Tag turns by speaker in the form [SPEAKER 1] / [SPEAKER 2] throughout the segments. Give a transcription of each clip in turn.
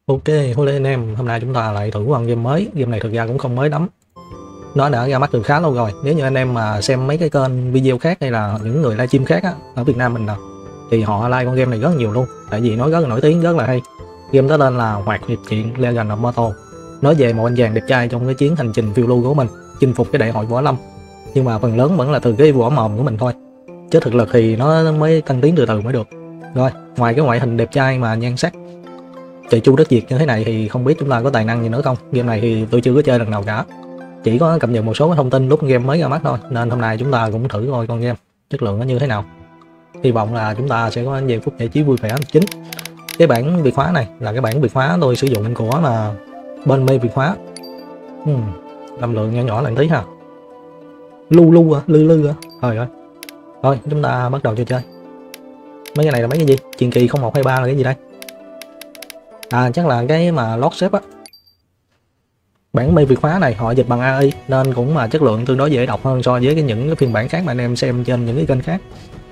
[SPEAKER 1] Ok, hello anh em, hôm nay chúng ta lại thử qua game mới. Game này thực ra cũng không mới lắm, nó đã ra mắt từ khá lâu rồi. Nếu như anh em mà xem mấy cái kênh video khác hay là những người livestream khác á, ở Việt Nam mình nè, thì họ like con game này rất nhiều luôn. Tại vì nó rất là nổi tiếng, rất là hay. Game đó tên là Hoạt Hiệp Truyện Legend of Mortal. Nói về một anh chàng đẹp trai trong cái chuyến hành trình phiêu lưu của mình, chinh phục cái đại hội võ lâm. Nhưng mà phần lớn vẫn là từ cái võ mồm của mình thôi, chứ thực lực thì nó mới tăng tiến từ từ mới được. Rồi, ngoài cái ngoại hình đẹp trai mà nhan sắc chạy chu đất Việt như thế này thì không biết chúng ta có tài năng gì nữa không. Game này thì tôi chưa có chơi lần nào cả, chỉ có cập nhật một số cái thông tin lúc game mới ra mắt thôi, nên hôm nay chúng ta cũng thử coi con game chất lượng nó như thế nào. Hy vọng là chúng ta sẽ có giây phút giải trí vui vẻ là chính. Cái bản Việt hóa này là cái bản Việt hóa tôi sử dụng của là bên mê Việt hóa. Lâm lượng nhỏ nhỏ lần tí ha. Lu à, lư à. Trời ơi. Thôi chúng ta bắt đầu cho chơi. Mấy cái này là mấy cái gì? Truyền kỳ 0123 là cái gì đây? À chắc là cái mà lót xếp á. Bản mê Việt hóa này họ dịch bằng AI nên cũng mà chất lượng tương đối dễ đọc hơn so với những cái phiên bản khác mà anh em xem trên những cái kênh khác.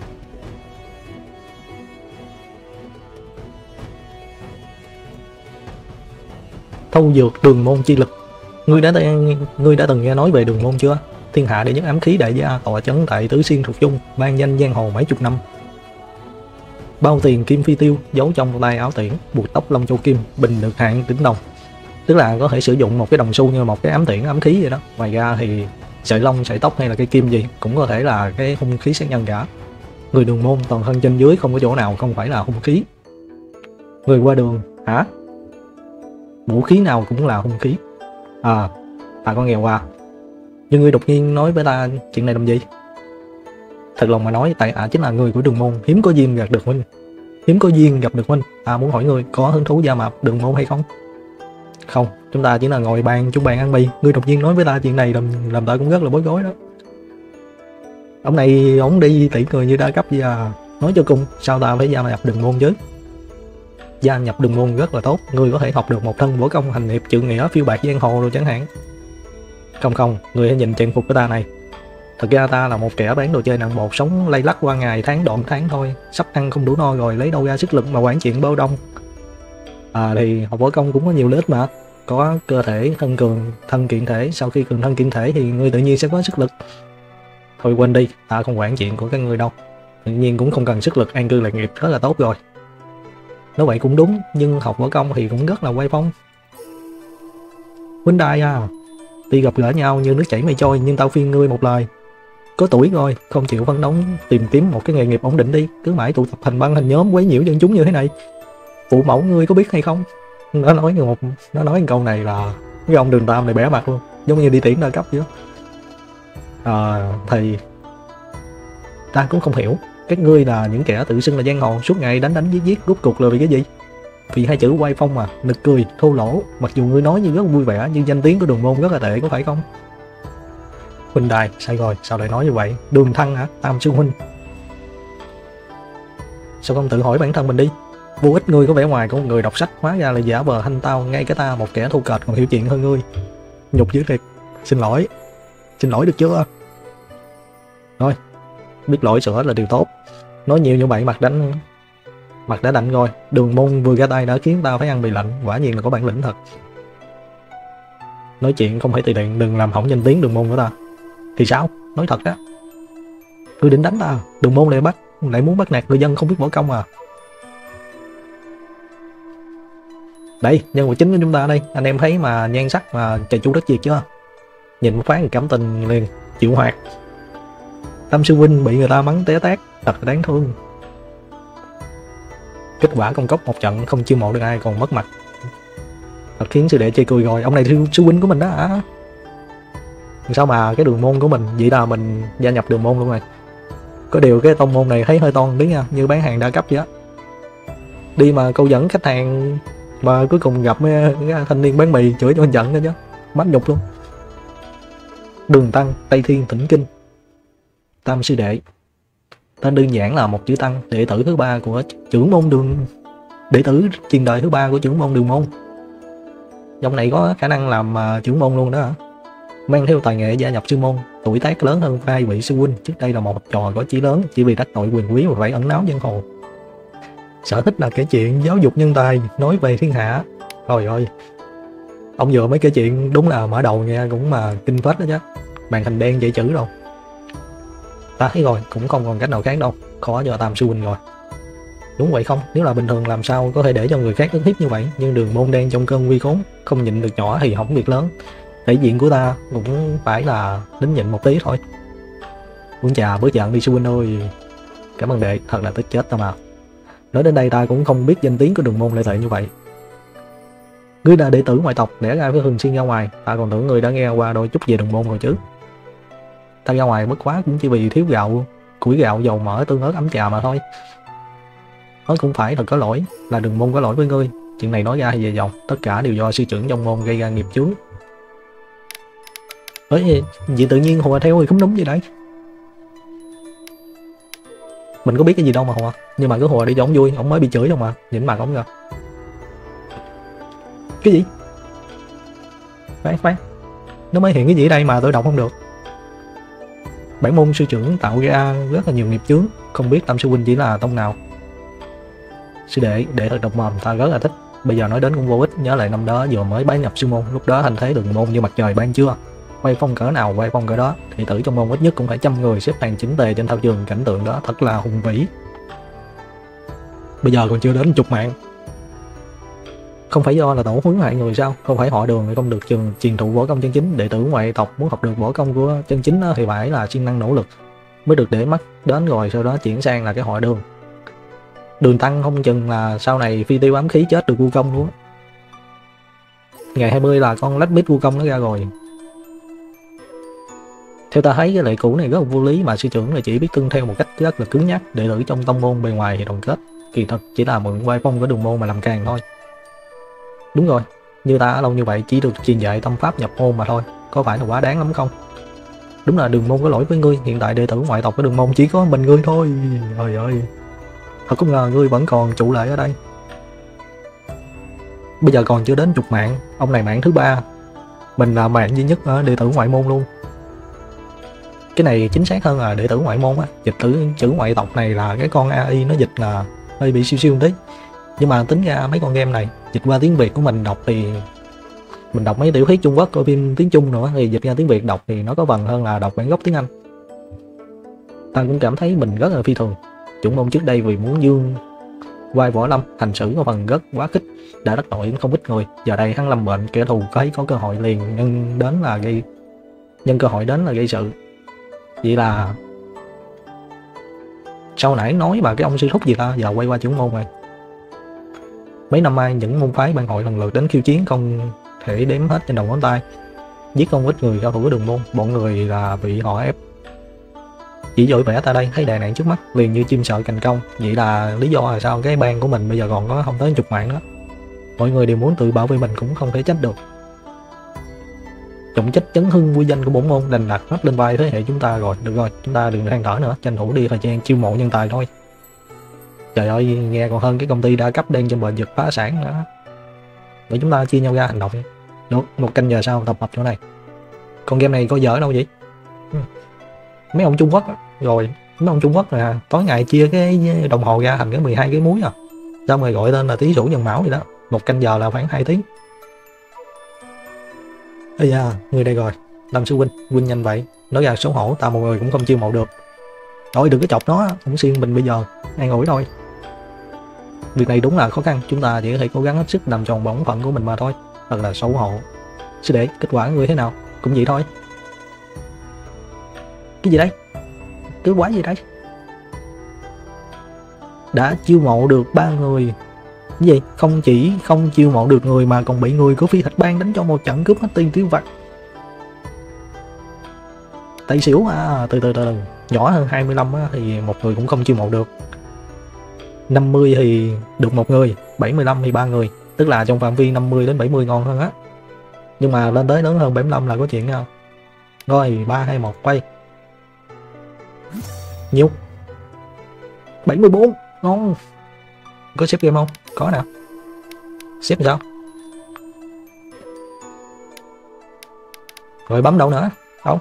[SPEAKER 1] Thâu dược đường môn chi lực. Ngươi đã từng nghe nói về đường môn chưa? Thiên hạ đệ nhất ám khí đại gia tọa chấn tại Tứ Xuyên Thuộc Dung, ban danh giang hồ mấy chục năm. Bao tiền kim phi tiêu giấu trong tay áo tiễn, buộc tóc long châu kim, bình được hạng tính đồng. Tức là có thể sử dụng một cái đồng xu như một cái ám tiễn ám khí vậy đó. Ngoài ra thì sợi lông, sợi tóc hay là cây kim gì cũng có thể là cái hung khí sát nhân cả. Người đường môn toàn thân trên dưới không có chỗ nào không phải là hung khí. Người qua đường hả? Vũ khí nào cũng là hung khí. Con nghèo à. Nhưng ngươi đột nhiên nói với ta chuyện này làm gì? Thật lòng mà nói, tại chính là người của đường môn, hiếm có duyên gặp được huynh. Muốn hỏi ngươi có hứng thú gia mập đường môn hay không? Không, chúng ta chỉ là ngồi chung bàn ăn mì. Ngươi đột nhiên nói với ta chuyện này làm ta cũng rất là bối rối đó. Ông này ổng đi tỷ người như đa cấp vậy à. Nói cho cùng sao ta phải gia nhập đường môn chứ? Gia nhập đường môn rất là tốt, ngươi có thể học được một thân võ công hành hiệp trượng nghĩa phiêu bạt giang hồ rồi chẳng hạn. Không, ngươi hãy nhìn trang phục của ta này. Thật ra ta là một kẻ bán đồ chơi nặng bột, sống lay lắc qua ngày tháng đoạn tháng thôi, sắp ăn không đủ no rồi lấy đâu ra sức lực mà quản chuyện bao đông. Thì học võ công cũng có nhiều lợi ích mà. Có cơ thể thân cường, thân kiện thể, sau khi cường thân kiện thể thì ngươi tự nhiên sẽ có sức lực. Thôi quên đi, ta không quản chuyện của các ngươi đâu. Tự nhiên cũng không cần sức lực, an cư lạc nghiệp rất là tốt rồi. Nói vậy cũng đúng, nhưng học võ công thì cũng rất là quay phong. Huynh đài à, tuy gặp gỡ nhau như nước chảy mây trôi nhưng tao khuyên ngươi một lời. Có tuổi rồi, không chịu phấn đấu tìm kiếm một cái nghề nghiệp ổn định đi, cứ mãi tụ tập thành băng thành nhóm quấy nhiễu dân chúng như thế này. Phụ mẫu ngươi có biết hay không? Nó nói câu này là cái ông Đường Tam này bẻ mặt luôn, giống như đi tiễn đa cấp vậy đó. Thì ta cũng không hiểu, các ngươi là những kẻ tự xưng là giang hồ, suốt ngày đánh giết rốt cuộc là vì cái gì? Vì hai chữ quay phong mà, nực cười, thô lỗ. Mặc dù ngươi nói như rất vui vẻ, nhưng danh tiếng của đường môn rất là tệ, có phải không? Huynh đài, sai rồi, sao lại nói như vậy? Đường Thăng hả? Tam sư huynh. Sao không tự hỏi bản thân mình đi? Vô ích, ngươi có vẻ ngoài của một người đọc sách, hóa ra là giả vờ thanh tao, ngay cả ta một kẻ thô kệch còn hiểu chuyện hơn ngươi. Nhục dữ thiệt. Xin lỗi được chưa? Thôi, biết lỗi sửa là điều tốt. Nói nhiều như vậy mặt đã đạnh rồi. Đường môn vừa ra tay đã khiến ta phải ăn bị lạnh, quả nhiên là có bản lĩnh thật. Nói chuyện không phải tùy tiện, đừng làm hỏng danh tiếng đường môn của ta. Thì sao? Nói thật đó. Ngươi định đánh ta? Đường môn lại muốn bắt nạt người dân không biết võ công à? Đây, nhân vật chính của chúng ta đây, anh em thấy mà nhan sắc mà trời chu đất Việt chưa? Nhìn một phát cảm tình liền, chịu hoạt. Tam sư huynh bị người ta mắng té tát, thật là đáng thương. Kết quả công cốc một trận, không chiêu mộ được ai còn mất mặt. Thật khiến sư đệ chê cười rồi, ông này sư huynh của mình đó hả? Sao mà cái đường môn của mình, vậy là mình gia nhập đường môn luôn rồi. Có điều cái tông môn này thấy hơi toan tí nha, như bán hàng đa cấp vậy á. Đi mà câu dẫn khách hàng mà cuối cùng gặp cái thanh niên bán mì chửi cho anh giận đó chứ, mách nhục luôn. Đường Tăng, Tây Thiên Thỉnh Kinh. Tam sư đệ, tên đơn giản là một chữ Tăng, đệ tử thứ ba của trưởng môn đường, đệ tử truyền đời thứ ba của trưởng môn đường môn. Dòng này có khả năng làm trưởng môn luôn đó hả? Mang theo tài nghệ gia nhập sư môn, tuổi tác lớn hơn hai vị sư huynh. Trước đây là một trò có chí lớn, chỉ vì đắc tội quyền quý và phải ẩn náu giang hồ. Sở thích là kể chuyện giáo dục nhân tài, nói về thiên hạ. Trời ơi, ông vừa mấy cái chuyện đúng là mở đầu nghe cũng mà kinh phết đó chứ. Màn hình đen dạy chữ đâu. Ta thấy rồi, cũng không còn cách nào khác đâu. Khó cho Tam Sư Huynh rồi. Đúng vậy không? Nếu là bình thường làm sao có thể để cho người khác ức hiếp như vậy? Nhưng Đường Môn đang trong cơn nguy khốn, không nhịn được nhỏ thì hỏng việc lớn. Thể diện của ta cũng phải là nín nhịn một tí thôi. Uống trà bớt giận đi Sư Huynh ơi. Cảm ơn đệ, thật là tức chết ta mà. Nói đến đây ta cũng không biết danh tiếng của Đường Môn lại tệ như vậy. Ngươi là đệ tử ngoại tộc, lẽ ra phải thường xuyên ra ngoài. Ta còn tưởng ngươi đã nghe qua đôi chút về Đường Môn rồi chứ. Ta ra ngoài bất quá cũng chỉ vì thiếu gạo, củi gạo, dầu mỡ, tương ớt, ấm trà mà thôi. Nó cũng phải thật có lỗi, là Đường Môn có lỗi với ngươi. Chuyện này nói ra thì về dòng, tất cả đều do sư trưởng trong môn gây ra nghiệp chướng. Ấy, vậy tự nhiên hùa theo thì không đúng gì đấy. Mình có biết cái gì đâu mà hùa, nhưng mà cứ hùa đi cho ổng vui, ổng mới bị chửi đâu mà, nhìn mặt ổng kìa. Cái gì? Khoan, nó mới hiện cái gì ở đây mà tôi đọc không được. Bản môn sư trưởng tạo ra rất là nhiều nghiệp chướng, không biết Tam Sư Huynh chỉ là tông nào. Sư đệ thật độc mồm, ta rất là thích. Bây giờ nói đến cũng vô ích, nhớ lại năm đó vừa mới bái nhập sư môn, lúc đó thành thế Đường Môn như mặt trời ban trưa. Quay phong cỡ nào quay phong cỡ đó, đệ tử trong môn ít nhất cũng phải 100 người xếp hàng chỉnh tề trên thao trường, cảnh tượng đó thật là hùng vĩ. Bây giờ còn chưa đến 10 mạng. Không phải do là tổ huấn hại người sao? Không phải họ Đường thì không được trường truyền thụ võ công chân chính. Đệ tử ngoại tộc muốn học được võ công của chân chính thì phải là siêng năng nỗ lực mới được để mắt đến, rồi sau đó chuyển sang là cái họ Đường. Đường Tăng không chừng là sau này phi tiêu ám khí chết được Vu Công luôn. Ngày 20 là con lách mít Vu Công nó ra rồi. Theo ta thấy cái lệ cũ này rất là vô lý, mà sư trưởng là chỉ biết tuân theo một cách rất là cứng nhắc. Đệ tử trong tông môn bề ngoài thì đoàn kết, kỳ thực chỉ là mượn vai phong của Đường Môn mà làm càng thôi. Đúng rồi, như ta lâu như vậy chỉ được truyền dạy tâm pháp nhập môn mà thôi, có phải là quá đáng lắm không? Đúng là Đường Môn có lỗi với ngươi, hiện tại đệ tử ngoại tộc của Đường Môn chỉ có mình ngươi thôi. Trời ơi, thật không ngờ ngươi vẫn còn trụ lại ở đây. Bây giờ còn chưa đến 10 mạng, ông này mạng thứ 3. Mình là mạng duy nhất ở đệ tử ngoại môn luôn. Cái này chính xác hơn là đệ tử ngoại môn á, dịch chữ ngoại tộc này là cái con AI nó dịch là hơi bị siêu tí. Nhưng mà tính ra mấy con game này dịch qua tiếng Việt của mình đọc thì mình đọc mấy tiểu thuyết Trung Quốc coi phim tiếng Trung nữa, thì dịch ra tiếng Việt đọc thì nó có phần hơn là đọc bản gốc tiếng Anh. Ta cũng cảm thấy mình rất là phi thường. Chủng môn trước đây vì muốn dương vai võ lâm, hành xử có phần rất quá khích, đã đắc tội không ít người. Giờ đây hắn lâm bệnh, kẻ thù có cơ hội liền nhân cơ hội đến là gây sự. Vậy là sau nãy nói mà cái ông sư thúc gì ta, giờ quay qua chủng môn rồi. Mấy năm nay những môn phái ban hội lần lượt đến khiêu chiến không thể đếm hết trên đầu ngón tay, giết không ít người cao thủ của Đường Môn. Bọn người là bị họ ép, chỉ vội vẽ ta đây thấy đại nạn trước mắt liền như chim sợ cành cong. Vậy là lý do là sao cái bang của mình bây giờ còn có không tới 10 mạng đó. Mọi người đều muốn tự bảo vệ mình cũng không thể trách được. Trọng trách chấn hưng vui danh của bổn môn đành đặt hết lên vai thế hệ chúng ta rồi. Được rồi, chúng ta đừng than thở nữa, tranh thủ đi thời gian chiêu mộ nhân tài thôi. Trời ơi, nghe còn hơn cái công ty đa cấp đang trên bờ vực phá sản nữa. Để chúng ta chia nhau ra hành động. Được, 1 canh giờ sau tập hợp chỗ này. Con game này có dở đâu vậy? Mấy ông Trung Quốc rồi, mấy ông Trung Quốc là tối ngày chia cái đồng hồ ra thành cái 12 cái múi à. Xong rồi gọi tên là tí sủ nhân mão vậy đó. 1 canh giờ là khoảng 2 tiếng. Ây da, người đây rồi. Lâm sư huynh nhanh vậy. Nói ra xấu hổ, ta một người cũng không chiêu mộ được. Thôi đừng có chọc nó, không xiên mình bây giờ, an ủi thôi. Việc này đúng là khó khăn, chúng ta chỉ có thể cố gắng hết sức làm tròn bổn phận của mình mà thôi. Thật là xấu hổ. Sư đệ, kết quả người thế nào? Cũng vậy thôi. Cái gì đấy? Cái quái gì đấy? Đã chiêu mộ được 3 người. Cái gì? Không chỉ không chiêu mộ được người mà còn bị người của Phi Thạch Bang đánh cho một trận cướp hết tiền tiêu vặt. Tay xỉu à, từ từ. Nhỏ hơn 25 á, thì một người cũng không chiêu mộ được. 50 thì được 1 người, 75 thì 3 người. Tức là trong phạm vi 50 đến 70 ngon hơn á. Nhưng mà lên tới lớn hơn 75 là có chuyện không? Rồi, 3, 2, 1, quay. Nhiêu? 74, ngon. Có xếp game không? Có nè. Xếp sao? Rồi bấm đâu nữa? Không.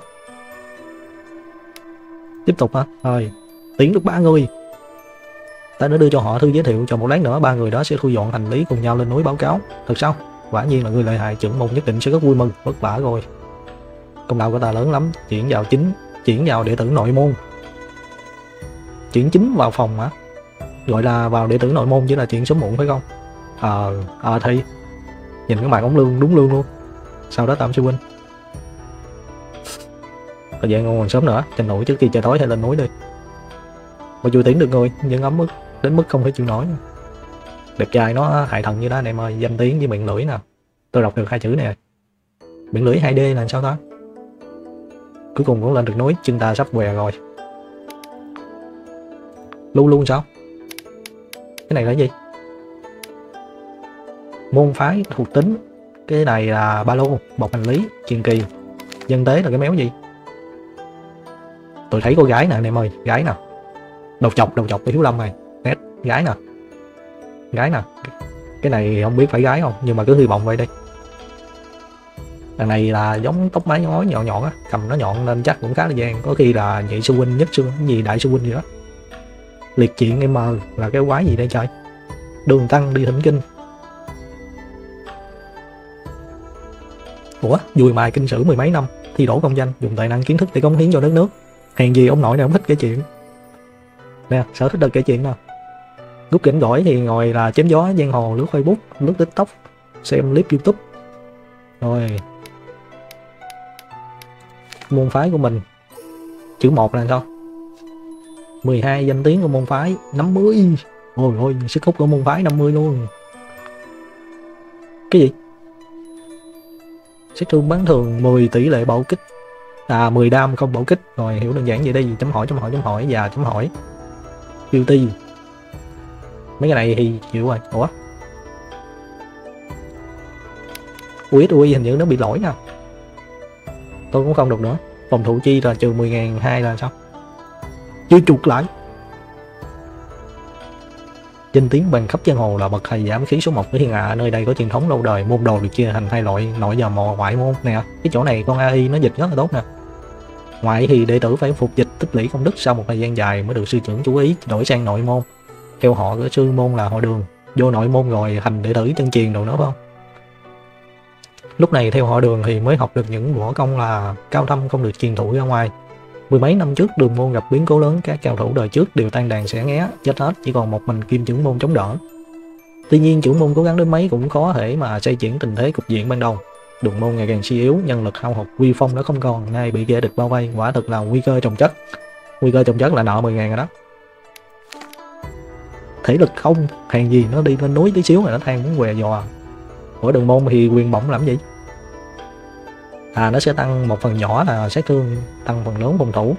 [SPEAKER 1] Tiếp tục hả? Rồi, tiến được 3 người. Ta đã đưa cho họ thư giới thiệu, cho một lát nữa 3 người đó sẽ thu dọn hành lý cùng nhau lên núi báo cáo. Thật sao? quả nhiên là ngươi lợi hại, trưởng môn nhất định sẽ rất vui mừng. Vất vả rồi, công lao của ta lớn lắm. Chuyển vào đệ tử nội môn. Chuyển chính vào phòng hả? Gọi là vào đệ tử nội môn chỉ là chuyện sớm muộn phải không? Thì nhìn cái màn ống lương đúng lương luôn. Sau đó Tam sư huynh, thời gian còn sớm nữa, tranh thủ trước khi trời tối hay lên núi đi. Mà chưa tiến được người nhưng ấm mức đến mức không thể chịu nổi. Đẹp trai nó hại thần như đó anh em ơi. Danh tiếng với miệng lưỡi nè, tôi đọc được 2 chữ này. Miệng lưỡi 2D là sao ta? Cuối cùng cũng lên được núi, chân ta sắp què rồi. Luôn sao? Cái này là gì? Môn phái thuộc tính. Cái này là ba lô, bọc hành lý, truyền kỳ. Dân tế là cái méo gì? Tôi thấy có gái nè anh em ơi, gái nè. Đầu chọc của Hiếu Lâm này. Nét, gái nè. Cái này không biết phải gái không, nhưng mà cứ hy vọng vậy đi. Đằng này là giống tóc mái ngói nhọn á, cầm nó nhọn nên chắc cũng khá là gian. Có khi là nhị sư huynh, nhất sư gì đại sư huynh gì đó. Liệt chuyện em là cái quái gì đây trời? Đường Tăng đi thỉnh kinh. Ủa, Dùi Mài kinh sử 10 mấy năm, thi đỗ công danh, dùng tài năng kiến thức để cống hiến cho đất nước. Hèn gì ông nội này ông thích kể chuyện. Nè, sở thích được kể chuyện nè. Lúc rảnh rỗi thì ngồi là chém gió giang hồ, lướt Facebook, lướt TikTok, xem clip YouTube. Rồi. Môn phái của mình. Chữ 1 là sao? 12 danh tiếng của môn phái, 50. Ôi, sức hút của môn phái 50 luôn. Cái gì? Sát thương bắn thường 10 tỷ lệ bạo kích. 10 đam không bạo kích. Rồi hiểu đơn giản vậy đây, chấm hỏi và chấm hỏi. Beauty. Mấy cái này thì chịu rồi. Ủa? Ui hình như nó bị lỗi nè. Tôi cũng không được nữa. Phòng thủ chi là trừ 10.200 là sao? Chưa chuột lại. Danh tiếng bằng khắp giang hồ là bậc thầy giảm khí số 1 của thiên hạ. Nơi đây có truyền thống lâu đời, môn đồ được chia thành 2 loại, nội và ngoại môn nè. Cái chỗ này con AI nó dịch rất là tốt nè. Ngoại thì đệ tử phải phục dịch tích lũy công đức sau một thời gian dài mới được sư trưởng chú ý đổi sang nội môn. Theo họ của sư môn là họ Đường, vô nội môn rồi thành đệ tử chân truyền đồ nữa phải không? Lúc này theo họ Đường thì mới học được những võ công là cao thâm không được truyền thụ ra ngoài. 10 mấy năm trước Đường môn gặp biến cố lớn, các cao thủ đời trước đều tan đàn xẻ nghé, chết hết, chỉ còn một mình Kim trưởng môn chống đỡ. Tuy nhiên trưởng môn cố gắng đến mấy cũng khó thể mà xoay chuyển tình thế cục diện ban đầu. Đường môn ngày càng suy yếu, nhân lực hao hụt, uy phong đã không còn, nay bị kẻ địch bao vây, quả thực là nguy cơ chồng chất. Nguy cơ chồng chất là nợ 10.000 rồi đó. Thể lực không, hèn gì nó đi lên núi tí xíu mà nó than muốn què giò. Ở Đường môn thì quyền bổng làm gì? Nó sẽ tăng một phần nhỏ là sát thương, tăng phần lớn phòng thủ.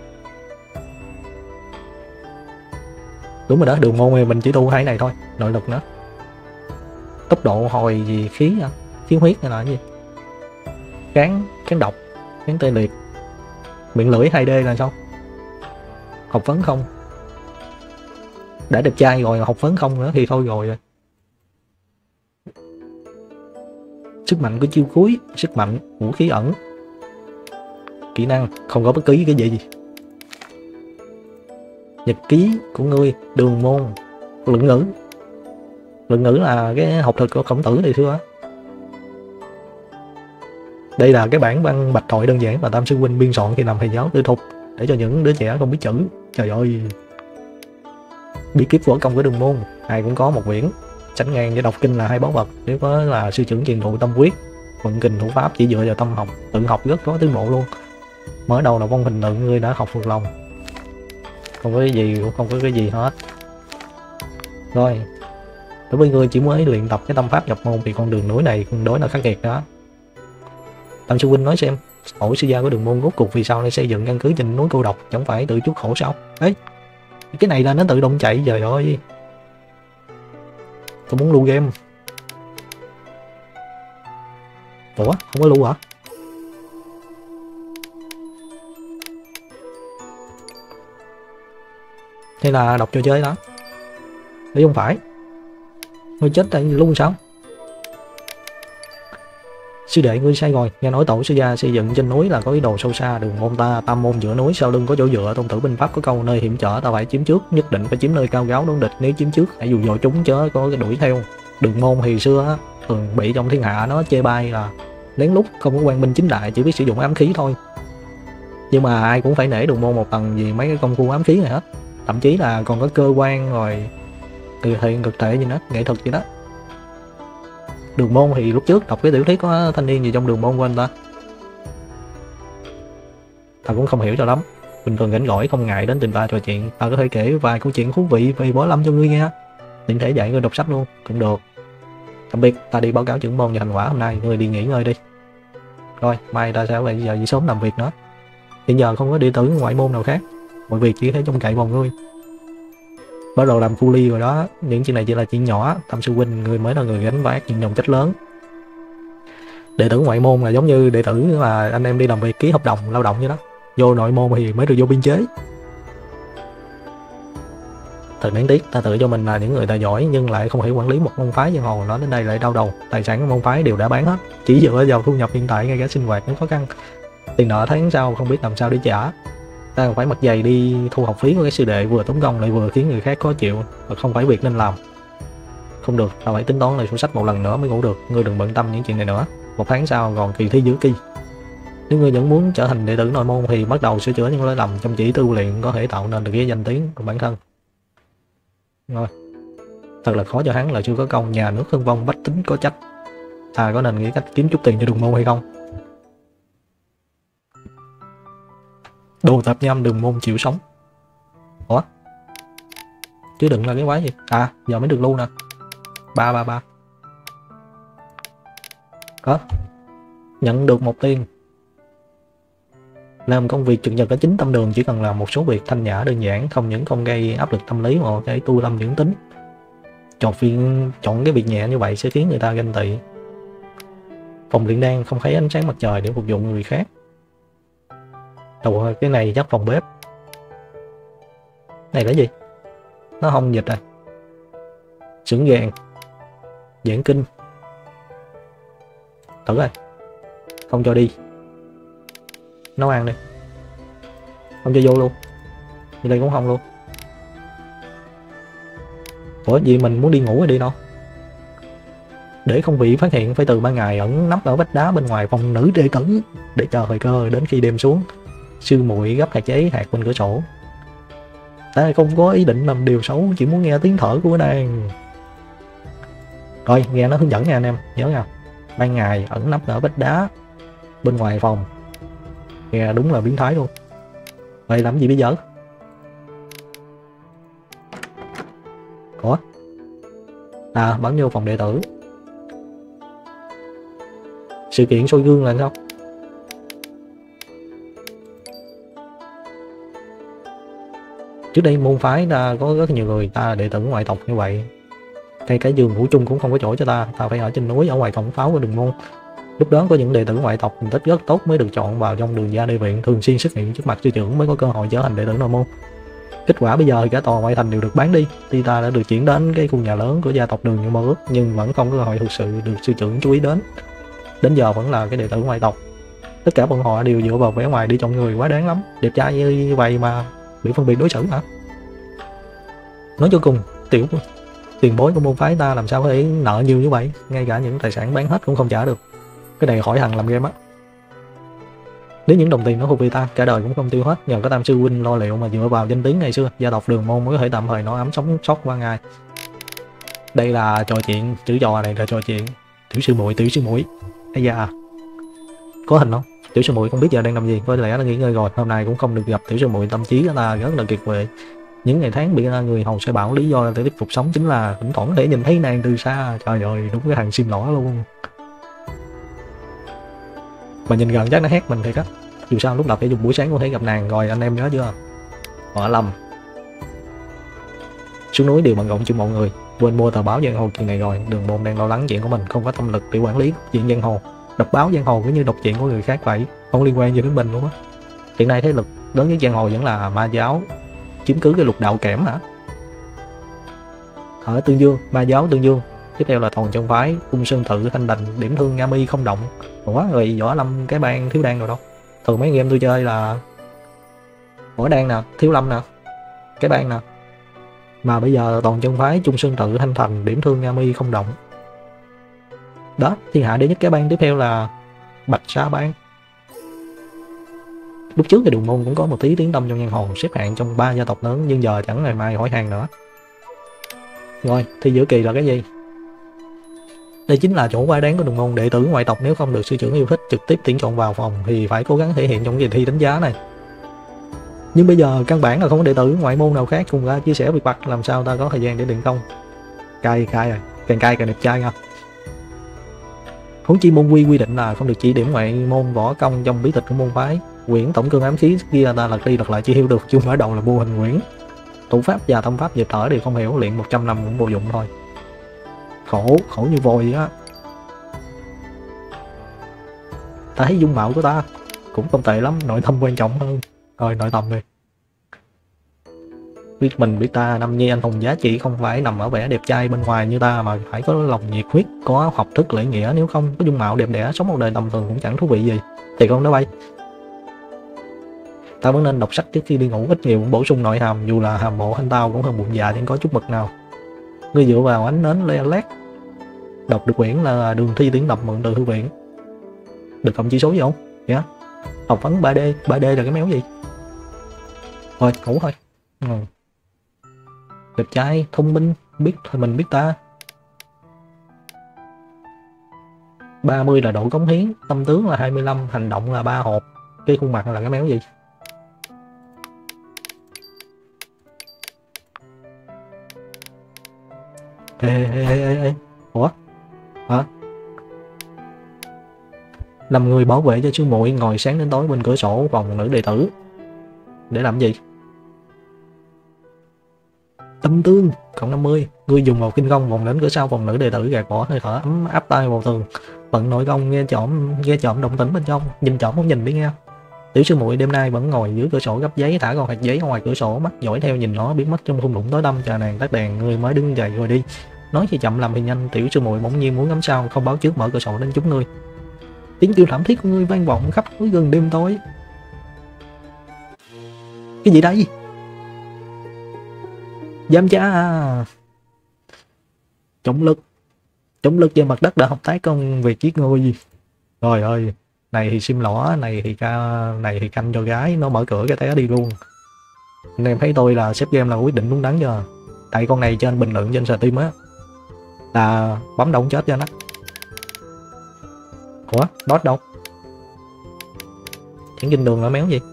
[SPEAKER 1] Đúng rồi đó, Đường môn thì mình chỉ tu 2 này thôi, nội lực nữa. Tốc độ hồi gì khí à? Khí huyết hay là cái gì? Kháng độc, kháng tê liệt. Miệng lưỡi 2D là sao? Học vấn không. Đã đẹp trai rồi, học vấn không nữa thì thôi rồi. Sức mạnh của chiêu cuối, sức mạnh, vũ khí ẩn. Kỹ năng, không có bất cứ cái gì. Nhật ký của ngươi, Đường môn. Luận ngữ. Luận ngữ là cái học thuật của Khổng Tử ngày xưa á. Đây là cái bản văn bạch thoại đơn giản mà Tam sư huynh biên soạn khi làm thầy giáo tư thục để cho những đứa trẻ không biết chữ. Trời ơi. Bí kíp võ công của Đường môn, ai cũng có một quyển. Sánh ngang với đọc kinh là 2 báu vật. Nếu có là sư trưởng truyền thụ tâm quyết, vận kình thủ pháp chỉ dựa vào tâm học, tự học rất có tiến bộ luôn. Mở đầu là vong hình tượng ngươi đã học thuộc lòng. Không có cái gì hết. Rồi. Đối với ngươi chỉ mới luyện tập cái tâm pháp nhập môn thì con đường núi này tương đối là khắc nghiệt đó. Tam sư huynh nói xem, ổ sư gia của Đường môn rốt cuộc vì sao lại xây dựng căn cứ trên núi cô độc, chẳng phải tự chuốc khổ sao? Ấy, cái này là nó tự động chạy, trời ơi. Tôi muốn lưu game. Ủa, không có lưu hả? Hay là đọc trò chơi đó? Đấy không phải. Ngươi chết tại luôn sao? Sư đệ ngươi sai rồi, nghe nói tổ sư gia xây dựng trên núi là có ý đồ sâu xa. Đường môn ta tam môn giữa núi, sau lưng có chỗ dựa. Tôn tử binh pháp có câu nơi hiểm trở ta phải chiếm trước, nhất định phải chiếm nơi cao gáo đón địch, nếu chiếm trước hãy dụ dỗ chúng chớ có cái đuổi theo. Đường môn thì xưa thường bị trong thiên hạ nó chê bai là lén lút không có quan minh chính đại, chỉ biết sử dụng ám khí thôi. Nhưng mà ai cũng phải nể Đường Môn một tầng vì mấy cái công cụ ám khí này hết, thậm chí là còn có cơ quan rồi từ thiện thực thể gì đó, nghệ thuật gì đó. Đường Môn thì lúc trước đọc cái tiểu thuyết có thanh niên gì trong Đường Môn của anh ta cũng không hiểu cho lắm. Bình thường rảnh rỗi không ngại đến tìm ta trò chuyện, ta có thể kể vài câu chuyện thú vị về võ lâm cho ngươi nghe, tiện thể dạy ngươi đọc sách luôn cũng được. Tạm biệt, ta đi báo cáo trưởng môn về thành quả hôm nay, ngươi đi nghỉ ngơi đi. Rồi mai ta sẽ về giờ sớm làm việc nữa. Hiện giờ không có đệ tử ngoại môn nào khác, mọi việc chỉ thể trông cậy vào ngươi. Bắt đầu làm phu ly rồi đó, những chuyện này chỉ là chuyện nhỏ. Tam sư huynh, người mới là người gánh vác những trọng trách lớn. Đệ tử ngoại môn là giống như đệ tử mà anh em đi làm việc ký hợp đồng lao động như đó, vô nội môn thì mới được vô biên chế. Thật đáng tiếc, ta tự cho mình là những người tài giỏi nhưng lại không thể quản lý một môn phái giang hồ. Nói đến đây lại đau đầu, tài sản của môn phái đều đã bán hết, chỉ dựa vào thu nhập hiện tại ngay cả sinh hoạt cũng khó khăn. Tiền nợ tháng sau không biết làm sao để trả. Ta phải mặt dày đi thu học phí của cái sư đệ, vừa tốn công lại vừa khiến người khác khó chịu, và không phải việc nên làm. Không được, ta phải tính toán lại sổ sách một lần nữa mới ngủ được. Ngươi đừng bận tâm những chuyện này nữa. Một tháng sau còn kỳ thi giữa kỳ. Nếu ngươi vẫn muốn trở thành đệ tử nội môn thì bắt đầu sửa chữa những lỗi lầm trong chỉ tu luyện, có thể tạo nên được cái danh tiếng của bản thân. Rồi, thật là khó cho hắn là chưa có công, nhà nước hưng vong, bách tính có trách. Ta có nên nghĩ cách kiếm chút tiền cho Đường Môn hay không? Đồ tạp nham Đường Môn chịu sống. Ủa? Chứ đừng là cái quái gì? À, giờ mới được lưu nè. 333. Có. Nhận được 1 tiền. Làm công việc trực nhật ở chính tâm đường chỉ cần làm một số việc thanh nhã đơn giản, không những không gây áp lực tâm lý mà cái tu lâm dưỡng tính. Chọn cái việc nhẹ như vậy sẽ khiến người ta ganh tị. Phòng luyện đan không thấy ánh sáng mặt trời để phục vụ người khác. Đầu cái này chắc phòng bếp. Này là gì? Nó không dịch à. Xưởng vàng, giảng kinh. Thử rồi. Không cho đi. Nấu ăn đi. Không cho vô luôn. Như đây cũng không luôn. Ủa gì mình muốn đi ngủ hay đi đâu? Để không bị phát hiện phải từ ban ngày ẩn nấp ở vách đá bên ngoài phòng nữ đệ tử để chờ thời cơ đến khi đêm xuống. Sư muội gấp hạt giấy hạt bên cửa sổ. Ta không có ý định làm điều xấu, chỉ muốn nghe tiếng thở của nàng. Rồi nghe nó hướng dẫn nha anh em, nhớ nha. Ban ngày ẩn nấp ở vách đá bên ngoài phòng. Nghe đúng là biến thái luôn. Vậy làm gì bây giờ? Ủa? À, bắn vô phòng đệ tử. Sự kiện soi gương là sao? Trước đây môn phái ta có rất nhiều người ta đệ tử ngoại tộc như vậy. Ngay cả giường ngủ chung cũng không có chỗ cho ta, ta phải ở trên núi ở ngoài cổng pháo của Đường Môn. Lúc đó có những đệ tử ngoại tộc thành tích rất tốt mới được chọn vào trong Đường gia Đê viện, thường xuyên xuất hiện trước mặt sư trưởng mới có cơ hội trở thành đệ tử nội môn. Kết quả bây giờ thì cả tòa ngoại thành đều được bán đi. Tuy ta đã được chuyển đến cái khu nhà lớn của gia tộc Đường như mơ ước, nhưng vẫn không có cơ hội thực sự được sư trưởng chú ý đến. Đến giờ vẫn là cái đệ tử ngoại tộc. Tất cả bọn họ đều dựa vào vẻ ngoài đi chọn người, quá đáng lắm. Đẹp trai như vậy mà bị phân biệt đối xử hả? Nói cho cùng, tiền bối của môn phái ta làm sao có thể nợ nhiều như vậy, ngay cả những tài sản bán hết cũng không trả được. Cái này khỏi hằng làm game á. Nếu những đồng tiền nó thuộc về ta, cả đời cũng không tiêu hết. Nhờ có Tam sư huynh lo liệu mà dựa vào danh tiếng ngày xưa, gia tộc Đường Môn mới có thể tạm thời nó ấm sống sót qua ngày. Đây là trò chuyện, chữ trò này là trò chuyện. Tiểu sư muội. Ây da, có hình không? Tiểu sư muội không biết giờ đang làm gì, có lẽ là nghỉ ngơi rồi. Hôm nay cũng không được gặp tiểu sư muội, tâm trí của ta rất là kiệt quệ. Những ngày tháng bị người hầu sai bảo, lý do để tiếp tục sống chính là thỉnh thoảng có thể nhìn thấy nàng từ xa. Trời ơi, đúng cái thằng sim lỏ luôn. Mà nhìn gần chắc nó hét mình thiệt á. Dù sao lúc đầu phải dùng buổi sáng có thể gặp nàng rồi, anh em nhớ chưa? Họa lầm. Xuống núi đều bận rộn chung mọi người, quên mua tờ báo giang hồ kỳ này rồi. Đường Môn đang lo lắng chuyện của mình, không có tâm lực để quản lý chuyện giang hồ. Đọc báo giang hồ cũng như đọc chuyện của người khác vậy, không liên quan gì đến mình luôn á. Hiện nay thế lực lớn nhất giang hồ vẫn là ma giáo chiếm cứ cái lục đạo kẽm hả? Ở Tương Dương, ma giáo Tương Dương. Tiếp theo là Toàn Chân phái, Cung Sơn Tự, Thanh Đành, Điểm Thương, Nga Mi, Không Động. Ủa rồi Võ Lâm cái bang Thiếu Đan rồi đâu? Thường mấy game tôi chơi là Võ Đan nè, Thiếu Lâm nè, cái bang nè. Mà bây giờ Toàn Chân phái, Trung Sơn Tự, Thanh Thành, Điểm Thương, Nga Mi, Không Động. Đó, thiên hạ đệ nhất cái bang tiếp theo là Bạch Sa bang. Lúc trước thì Đường Môn cũng có một tí tiếng tăm trong giang hồ, xếp hạng trong 3 gia tộc lớn, nhưng giờ chẳng ngày mai hỏi hàng nữa. Rồi, thi giữa kỳ là cái gì? Đây chính là chỗ quay đáng của Đường Môn. Đệ tử ngoại tộc nếu không được sư trưởng yêu thích trực tiếp tuyển chọn vào phòng thì phải cố gắng thể hiện trong kỳ thi đánh giá này. Nhưng bây giờ căn bản là không có đệ tử ngoại môn nào khác cùng ra chia sẻ việc vặt, làm sao ta có thời gian để luyện công? Cay rồi, càng cay càng đẹp trai nha. Huống chi môn quy định là không được chỉ điểm ngoại môn võ công trong bí tịch của môn phái. Quyển tổng cương ám khí kia ta lật đi lật lại chỉ hiểu được chung mở đầu là vô hình quyển. Thủ pháp và tâm pháp nhịp thở đều không hiểu, luyện 100 năm cũng vô dụng thôi. Khổ như vòi á. Ta thấy dung mạo của ta cũng không tệ lắm, nội tâm quan trọng hơn. Rồi nội tâm đi. Biết mình biết ta, Nam Nhi anh hùng giá trị không phải nằm ở vẻ đẹp trai bên ngoài như ta, mà phải có lòng nhiệt huyết, có học thức lễ nghĩa. Nếu không có dung mạo đẹp đẽ, sống một đời tầm thường cũng chẳng thú vị gì. Thì con nó bay. Ta vẫn nên đọc sách trước khi đi ngủ, ít nhiều cũng bổ sung nội hàm, dù là hàm bộ anh tao cũng hơn bụng dạ nhưng có chút mực nào. Ngươi dựa vào ánh nến le lét đọc được quyển là Đường Thi tuyển tập mượn từ thư viện. Được cộng chỉ số gì không? Dạ. Học vấn 3D, 3D là cái méo gì? Thôi, ngủ thôi. Đẹp trai, thông minh, biết mình biết ta. 30 là độ cống hiến, tâm tướng là 25, hành động là 3 hộp. Cái khuôn mặt là cái méo gì? Ê. Ủa? Hả? Làm người bảo vệ cho sư muội, ngồi sáng đến tối bên cửa sổ phòng nữ đệ tử. Để làm gì? Tâm tương cộng 50. Ngươi dùng một kinh công vòng đến cửa sau phòng nữ đệ tử, gạt bỏ hơi thở ấm áp tay vào tường. Vận nội công nghe trộm động tĩnh bên trong, nhìn trộm không nhìn đi nghe. Tiểu sư muội đêm nay vẫn ngồi dưới cửa sổ gấp giấy, thả con hạt giấy ngoài cửa sổ, mắt dõi theo nhìn nó biến mất trong thung lũng tối tăm. Chờ nàng tắt đèn, ngươi mới đứng dậy rồi đi. Nói thì chậm làm thì nhanh, tiểu sư muội bỗng nhiên muốn ngắm sao, không báo trước mở cửa sổ đến chúng ngươi. Tiếng kêu thảm thiết của ngươi vang vọng khắp núi rừng đêm tối. Cái gì đây? Giam cha à. Trọng lực về mặt đất đã hợp tác công việc giết người. Trời ơi, này thì sim lỏ, này thì canh cho gái, nó mở cửa cái té đi luôn. Anh em thấy tôi là xếp game là quyết định đúng đắn chưa? Tại con này trên bình luận trên Steam á là bấm động chết cho nó. Ủa, dot đâu? Chẳng trên đường là méo gì?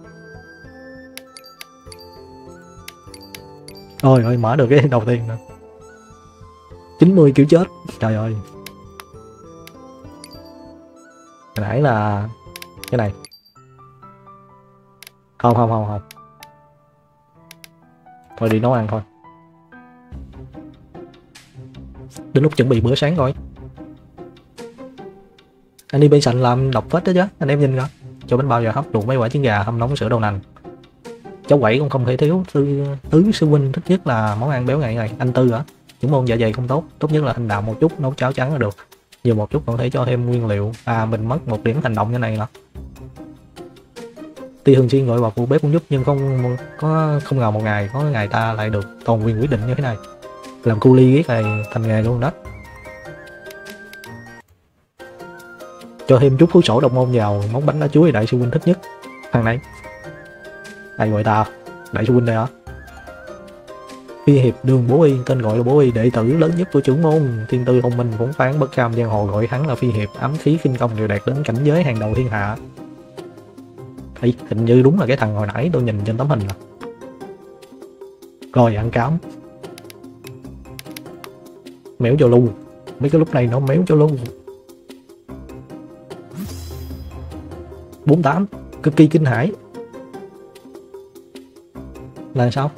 [SPEAKER 1] Ôi ơi, mở được cái đầu tiên nè. 90 kiểu chết. Trời ơi. Hồi nãy là cái này. Không. Thôi đi nấu ăn thôi. Đến lúc chuẩn bị bữa sáng rồi. Anh đi bên sảnh làm độc phết đó chứ. Anh em nhìn coi. Cho bánh bao giờ hấp, luộc mấy quả trứng gà, hâm nóng sữa đậu nành. Cháu quẩy cũng không thể thiếu. Tứ sư huynh thích nhất là món ăn béo ngậy này. Anh Tư hả? Những môn dạ dày không tốt, tốt nhất là thanh đạm một chút, nấu cháo trắng là được. Nhiều một chút còn thể cho thêm nguyên liệu. À, mình mất một điểm hành động như này nè. Tuy thường xuyên gọi vào phụ bếp cũng giúp, nhưng không ngờ một ngày có ngày ta lại được toàn quyền quyết định như thế này. Làm cu ly ghét này thành nghề luôn đó. Cho thêm chút thuốc sổ độc môn vào món bánh lá chuối đại sư huynh thích nhất. Thằng này ai gọi ta? Đại sư huynh đây hả? Phi hiệp Đường Bố Y, tên gọi là Bố Y, đệ tử lớn nhất của trưởng môn. Thiên tư thông minh, phóng phán bất kham, giang hồ gọi hắn là Phi hiệp. Ám khí khinh công đều đạt đến cảnh giới hàng đầu thiên hạ. Ê, hình như đúng là cái thằng hồi nãy tôi nhìn trên tấm hình nè. Rồi ăn cám. Méo cho lu. Mấy cái lúc này nó méo cho lu. 48, cực kỳ kinh hãi. Là sao?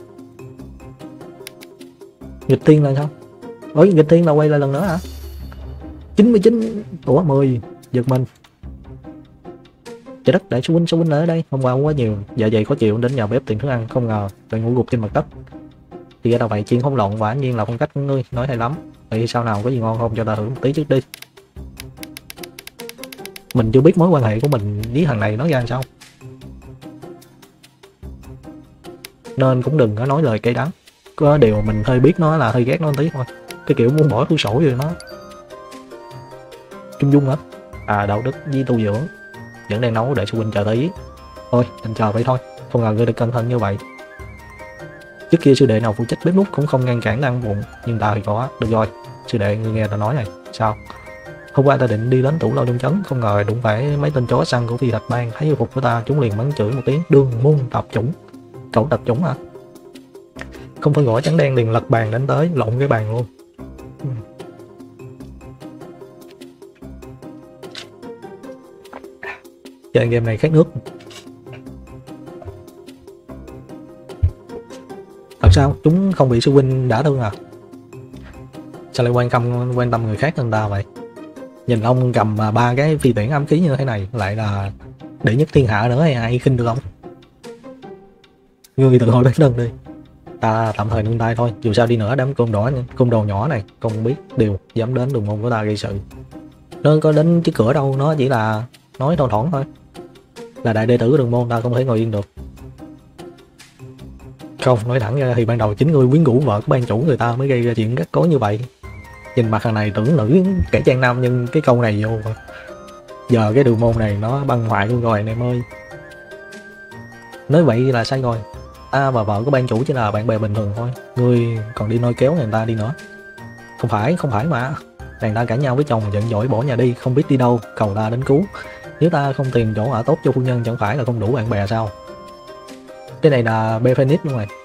[SPEAKER 1] Nghịch tiên là sao? Ôi, nghịch tiên là quay lại lần nữa hả? 99. Ủa 10. Giật mình. Trời đất, đại sư huynh là ở đây. Hôm qua uống quá nhiều, dạ dày khó chịu đến nhà bếp tìm thức ăn, không ngờ lại ngủ gục trên mặt đất. Thì ra đâu vậy, chiên hỗn lộn quả nhiên là phong cách của ngươi, nói hay lắm. Vậy sau nào có gì ngon không cho ta thử một tí trước đi. Mình chưa biết mối quan hệ của mình với thằng này nó ra làm sao, nên cũng đừng có nói lời cay đắng. Có điều mình hơi biết nó là hơi ghét nó một tí thôi, cái kiểu muốn bỏ thuốc sổ rồi nó. Trung dung hả? À, đạo đức với tu dưỡng. Vẫn đang nấu, để sư huynh chờ tí. Thôi anh chờ vậy thôi, không ngờ ngươi được cẩn thận như vậy. Trước kia sư đệ nào phụ trách bếp núc cũng không ngăn cản ăn vụng, nhưng ta thì có. Được rồi, sư đệ ngươi nghe ta nói này. Sao? Hôm qua ta định đi đến tủ lâu trong trấn, không ngờ đụng phải mấy tên chó săn của Phi Thạch Bang, thấy phục của ta, chúng liền mắng chửi một tiếng đương môn tập chủng. Cậu tập chủng hả? Không phải gõ trắng đen liền lật bàn đánh tới, lộn cái bàn luôn. Chơi game này khát nước. Thật sao? Chúng không bị sư huynh đả thương à? Sao lại quan tâm người khác hơn ta vậy? Nhìn ông cầm 3 cái phi tiễn ám khí như thế này, lại là đệ nhất thiên hạ nữa, hay ai khinh được không? Ngươi tự hỏi bản thân đi. Ta tạm thời nương tay thôi, dù sao đi nữa đám côn đồ nhỏ này không biết điều dám đến đường môn của ta gây sự. Nó có đến trước cửa đâu, nó chỉ là nói thâu thoảng thôi. Là đại đệ tử của đường môn, ta không thể ngồi yên được. Không, nói thẳng ra thì ban đầu chính ngươi quyến rũ vợ của ban chủ người ta mới gây ra chuyện rắc rối như vậy. Nhìn mặt thằng này tưởng nữ kẻ trang nam, nhưng cái câu này vô giờ cái đường môn này nó băng hoại luôn rồi anh em ơi. Nói vậy là sai rồi. Ta và vợ của ban chủ chỉ là bạn bè bình thường thôi, ngươi còn đi lôi kéo người ta đi nữa. Không phải mà. Nàng ta cãi nhau với chồng giận dỗi bỏ nhà đi, không biết đi đâu, cầu ta đến cứu. Nếu ta không tìm chỗ ở tốt cho phu nhân chẳng phải là không đủ bạn bè sao? Cái này là bê Phoenix luôn rồi.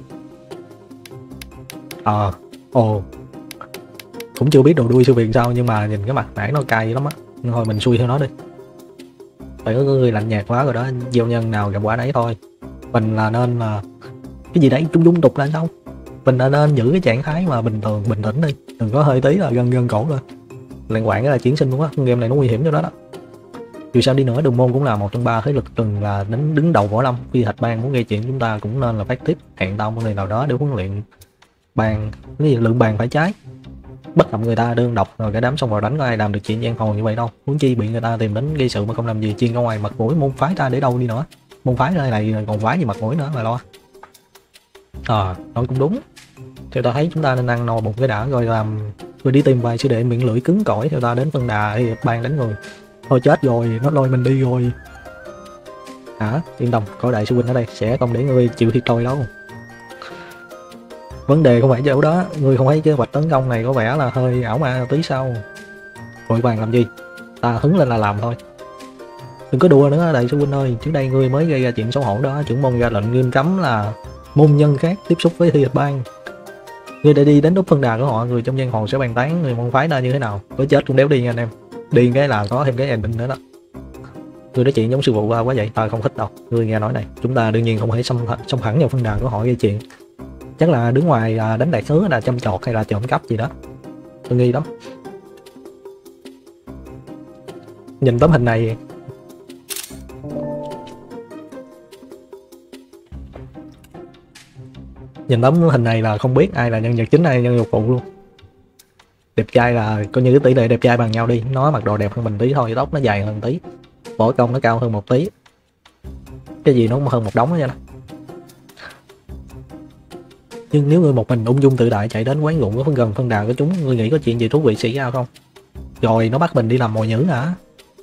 [SPEAKER 1] Cũng chưa biết đồ đuôi sư viện sao, nhưng mà nhìn cái mặt nãy nó cay lắm á. Thôi mình xui theo nó đi. Phải có người lạnh nhạt quá rồi đó, gieo nhân nào gặp quả đấy thôi. Mình là nên là cái gì đấy trung tục là sao? Mình là nên giữ cái trạng thái mà bình thường, bình tĩnh đi, đừng có hơi tí là gân cổ lên. Lạng quạng là chiến sinh luôn á, game này nó nguy hiểm cho đó đó. Dù sao đi nữa, đường môn cũng là một trong 3 thế lực từng là đứng đầu võ lâm. Phi Thạch Bang muốn gây chuyện chúng ta cũng nên là phát tiếp hẹn tao một ngày nào đó để huấn luyện bàn, cái gì lượng bàn phải trái. Bất động người ta đơn độc rồi cả đám xông vào đánh, có ai làm được chuyện giang hồ như vậy đâu. Huống chi bị người ta tìm đến gây sự mà không làm gì, chiên ra ngoài mặt mũi môn phái ta để đâu đi nữa. Môn phái này còn phái gì mặt mũi nữa mà lo. Nói cũng đúng. Theo ta thấy chúng ta nên ăn no bụng cái đã, rồi đi tìm vài sư đệ miệng lưỡi cứng cỏi theo ta đến phân đà thì ban đánh người. Thôi chết rồi, nó lôi mình đi rồi. Hả? Yên tâm, có đại sư huynh ở đây sẽ không để ngươi chịu thiệt thòi đâu. Vấn đề không phải chỗ đó, ngươi không thấy kế hoạch tấn công này có vẻ là hơi ảo ma tí sao? Vội vàng làm gì? Ta hứng lên là làm thôi. Đừng có đùa nữa đại sư huynh ơi, trước đây ngươi mới gây ra chuyện xấu hổ đó, trưởng môn ra lệnh nghiêm cấm là môn nhân khác tiếp xúc với Thi Thạch Bang. Ngươi đã đi đến đúc phân đà của họ, người trong giang hồ sẽ bàn tán người môn phái ta như thế nào. Có chết cũng đéo đi nha anh em. Đi cái là có thêm cái ending nữa đó. Ngươi nói chuyện giống sư phụ quá vậy, ta không thích đâu. Ngươi nghe nói này, chúng ta đương nhiên không thể xông thẳng vào phân đà của họ gây chuyện. Chắc là đứng ngoài đánh đại sứ là châm chọt hay là trộm cắp gì đó. Tôi nghi lắm. Nhìn tấm hình này, là không biết ai là nhân vật chính hay nhân vật phụ luôn. Đẹp trai là coi như cái tỷ lệ đẹp trai bằng nhau đi, nó mặc đồ đẹp hơn mình tí thôi, tóc nó dài hơn tí, võ công nó cao hơn một tí, cái gì nó cũng hơn một đống đó nha. Nhưng nếu ngươi một mình ung dung tự đại chạy đến quán rượu có gần phân đà của chúng, ngươi nghĩ có chuyện gì thú vị xảy ra không? Rồi nó bắt mình đi làm mồi nhữ hả?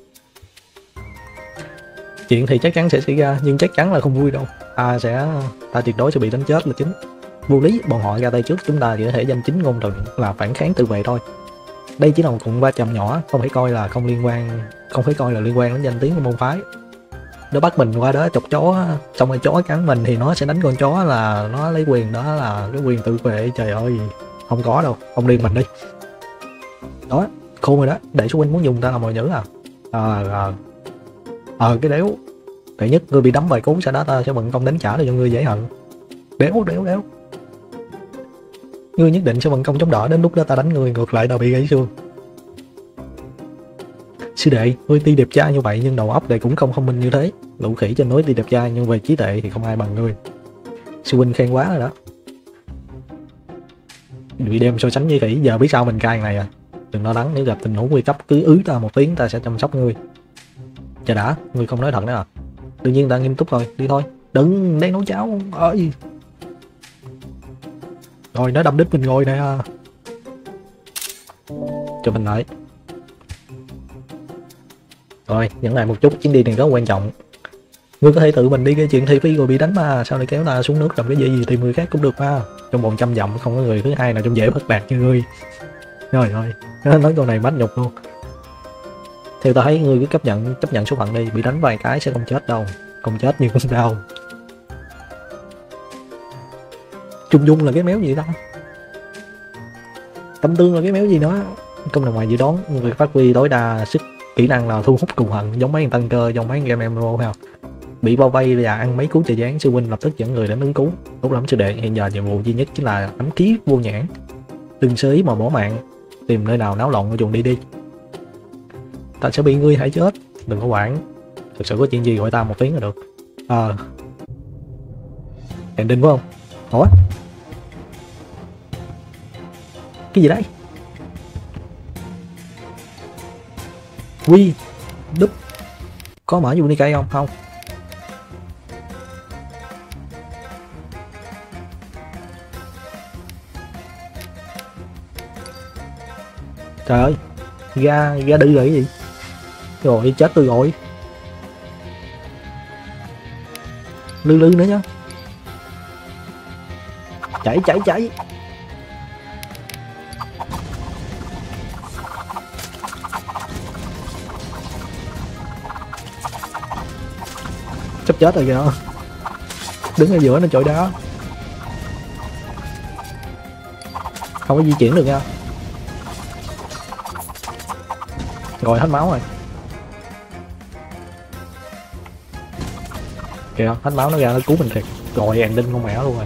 [SPEAKER 1] Chuyện thì chắc chắn sẽ xảy ra, nhưng chắc chắn là không vui đâu. Ta tuyệt đối sẽ bị đánh chết là chính. Vô lý, bọn họ ra tay trước, chúng ta chỉ có thể danh chính ngôn thuận là phản kháng tự vệ thôi. Đây chỉ là một cụm va chạm nhỏ, không phải coi là liên quan đến danh tiếng của môn phái. Nó bắt mình qua đó chọc chó, xong rồi chó cắn mình thì nó sẽ đánh con chó, là nó lấy quyền đó là cái quyền tự vệ. Trời ơi, không có đâu, ông điên mình đi. Đó, khôn rồi đó, để sư huynh muốn dùng ta làm mồi nhữ à? Cái đéo. Đệ nhất ngươi bị đấm vài cú, sau đó ta sẽ vận công đánh trả để cho ngươi dễ hận. Đéo. Ngươi nhất định sẽ vận công chống đỡ, đến lúc đó ta đánh ngươi ngược lại, ta bị gãy xương. Sư đệ, ngươi tuy đẹp trai như vậy nhưng đầu óc đệ cũng không thông minh như thế. Lũ khỉ trên núi tuy đẹp trai nhưng về trí tuệ thì không ai bằng ngươi. Sư huynh khen quá rồi đó. Bị đem so sánh với khỉ, giờ biết sao mình cai này à. Đừng lo lắng, nếu gặp tình huống nguy cấp cứ ta một tiếng, ta sẽ chăm sóc ngươi. Chờ đã, ngươi không nói thật nữa à? Đương nhiên ta nghiêm túc rồi, đi thôi. Đừng đang nấu cháo ơi. Rồi nó đâm đít mình ngồi nè. Cho mình lại. Rồi, dẫn lại một chút, chuyến đi này rất quan trọng. Ngươi có thể tự mình đi gây chuyện thị phi rồi bị đánh mà, sao lại kéo ta xuống nước làm cái gì tìm người khác cũng được mà. Trong vòng 100 dặm không có người thứ hai nào trông dễ thất bạc như ngươi. Trời ơi, nói câu này mách nhục luôn. Theo ta thấy ngươi cứ chấp nhận số phận đi, bị đánh vài cái sẽ không chết đâu, không chết nhưng không đau. Trung dung là cái méo gì đó, tâm tương là cái méo gì nữa. Không nằm ngoài dự đoán, người phát huy tối đa sức kỹ năng là thu hút cùng hận, giống mấy tăng cơ trong mấy game MMO phải không? Bị bao vây và ăn mấy cú trời giáng, sư huynh lập tức dẫn người đến ứng cứu. Tốt lắm sư đệ, hiện giờ nhiệm vụ duy nhất chính là ấm ký vô nhãn, đừng sơ ý mà bỏ mạng, tìm nơi nào náo loạn ở chuồng đi. Ta sẽ bị ngươi hại chết, đừng có quản, thực sự có chuyện gì gọi ta một tiếng là được. Hẹn đinh phải không? Ủa, cái gì đấy? Quy đúp có mở Unicay không? Không. Trời ơi, ra đi rồi cái gì? Rồi chết tôi rồi. Lư nữa nhá. Chạy. Sắp chết rồi kìa. Đứng ở giữa nó chọi đá. Không có di chuyển được nha. Rồi hết máu rồi. Kìa, hết máu nó ra nó cứu mình thiệt. Rồi ăn đinh con mẹ luôn rồi.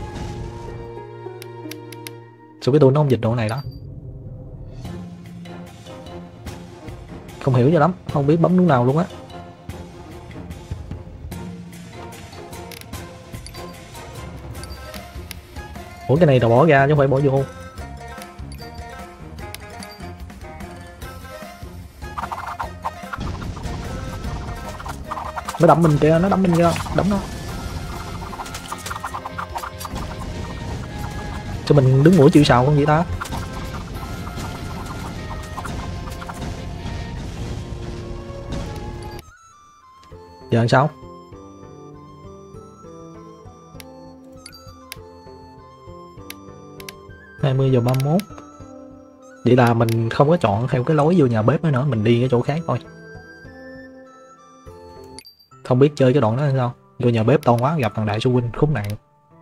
[SPEAKER 1] Sao cái tôi nó không dịch độ này đó. Không hiểu cho lắm, không biết bấm nút nào luôn á. Ủa cái này là bỏ ra chứ không phải bỏ vô. Nó đâm mình kìa, đấm nó. Cho mình đứng mũi chịu sào không vậy ta? Giờ làm sao? giờ 31. Vậy là mình không có chọn theo cái lối vô nhà bếp nữa, mình đi cái chỗ khác thôi. Không biết chơi cái đoạn đó hay sao? Vô nhà bếp to quá gặp thằng đại sư huynh khốn nạn.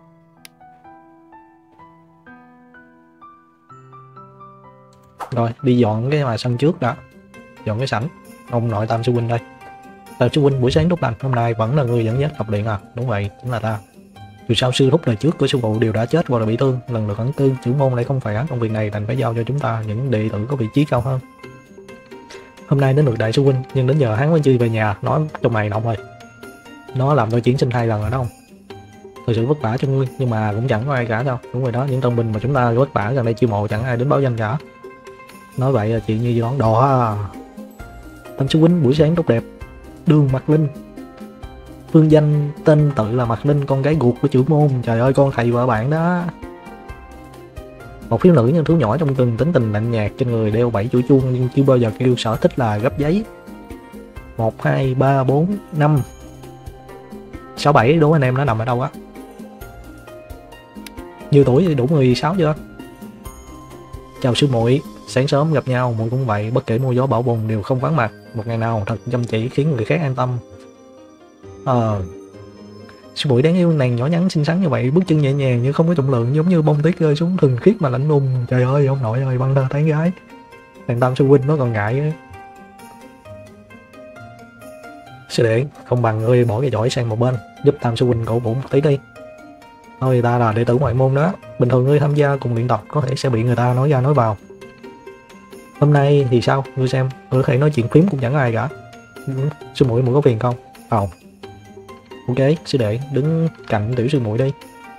[SPEAKER 1] Rồi đi dọn cái mà sân trước đã. Dọn cái sảnh. Ông nội Tam sư huynh đây. Tam sư huynh buổi sáng tốt lành, hôm nay vẫn là người dẫn dắt tập luyện à? Đúng vậy, chính là ta. Dù sao sư thúc đời trước của sư phụ đều đã chết hoặc là bị thương, lần lượt ẩn cư, trưởng môn lại không phải công việc này đành phải giao cho chúng ta, những đệ tử có vị trí cao hơn. Hôm nay đến lượt đại sư huynh, nhưng đến giờ hắn vẫn chưa về nhà, nói cho mày động rồi. Nó làm tôi chuyển sinh 2 lần rồi đó không? Thực sự vất vả cho ngươi, nhưng mà cũng chẳng có ai cả đâu. Đúng rồi đó, những tân binh mà chúng ta vất vả gần đây chiêu mộ chẳng ai đến báo danh cả. Nói vậy là chuyện như đón đỏ. Tam sư huynh buổi sáng tốt đẹp. Đường Mạc Linh. Phương danh tên tự là Mạc Linh, con gái ruột của trưởng môn. Trời ơi, con thầy vợ bạn đó. Một thiếu nữ nhưng thú nhỏ trong rừng, tính tình lạnh nhạt, trên người đeo 7 chuỗi chuông nhưng chưa bao giờ kêu, sở thích là gấp giấy. 1, 2, 3, 4, 5 6, 7 đố anh em nó nằm ở đâu á? Nhiêu tuổi thì đủ 16 chưa? Chào sư muội, sáng sớm gặp nhau, muội cũng vậy, bất kể mưa gió bão bùng đều không vắng mặt, một ngày nào thật chăm chỉ khiến người khác an tâm. Sư muội đáng yêu, nàng nhỏ nhắn xinh xắn như vậy, bước chân nhẹ nhàng nhưng không có trọng lượng, giống như bông tuyết rơi xuống, thuần khiết mà lạnh lùng. Trời ơi, ông nội ơi, băng đơ tán gái. Thằng Tam sư huynh nó còn ngại ấy. Sư đệ, không bằng ngươi bỏ cái chổi sang một bên, giúp Tam sư huynh cổ vũ một tí đi. Thôi ta là đệ tử ngoại môn đó, bình thường ngươi tham gia cùng luyện tập có thể sẽ bị người ta nói ra nói vào. Hôm nay thì sao, ngươi xem, ngươi có thể nói chuyện phím cũng chẳng ai cả. Sư muội có phiền không? Không. Ok, sư đệ đứng cạnh tiểu sư muội đi.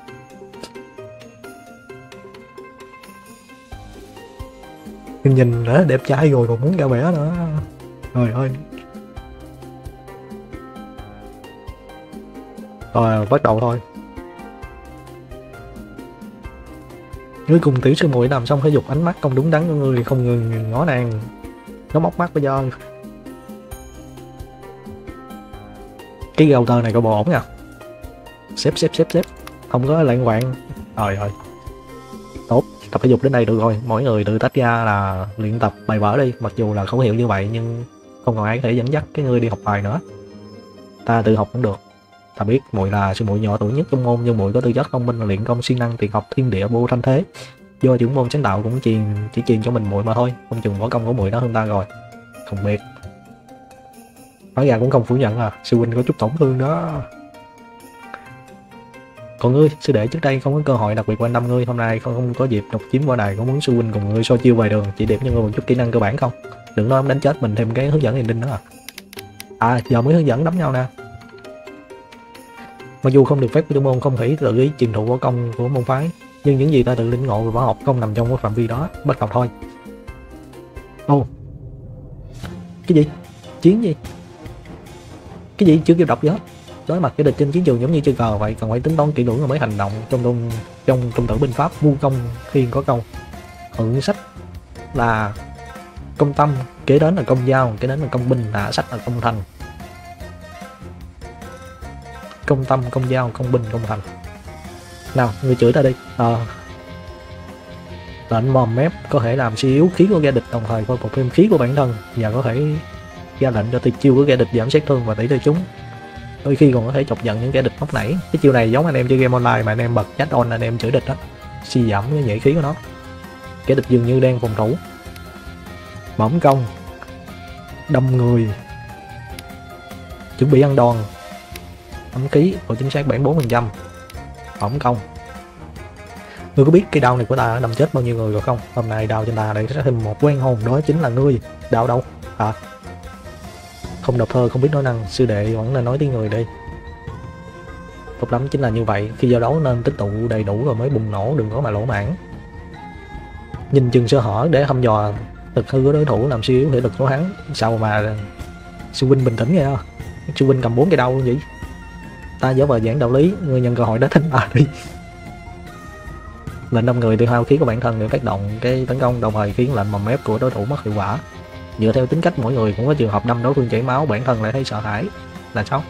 [SPEAKER 1] Nhìn đã đẹp trai rồi còn muốn ra vẻ nữa. Trời ơi. Rồi bắt đầu thôi. Ngươi cùng tiểu sư muội làm xong thể dục, ánh mắt không đúng đắn của ngươi không ngừng ngó nàng. Nó móc mắt bây giờ. Cái router này có bộ ổn nha. Xếp, không có lạng quạng. Rồi tốt, tập thể dục đến đây được rồi. Mỗi người tự tách ra là luyện tập bài vở đi. Mặc dù là khẩu hiệu như vậy nhưng không còn ai có thể dẫn dắt cái người đi học bài nữa. Ta tự học cũng được. Ta biết muội là sư muội nhỏ tuổi nhất trong môn, nhưng muội có tư chất thông minh và luyện công siêng năng, tuyệt học thiên địa vô thanh thế. Do trưởng môn sáng đạo cũng chỉ truyền cho mình muội mà thôi, không chừng võ công của muội đó hơn ta rồi. Không biết. Nói ra cũng không phủ nhận sư huynh có chút tổn thương đó. Còn ngươi, sư đệ trước đây không có cơ hội đặc biệt quan tâm ngươi, hôm nay không có dịp độc chiếm qua đài, có muốn sư huynh cùng ngươi so chiêu vài đường, chỉ điểm cho ngươi một chút kỹ năng cơ bản không? Đừng nói ông đánh chết mình thêm cái hướng dẫn ending nữa giờ mới hướng dẫn đấm nhau nè. Mặc dù không được phép của trưởng môn không thể tự ý truyền thụ võ công của môn phái, nhưng những gì ta tự lĩnh ngộ về võ học không nằm trong cái phạm vi đó, bắt học thôi. Cái gì? Chiến gì? Cái gì chưa kịp đọc gì hết. Đối mặt với địch trên chiến trường giống như chơi cờ vậy, cần phải tính toán kỹ lưỡng rồi mới hành động. Trong trung tử binh pháp Vu Công Thiên có câu hưởng sách là công tâm, kế đến là công giao, kế đến là công binh, hạ sách là công thành. Công tâm, công giao, công binh, công thành. Nào, người chửi ta đi. Lệnh mòm mép có thể làm suy yếu khí của kẻ địch, đồng thời khôi phục thêm khí của bản thân, và có thể ra lệnh cho tuyệt chiêu của kẻ địch giảm sát thương và tỷ lệ chúng. Đôi khi còn có thể chọc giận những kẻ địch nóng nảy. Cái chiêu này giống anh em chơi game online mà anh em bật chat on anh em chửi địch đó, suy giảm cái nhạy khí của nó. Kẻ địch dường như đang phòng thủ. Bỗng công, đâm người, chuẩn bị ăn đòn, ấm khí, độ chính xác 74%. Bỗng công. Ngươi có biết cái đao này của ta đã đâm chết bao nhiêu người rồi không? Hôm nay đao trên ta để sẽ thêm một oan hồn, đó chính là ngươi. Đao đâu? Không đọc thơ, không biết nói năng, sư đệ vẫn nên nói tiếng người đi. Tốt lắm, chính là như vậy. Khi giao đấu nên tích tụ đầy đủ rồi mới bùng nổ, đừng có mà lỗ mãn. Nhìn chừng sơ hở để thăm dò thực hư của đối thủ, làm suy yếu thể lực của hắn. Sao mà sư huynh bình tĩnh nghe? Sư huynh cầm 4 cây đau luôn vậy? Ta giả vờ giảng đạo lý, ngươi nhân cơ hội đó thánh đi. Lệnh đâm người tiêu hao khí của bản thân để phát động cái tấn công, đồng thời khiến lệnh mầm mép của đối thủ mất hiệu quả. Dựa theo tính cách mỗi người cũng có trường hợp đâm đối phương chảy máu, bản thân lại thấy sợ hãi. Là sao?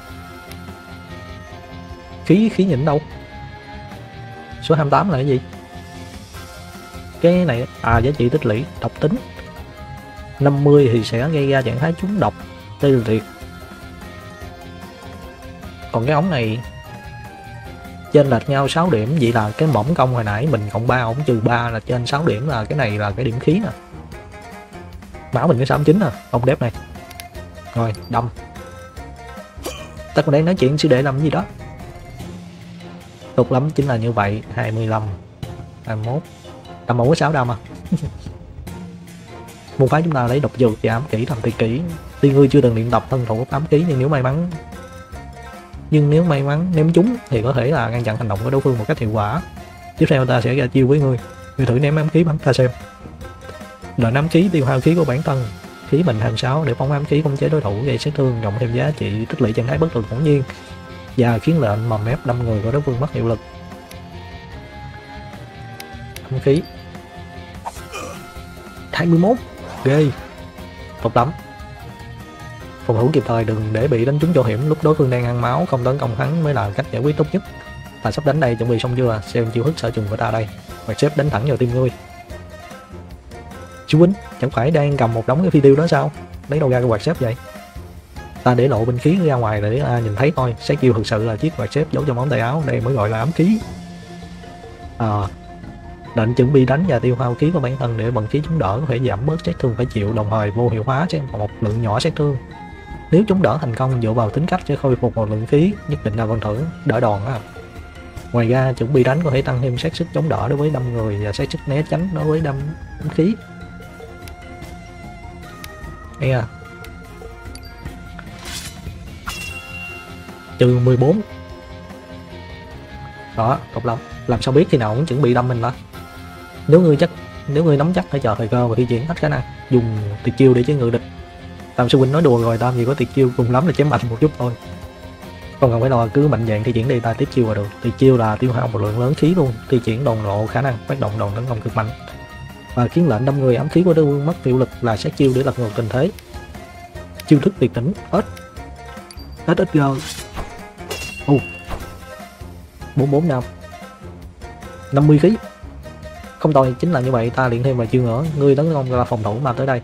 [SPEAKER 1] Khí nhịn đâu? Số 28 là cái gì? Cái này giá trị tích lũy độc tính 50 thì sẽ gây ra trạng thái trúng độc tê liệt. Còn cái ống này trên lệch nhau 6 điểm, vậy là cái mỏng công hồi nãy mình cộng 3, ổng trừ 3 là trên 6 điểm, là cái này là cái điểm khí nè. Máu mình cái 69 nè, ông đép này. Rồi, đâm. Ta còn đang nói chuyện sư đệ làm cái gì đó. Tốt lắm, chính là như vậy. 25, 21. Tầm 1 6 đâm à. Môn phái chúng ta lấy độc dược và ám kỹ làm tuyệt kỹ. Tuy ngươi chưa từng luyện tập thân thủ ám kỹ, nhưng nếu may mắn ném trúng thì có thể là ngăn chặn hành động của đối phương một cách hiệu quả. Tiếp theo ta sẽ ra chiêu với ngươi. Ngươi thử ném ám khí bắn ta xem. Lệnh ám khí tiêu hao khí của bản thân, khí mình 26 để phóng ám khí khống chế đối thủ, gây sát thương, cộng thêm giá trị tích lũy trạng thái bất thường ngẫu nhiên và khiến lệnh mầm mép đâm người của đối phương mất hiệu lực. Ám khí 21, ghê. Tốt lắm. Phòng thủ kịp thời, đừng để bị đánh trúng chỗ hiểm lúc đối phương đang ăn máu, không tấn công hắn mới là cách giải quyết tốt nhất. Ta sắp đánh đây, chuẩn bị xong chưa? Xem chiêu thức sở trường của ta đây. Hoặc xếp đánh thẳng vào tim ngươi. Chú Quýnh, chẳng phải đang cầm một đống cái phi tiêu đó sao? Lấy đâu ra cái quạt xếp vậy? Ta để lộ binh khí ra ngoài để nhìn thấy thôi. Sát chiêu thực sự là chiếc quạt xếp giấu trong ống tay áo, đây mới gọi là ám khí. Định chuẩn bị đánh và tiêu hao khí của bản thân để vận khí chống đỡ có thể giảm bớt sát thương phải chịu, đồng thời vô hiệu hóa một lượng nhỏ sát thương. Nếu chống đỡ thành công dựa vào tính cách sẽ khôi phục một lượng khí nhất định là phần thưởng đỡ đòn á. Ngoài ra chuẩn bị đánh có thể tăng thêm xác suất chống đỡ đối với đâm người và xác suất né tránh đối với đâm khí. Trừ 14. Đó, tốt lắm. Làm sao biết khi nào cũng chuẩn bị đâm mình đó. Nếu ngươi nắm chắc phải chờ thời cơ và thi triển hết khả năng dùng tuyệt chiêu để chế ngự địch. Tam sư huynh nói đùa rồi, Tam gì có tuyệt chiêu, cùng lắm là chém mạnh một chút thôi. Không cần phải lo, cứ mạnh dạn thi triển đi, ta tiếp chiêu là được. Tuyệt chiêu là tiêu hao một lượng lớn khí luôn, thi triển đòn lộ khả năng phát động đòn tấn công cực mạnh và khiến lệnh đâm người ám khí của đối phương mất hiệu lực là sát chiêu để lật ngược tình thế. Chiêu thức tuyệt đỉnh ếch. SXG. 445 50 khí. Không tồi, chính là như vậy. Ta luyện thêm vài chiêu nữa, ngươi tấn công là phòng thủ mà tới đây.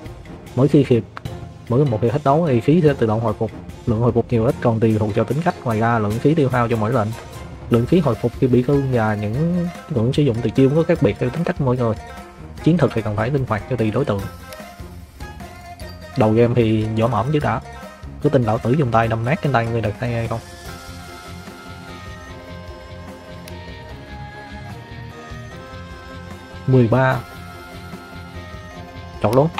[SPEAKER 1] Mỗi một hiệp hết đấu thì khí sẽ tự động hồi phục. Lượng hồi phục nhiều ít còn tùy thuộc vào tính cách. Ngoài ra lượng khí tiêu hao cho mỗi lệnh, lượng khí hồi phục khi bị thương và những lượng sử dụng từ chiêu có khác biệt theo tính cách mỗi người. Chiến thuật thì cần phải linh hoạt cho tùy đối tượng. Đầu game thì võ mỏm chứ đã. Cứ tin lão tử dùng tay đâm nát cái tay người đặt tay hay không. $13 chọn luôn.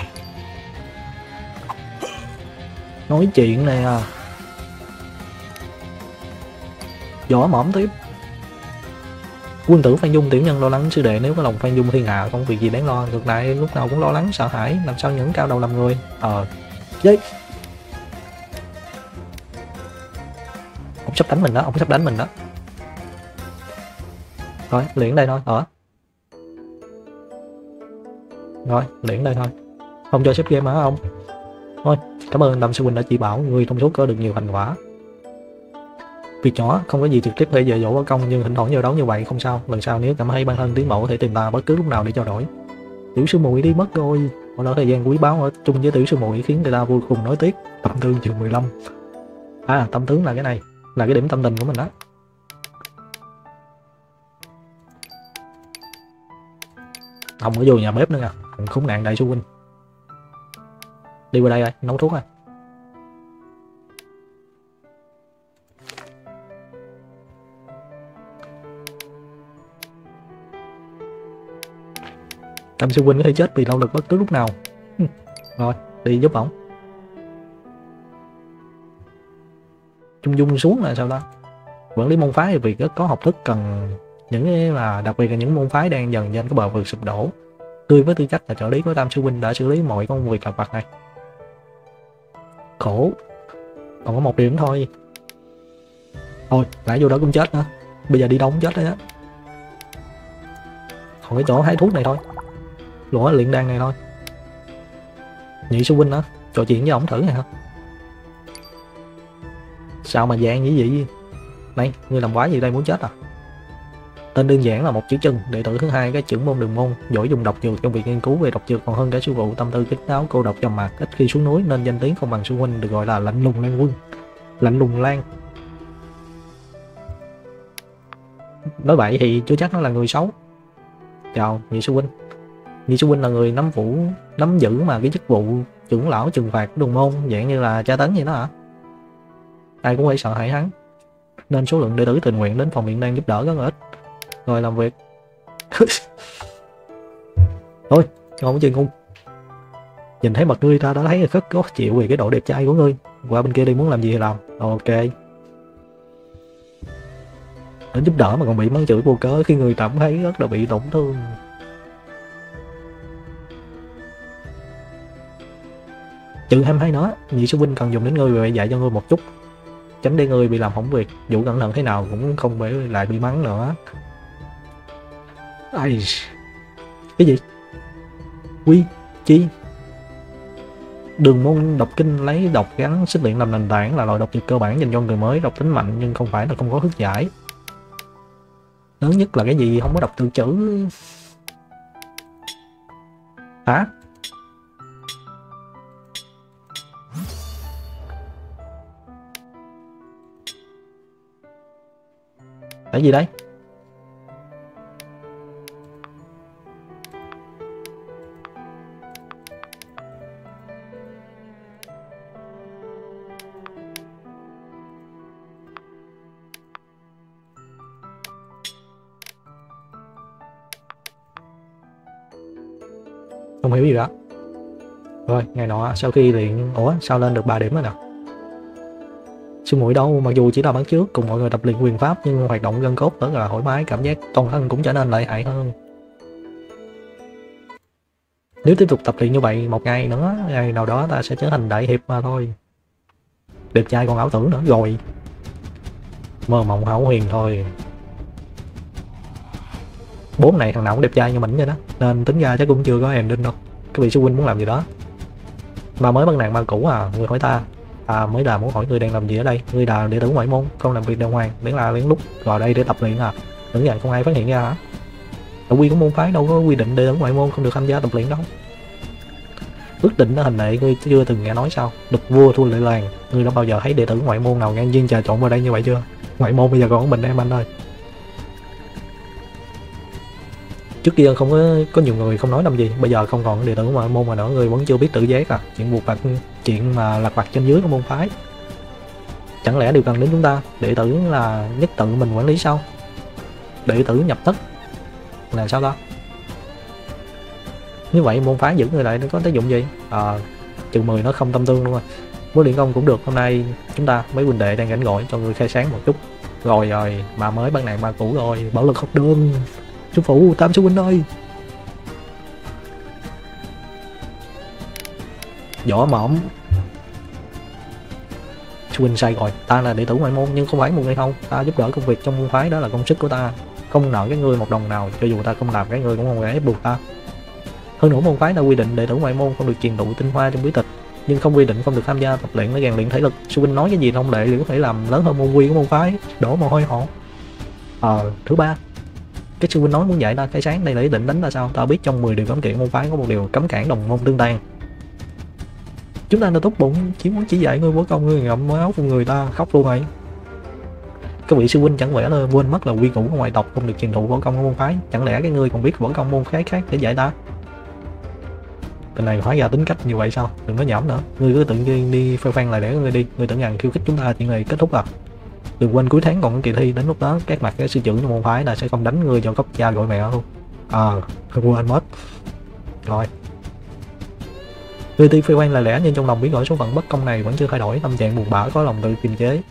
[SPEAKER 1] Nói chuyện này à. Võ mỏm tiếp. Quân tử Phan Dung tiểu nhân lo lắng sư đệ nếu có lòng Phan Dung thiên hạ không việc gì đáng lo, ngược lại lúc nào cũng lo lắng sợ hãi, làm sao những cao đầu làm người. Giấy. Ông sắp đánh mình đó, Rồi, luyện đây thôi, Rồi, luyện đây thôi. Không cho xếp game hả ông? Thôi, cảm ơn Lâm Sư Huynh đã chỉ bảo, người thông suốt có được nhiều thành quả. Việc nhỏ không có gì trực tiếp thể dạy dỗ võ công, nhưng thỉnh thoảng giao đấu như vậy không sao. Lần sau nếu cảm thấy bản thân tiến bộ có thể tìm ta bất cứ lúc nào để trao đổi. Tiểu sư muội đi mất rồi. Họ lỡ thời gian quý báu ở chung với tiểu sư muội khiến người ta vô cùng nói tiếc. Tâm tư chương 15. Tâm tướng là cái này, là cái điểm tâm tình của mình đó. Không có vô nhà bếp nữa nha, khốn nạn đại sư huynh. Đi qua đây rồi, nấu thuốc rồi. Tam sư huynh có thể chết vì lao lực bất cứ lúc nào. Rồi, đi giúp ổng. Trung dung xuống là sao đó. Quản lý môn phái thì việc có học thức cần những cái là đặc biệt là những môn phái đang dần dần có bờ vực sụp đổ. Tôi với tư cách là trợ lý của Tam sư huynh đã xử lý mọi công việc lặt vặt này. Khổ. Còn có một điểm thôi. Thôi, nãy vô đó cũng chết nữa. Bây giờ đi đâu cũng chết đấy á. Còn cái chỗ hái thuốc này thôi. Lũa luyện đan này thôi. Nhị sư huynh nữa, trò chuyện với ổng thử này hả? Sao mà dạng như vậy? Này, ngươi làm quái gì đây, muốn chết à? Tên đơn giản là một chữ chân, đệ tử thứ hai cái trưởng môn Đường Môn, giỏi dùng độc dược trong việc nghiên cứu về độc dược còn hơn cả sư phụ, tâm tư kín đáo, cô độc trầm mặc, ít khi xuống núi nên danh tiếng không bằng sư huynh, được gọi là lạnh lùng Lan Quân. Lạnh lùng Lan. Nói vậy thì chưa chắc nó là người xấu. Chào nhị sư huynh. Nhị sư huynh là người nắm giữ mà cái chức vụ trưởng lão trừng phạt của Đường Môn, dạng như là tra tấn vậy đó hả? Ai cũng phải sợ hãi hắn, nên số lượng đệ tử tình nguyện đến phòng luyện đan giúp đỡ rất là ít. Rồi làm việc. Thôi, không có chơi ngu. Nhìn thấy mặt ngươi ta đã thấy rất khó chịu vì cái độ đẹp trai của ngươi. Qua bên kia đi, muốn làm gì thì làm. Ok. Đến giúp đỡ mà còn bị mắng chửi vô cớ khi người cảm thấy rất là bị tổn thương. Trừ 22 nữa, nhị sư huynh cần dùng đến ngươi về dạy cho ngươi một chút, tránh để ngươi bị làm hỏng việc, dù cẩn thận thế nào cũng không phải lại bị mắng nữa. Ai... Cái gì? Quy chi? Đường Môn độc kinh lấy độc gắn xích luyện làm nền tảng, là loại độc dược cơ bản dành cho người mới, độc tính mạnh nhưng không phải là không có thuốc giải. Lớn nhất là cái gì không có đọc từ chữ hả? Cái gì đấy? Không hiểu gì đó. Rồi, ngày nọ sau khi luyện... Ủa, sao lên được 3 điểm rồi nè? Sư muội đâu, mặc dù chỉ là bắt chước cùng mọi người tập luyện quyền pháp nhưng hoạt động gân cốt rất là thoải mái, cảm giác toàn thân cũng trở nên lợi hại hơn. Nếu tiếp tục tập luyện như vậy một ngày nữa, ngày nào đó ta sẽ trở thành đại hiệp mà thôi. Đẹp trai còn ảo tưởng nữa rồi. Mơ mộng hão huyền thôi. Bốn này thằng nào cũng đẹp trai như mình vậy đó, nên tính ra chắc cũng chưa có ending đâu. Cái vị sư huynh muốn làm gì đó. Mà mới bắt nàng ma cũ à, người hỏi ta. Ta mới là muốn hỏi ngươi đang làm gì ở đây. Ngươi là đệ tử ngoại môn, không làm việc đàng hoàng, lén là lén lút vào đây để tập luyện à? Tưởng rằng không ai phát hiện ra hả? Nội quy của môn phái đâu có quy định đệ tử ngoại môn không được tham gia tập luyện đâu. Ước định đó hình lệ ngươi chưa từng nghe nói sao? Đục vua thua lệ làng. Ngươi đã bao giờ thấy đệ tử ngoại môn nào ngang nhiên trà trộn vào đây như vậy chưa? Ngoại môn bây giờ còn mình em anh ơi. Trước kia không có nhiều người không nói làm gì, bây giờ không còn đệ tử ngoại môn mà nữa, người vẫn chưa biết tự giác à? Chuyện mà lặt vặt trên dưới của môn phái, chẳng lẽ đều cần đến chúng ta? Đệ tử là nhất tự mình quản lý sao? Đệ tử nhập thất là sao đó? Như vậy môn phái giữ người lại nó có tác dụng gì? Trừ 10 nó không tâm tương luôn rồi. Muốn luyện công cũng được, hôm nay chúng ta mấy huynh đệ đang rảnh rỗi cho người khai sáng một chút. Rồi mà mới bắt nạn ma cũ rồi, bảo lực học đơn. Sư phụ, Tam sư huynh ơi. Võ mỏm. Sư huynh sai rồi, ta là đệ tử ngoại môn nhưng không phải một người không. Ta giúp đỡ công việc trong môn phái đó là công sức của ta, không nợ cái ngươi một đồng nào, cho dù ta không làm cái ngươi cũng không phải ép buộc ta. Hơn nữa môn phái đã quy định đệ tử ngoại môn không được truyền thụ tinh hoa trong bí tịch, nhưng không quy định không được tham gia tập luyện để rèn luyện thể lực. Sư huynh nói cái gì thông lệ thì có thể làm lớn hơn môn quy của môn phái, đổ mồ hôi họ. Thứ ba, cái sư huynh nói muốn dạy ta khai sáng đây là ý định đánh ta sao? Ta biết trong 10 điều cấm kỵ môn phái có một điều cấm cản đồng môn tương tàn. Chúng ta đã tốt bụng chỉ dạy ngươi võ công, ngươi ngậm máu của người ta khóc luôn rồi. Các vị sư huynh chẳng lẽ là quên mất là quy củ của ngoại tộc không được truyền thụ võ công của môn phái? Chẳng lẽ cái ngươi còn biết võ công môn phái khác để dạy ta? Cái này hóa ra tính cách như vậy sao? Đừng có nhõm nữa, ngươi cứ tự nhiên đi phê phan lại để ngươi đi. Ngươi tưởng rằng khiêu khích chúng ta chuyện này kết thúc à? Đừng quên cuối tháng còn có kỳ thi, đến lúc đó các mặt cái sư trưởng của môn phái là sẽ không đánh ngươi cho cốc cha gọi mẹ luôn. Quên mất. Rồi. Ngươi ti phê phan lại lẽ nhưng trong lòng biết rõ số phận bất công này vẫn chưa thay đổi, tâm trạng buồn bã có lòng tự kiềm chế.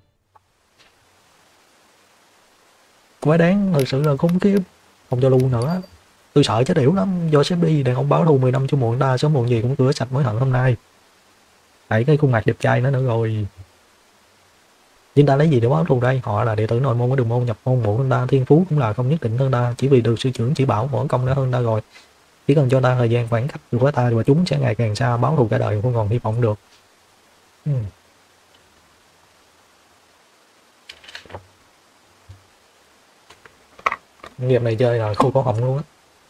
[SPEAKER 1] Quá đáng, thật sự là khốn kiếp. Không cho luôn nữa. Tôi sợ chết điểu lắm, do sếp đi đàn ông báo thù 10 năm cho muộn ta, sớm muộn gì cũng rửa sạch mối hận hôm nay. Tại cái khuôn mặt đẹp trai nữa rồi. Nhưng ta lấy gì để báo thù đây? Họ là đệ tử nội môn của đường môn, nhập môn muộn hơn ta, thiên phú cũng là không nhất định hơn ta, chỉ vì được sư trưởng chỉ bảo võ công đã hơn ta rồi. Chỉ cần cho ta thời gian khoảng cách với ta và chúng sẽ ngày càng xa, báo thù cả đời không còn hy vọng được. Game này chơi là không có họng luôn á.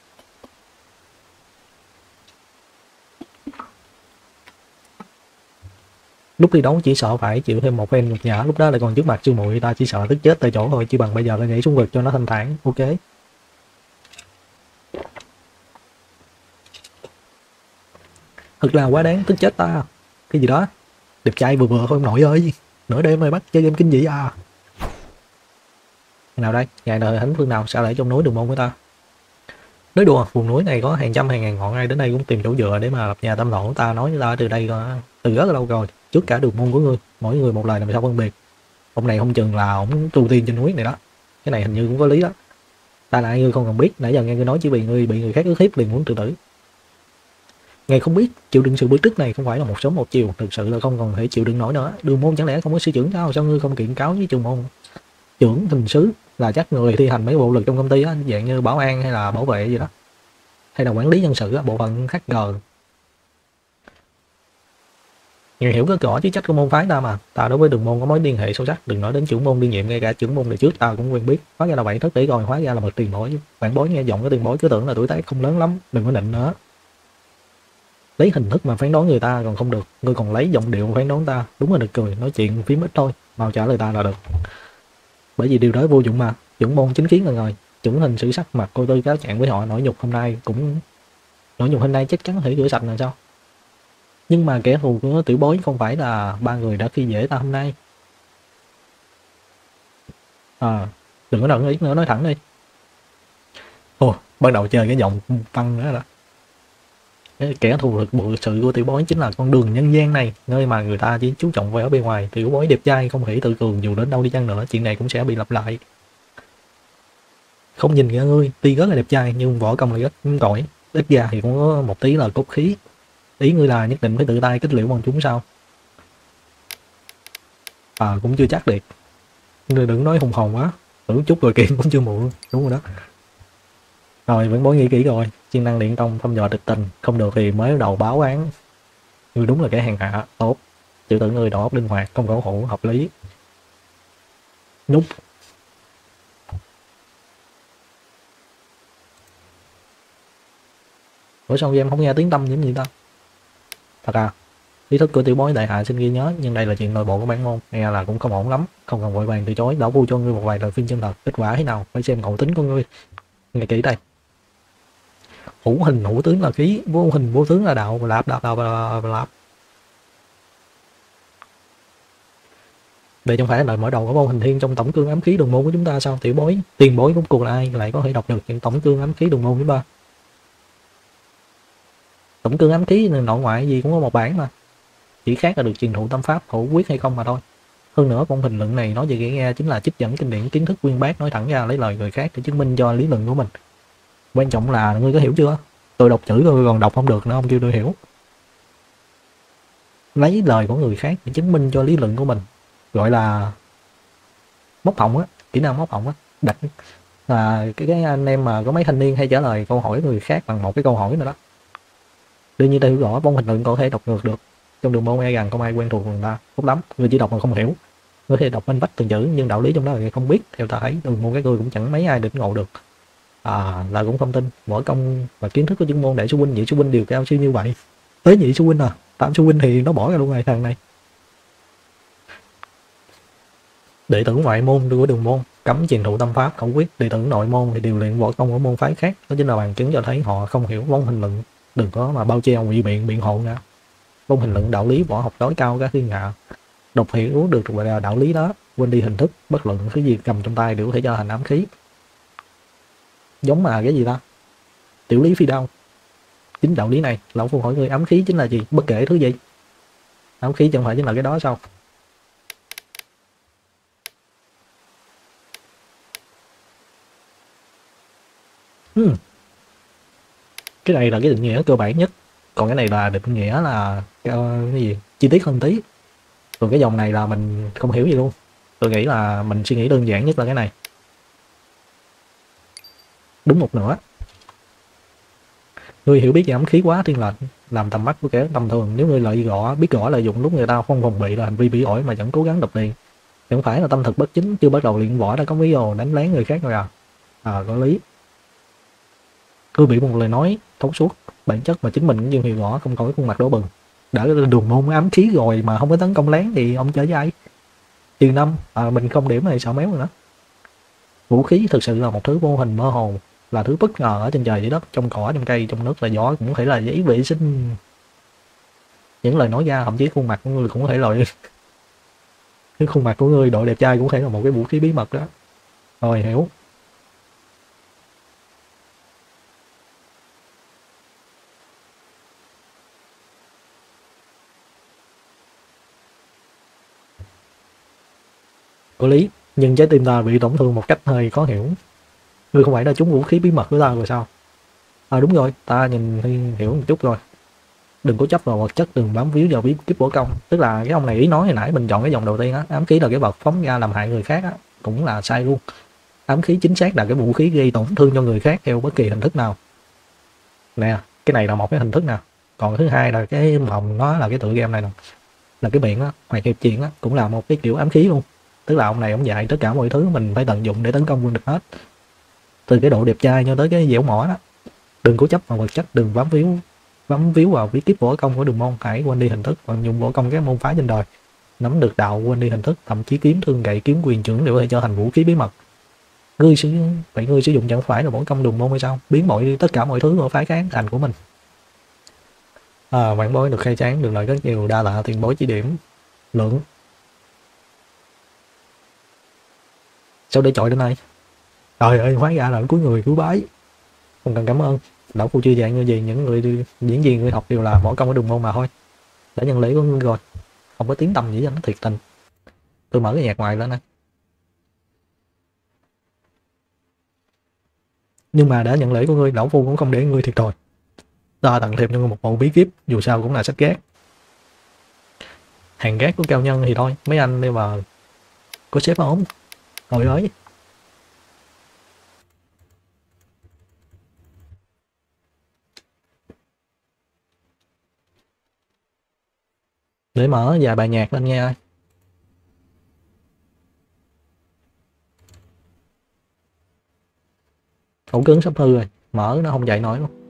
[SPEAKER 1] Lúc đi đấu chỉ sợ phải chịu thêm một phen nhục nhã, lúc đó lại còn trước mặt sư muội, ta chỉ sợ tức chết tại chỗ thôi, chỉ bằng bây giờ lại nhảy xuống vực cho nó thanh thản. Ok. Thật là quá đáng, tức chết ta. Cái gì đó? Đẹp trai vừa thôi ông nội ơi. Nửa đêm mày bắt chơi game kinh dị à? Nào đây, ngày đời thánh phương nào sao lại trong núi đường môn của ta? Nói đùa, vùng núi này có hàng trăm hàng ngàn ngọn, ai đến đây cũng tìm chỗ dựa để mà lập nhà tâm lộ. Ta nói với ta từ đây từ rất là lâu rồi, trước cả đường môn của ngươi, mỗi người một lời làm sao phân biệt. Ông này không chừng là ổng tu tiên trên núi này đó. Cái này hình như cũng có lý đó. Ta là ai ngươi không cần biết, nãy giờ nghe ngươi nói chỉ vì ngươi bị người khác ức hiếp liền muốn tự tử. Ngài không biết chịu đựng sự bức tức này không phải là một sớm một chiều, thực sự là không còn thể chịu đựng nổi nữa. Đường môn chẳng lẽ không có sư trưởng sao? Sao ngươi không kiện cáo với trường môn? Trưởng thình sứ là chắc người thi hành mấy bộ lực trong công ty á, dạng như bảo an hay là bảo vệ gì đó, hay là quản lý nhân sự á, bộ phận HR. Người hiểu cái rõ chức trách của môn phái ta mà. Ta đối với đường môn có mối liên hệ sâu sắc, đừng nói đến trưởng môn đương nhiệm, ngay cả trưởng môn đời trước ta cũng quen biết. Hóa ra là vậy, thất tỷ rồi, hóa ra là một tiền bối. Bạn bối nghe giọng cái tiền bối cứ tưởng là tuổi tác không lớn lắm, đừng có nịnh nữa. Lấy hình thức mà phán đoán người ta còn không được, ngươi còn lấy giọng điệu phán đoán ta, đúng là được cười. Nói chuyện phím ít thôi, mau trả lời ta là được. Bởi vì điều đó vô dụng mà. Trưởng môn chính kiến là rồi, trưởng hình sử sắc mặt cô tư cáo trạng với họ, nỗi nhục hôm nay chắc chắn có thể rửa sạch là sao? Nhưng mà kẻ thù của tiểu bối không phải là ba người đã khi dễ ta hôm nay. Đừng có đợi ý nữa, nói thẳng đi. Ban đầu chơi cái giọng tăng nữa đó. Kẻ thù thực sự của tiểu bối chính là con đường nhân gian này, nơi mà người ta chỉ chú trọng vẻ bên ngoài. Tiểu bối đẹp trai không thể tự cường, dù đến đâu đi chăng nữa chuyện này cũng sẽ bị lặp lại. Không nhìn ra ngươi tuy rất là đẹp trai nhưng võ công là rất cỏi, ít ra thì cũng có một tí là cốt khí. Ý ngươi là nhất định phải tự tay kết liễu bọn chúng sao? Cũng chưa chắc được. Ngươi đừng nói hùng hồn quá, tưởng chút rồi kiện cũng chưa muộn. Đúng rồi đó. Rồi vẫn bối nghĩ kỹ rồi, chuyên năng luyện công thăm dò địch tình, không được thì mới đầu báo án. Ngươi đúng là cái hàng hạ tốt. Tự tự người đầu óc linh hoạt, không cổ hủ, hợp lý. Nút. Ủa sao em không nghe tiếng tâm những gì ta? Thật à? Ý thức của tiểu bối đại hạ xin ghi nhớ, nhưng đây là chuyện nội bộ của bản môn, nghe là cũng không ổn lắm, không cần vội vàng từ chối. Lão phu cho ngươi một vài lời khuyên chân thật, kết quả thế nào phải xem ngộ tính của ngươi. Nghe kỹ đây. Hữu hình hữu tướng là khí, vô hình vô tướng là đạo. Lạp lạp lạp lạp lạp. Đây chẳng phải là lời mở đầu của vô hình thiên trong tổng cương ám khí đường môn của chúng ta sao tiểu bối? Tiền bối của cuộc là ai lại có thể đọc được những tổng cương ám khí đường môn của chúng ta? Tổng cương ám khí nội ngoại gì cũng có một bản mà, chỉ khác là được truyền thụ tâm pháp hữu quyết hay không mà thôi. Hơn nữa con hình luận này nói về dễ nghe chính là trích dẫn kinh điển kiến thức uyên bác, nói thẳng ra lấy lời người khác để chứng minh cho lý luận của mình. Quan trọng là ngươi có hiểu chưa? Tôi đọc chữ tôi còn đọc không được nữa, ông kêu tôi hiểu. Lấy lời của người khác để chứng minh cho lý luận của mình, gọi là móc họng á, kỹ năng móc họng á. Đặt là cái anh em mà có mấy thanh niên hay trả lời câu hỏi người khác bằng một cái câu hỏi nữa đó. Đương nhiên ta hiểu rõ bông hình luận có thể đọc ngược được, trong đường môn e rằng không ai quen thuộc người ta tốt lắm, người chỉ đọc mà không hiểu. Người thể đọc bên vách từng chữ nhưng đạo lý trong đó là không biết. Theo ta thấy đường môn các ngươi cũng chẳng mấy ai đỉnh ngộ được. Là cũng không tin võ công và kiến thức của chuyên môn đại sư huynh nhị sư huynh đều cao siêu như vậy. Tới nhị sư huynh à, tam sư huynh thì nó bỏ ra luôn này thằng này. Đệ tử ngoại môn của đường môn cấm truyền thụ tâm pháp khẩu quyết, đệ tử nội môn thì điều luyện võ công của môn phái khác, đó chính là bằng chứng cho thấy họ không hiểu vong hình luận. Đừng có mà bao che ngụy biện hộ nha. Vong hình luận đạo lý võ học tối cao các thiên hạ, đọc hiểu được gọi là đạo lý đó, quên đi hình thức, bất luận thứ gì cầm trong tay đều có thể cho thành ám khí. Giống mà cái gì ta, tiểu lý phi đao. Chính đạo lý này lão phu hỏi ngươi, ám khí chính là gì? Bất kể thứ gì, ám khí chẳng phải chính là cái đó sao? Cái này là cái định nghĩa cơ bản nhất, còn cái này là định nghĩa là cái gì chi tiết hơn tí. Còn cái dòng này là mình không hiểu gì luôn. Tôi nghĩ là mình suy nghĩ đơn giản nhất là cái này. Đúng một nửa. Ngươi hiểu biết về ám khí quá thiên lệch, làm tầm mắt của kẻ tầm thường. Nếu ngươi lợi gõ biết gõ lợi dụng lúc người ta không phòng bị là hành vi bị ổi mà vẫn cố gắng đập liền. Chẳng phải là tâm thực bất chính, chưa bắt đầu luyện võ đã có lý do đánh lén người khác rồi à? Có lý. Tôi bị một lời nói thấu suốt, bản chất mà chính mình cũng như hiểu rõ, không khỏi khuôn mặt đỏ bừng. Đã đường môn ám khí rồi mà không có tấn công lén thì ông chơi với ai? Tiền năm, mình không điểm này sợ méo rồi đó. Vũ khí thực sự là một thứ vô hình mơ hồ, là thứ bất ngờ ở trên trời dưới đất, trong cỏ, trong cây, trong nước, là gió cũng có thể là giấy vệ sinh. Những lời nói ra, thậm chí khuôn mặt của người cũng có thể loại cái khuôn mặt của người độ đẹp trai cũng có thể là một cái vũ khí bí mật đó. Rồi hiểu. Có lý, nhưng trái tim ta bị tổn thương một cách hơi khó hiểu. Ngươi không phải đã trúng vũ khí bí mật của ta rồi sao? Đúng rồi, ta nhìn thì hiểu một chút rồi. Đừng cố chấp vào vật chất, đừng bám víu vào bí kíp võ công. Tức là cái ông này ý nói hồi nãy mình chọn cái dòng đầu tiên á, ám khí là cái vật phóng ra làm hại người khác á, cũng là sai luôn. Ám khí chính xác là cái vũ khí gây tổn thương cho người khác theo bất kỳ hình thức nào. Nè, cái này là một cái hình thức nè. Còn thứ hai là cái mầm nó là cái tựa game này nè, là cái miệng á, Hoàng Hiệp Chuyện á, cũng là một cái kiểu ám khí luôn. Tức là ông này ông dạy tất cả mọi thứ mình phải tận dụng để tấn công quân địch hết. Từ cái độ đẹp trai cho tới cái dẻo mỏ đó. Đừng cố chấp vào vật chất, đừng bám víu vào bí kíp võ công của đường môn, hãy quên đi hình thức, vận dụng võ công các môn phái trên đời. Nắm được đạo quên đi hình thức, thậm chí kiếm thương gậy kiếm quyền trưởng đều có thể trở thành vũ khí bí mật. Ngươi sử dụng chẳng phải là võ công đường môn hay sao? Biến tất cả mọi thứ của phái khác thành của mình. Vạn bối được khai sáng, được lợi rất nhiều, đa tạ tiền bối chỉ điểm. Lượng. Sao để chọi đến đây? Trời ơi, hóa ra là cuối người cứu bái. Không cần cảm ơn. Lão phu chưa dạy như gì, những người diễn viên người học đều là võ công ở đường môn mà thôi. Đã nhận lễ của ngươi rồi, không có tiếng tăm gì cho nó thiệt tình. Tôi mở cái nhạc ngoài lên đây. Nhưng mà đã nhận lễ của ngươi, lão phu cũng không để ngươi thiệt thòi. Ta tặng thêm cho ngươi một bộ bí kíp, dù sao cũng là sách gác. Hàng gác của cao nhân thì thôi, mấy anh đây mà có sếp ốm. Trời ơi. để mở vài bài nhạc lên nghe. Ổ cứng sắp hư rồi, mở nó không dậy nổi luôn.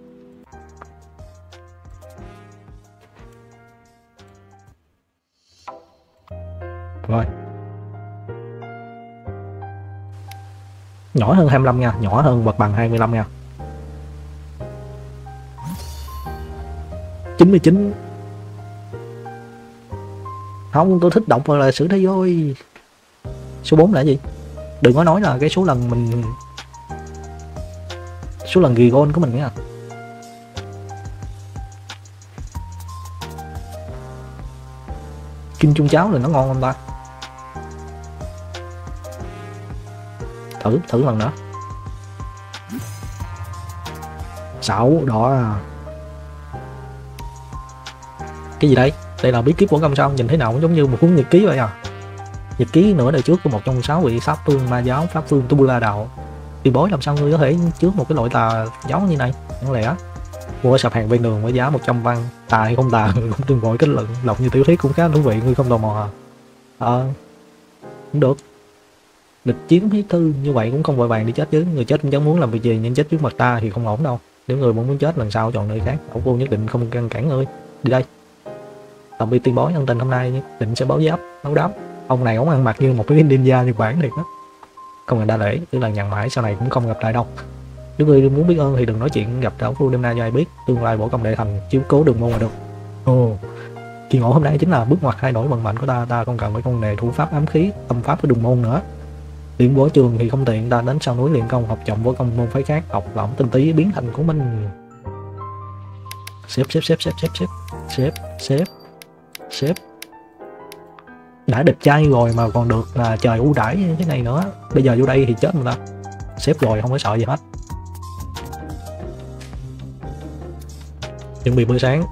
[SPEAKER 1] Rồi. Nhỏ hơn 25 nha, nhỏ hơn vật bằng 25 nha. 99. Không, tôi thích đọc là sử thế thôi. Số 4 là gì? Đừng có nói là cái số lần mình, số lần ghi goal của mình nha. Kim chung cháo là nó ngon không ta? Thử lần nữa. 6 đó à. Cái gì đây? Đây là bí kíp võ công sao? Nhìn thế nào cũng giống như một cuốn nhật ký vậy à. Nhật ký nửa đời trước của một trong 6 vị pháp phương ma giáo pháp phương Tu La Đạo. Tiền bối làm sao ngươi có thể trước một cái loại tà giáo như này? Chẳng lẽ mua sạp hàng ven đường với giá 100 văn, tà hay không tà cũng tương gọi kết luận lọc như tiểu thuyết cũng khá thú vị, ngươi không tò mò à? Cũng được. Địch chiến huyết thư như vậy cũng không vội vàng đi chết chứ, người chết chẳng muốn làm việc gì nhưng chết trước mặt ta thì không ổn đâu. Nếu người muốn chết lần sau chọn nơi khác, ổng vô nhất định không ngăn cản ngươi. Đi đây. Tầm bi tiên bối ân tình hôm nay nhất định sẽ báo giáp báo đáp. Ông này ổng ăn mặc như một cái ninja Nhật Bản thiệt đó. Không cần đa lễ, cứ là nhằn mãi sau này cũng không gặp lại đâu. Nếu người muốn biết ơn thì đừng nói chuyện gặp đảo phu đêm nay cho ai biết, tương lai bổ công đệ thành chiếu cố đường môn là được. Ồ, kỳ ngộ hôm nay chính là bước ngoặt thay đổi vận mệnh của ta. Ta không cần phải con nghề thủ pháp ám khí, tâm pháp với đường môn nữa. Luyện võ trường thì không tiện, ta đến sau núi luyện công, học trọng võ công môn phái khác, học lỏng tinh tí biến thành của mình. Xếp. Đã địch trai rồi mà còn được là trời ưu đãi như thế này nữa. Bây giờ vô đây thì chết người ta. Xếp rồi không có sợ gì hết. Chuẩn bị bữa sáng.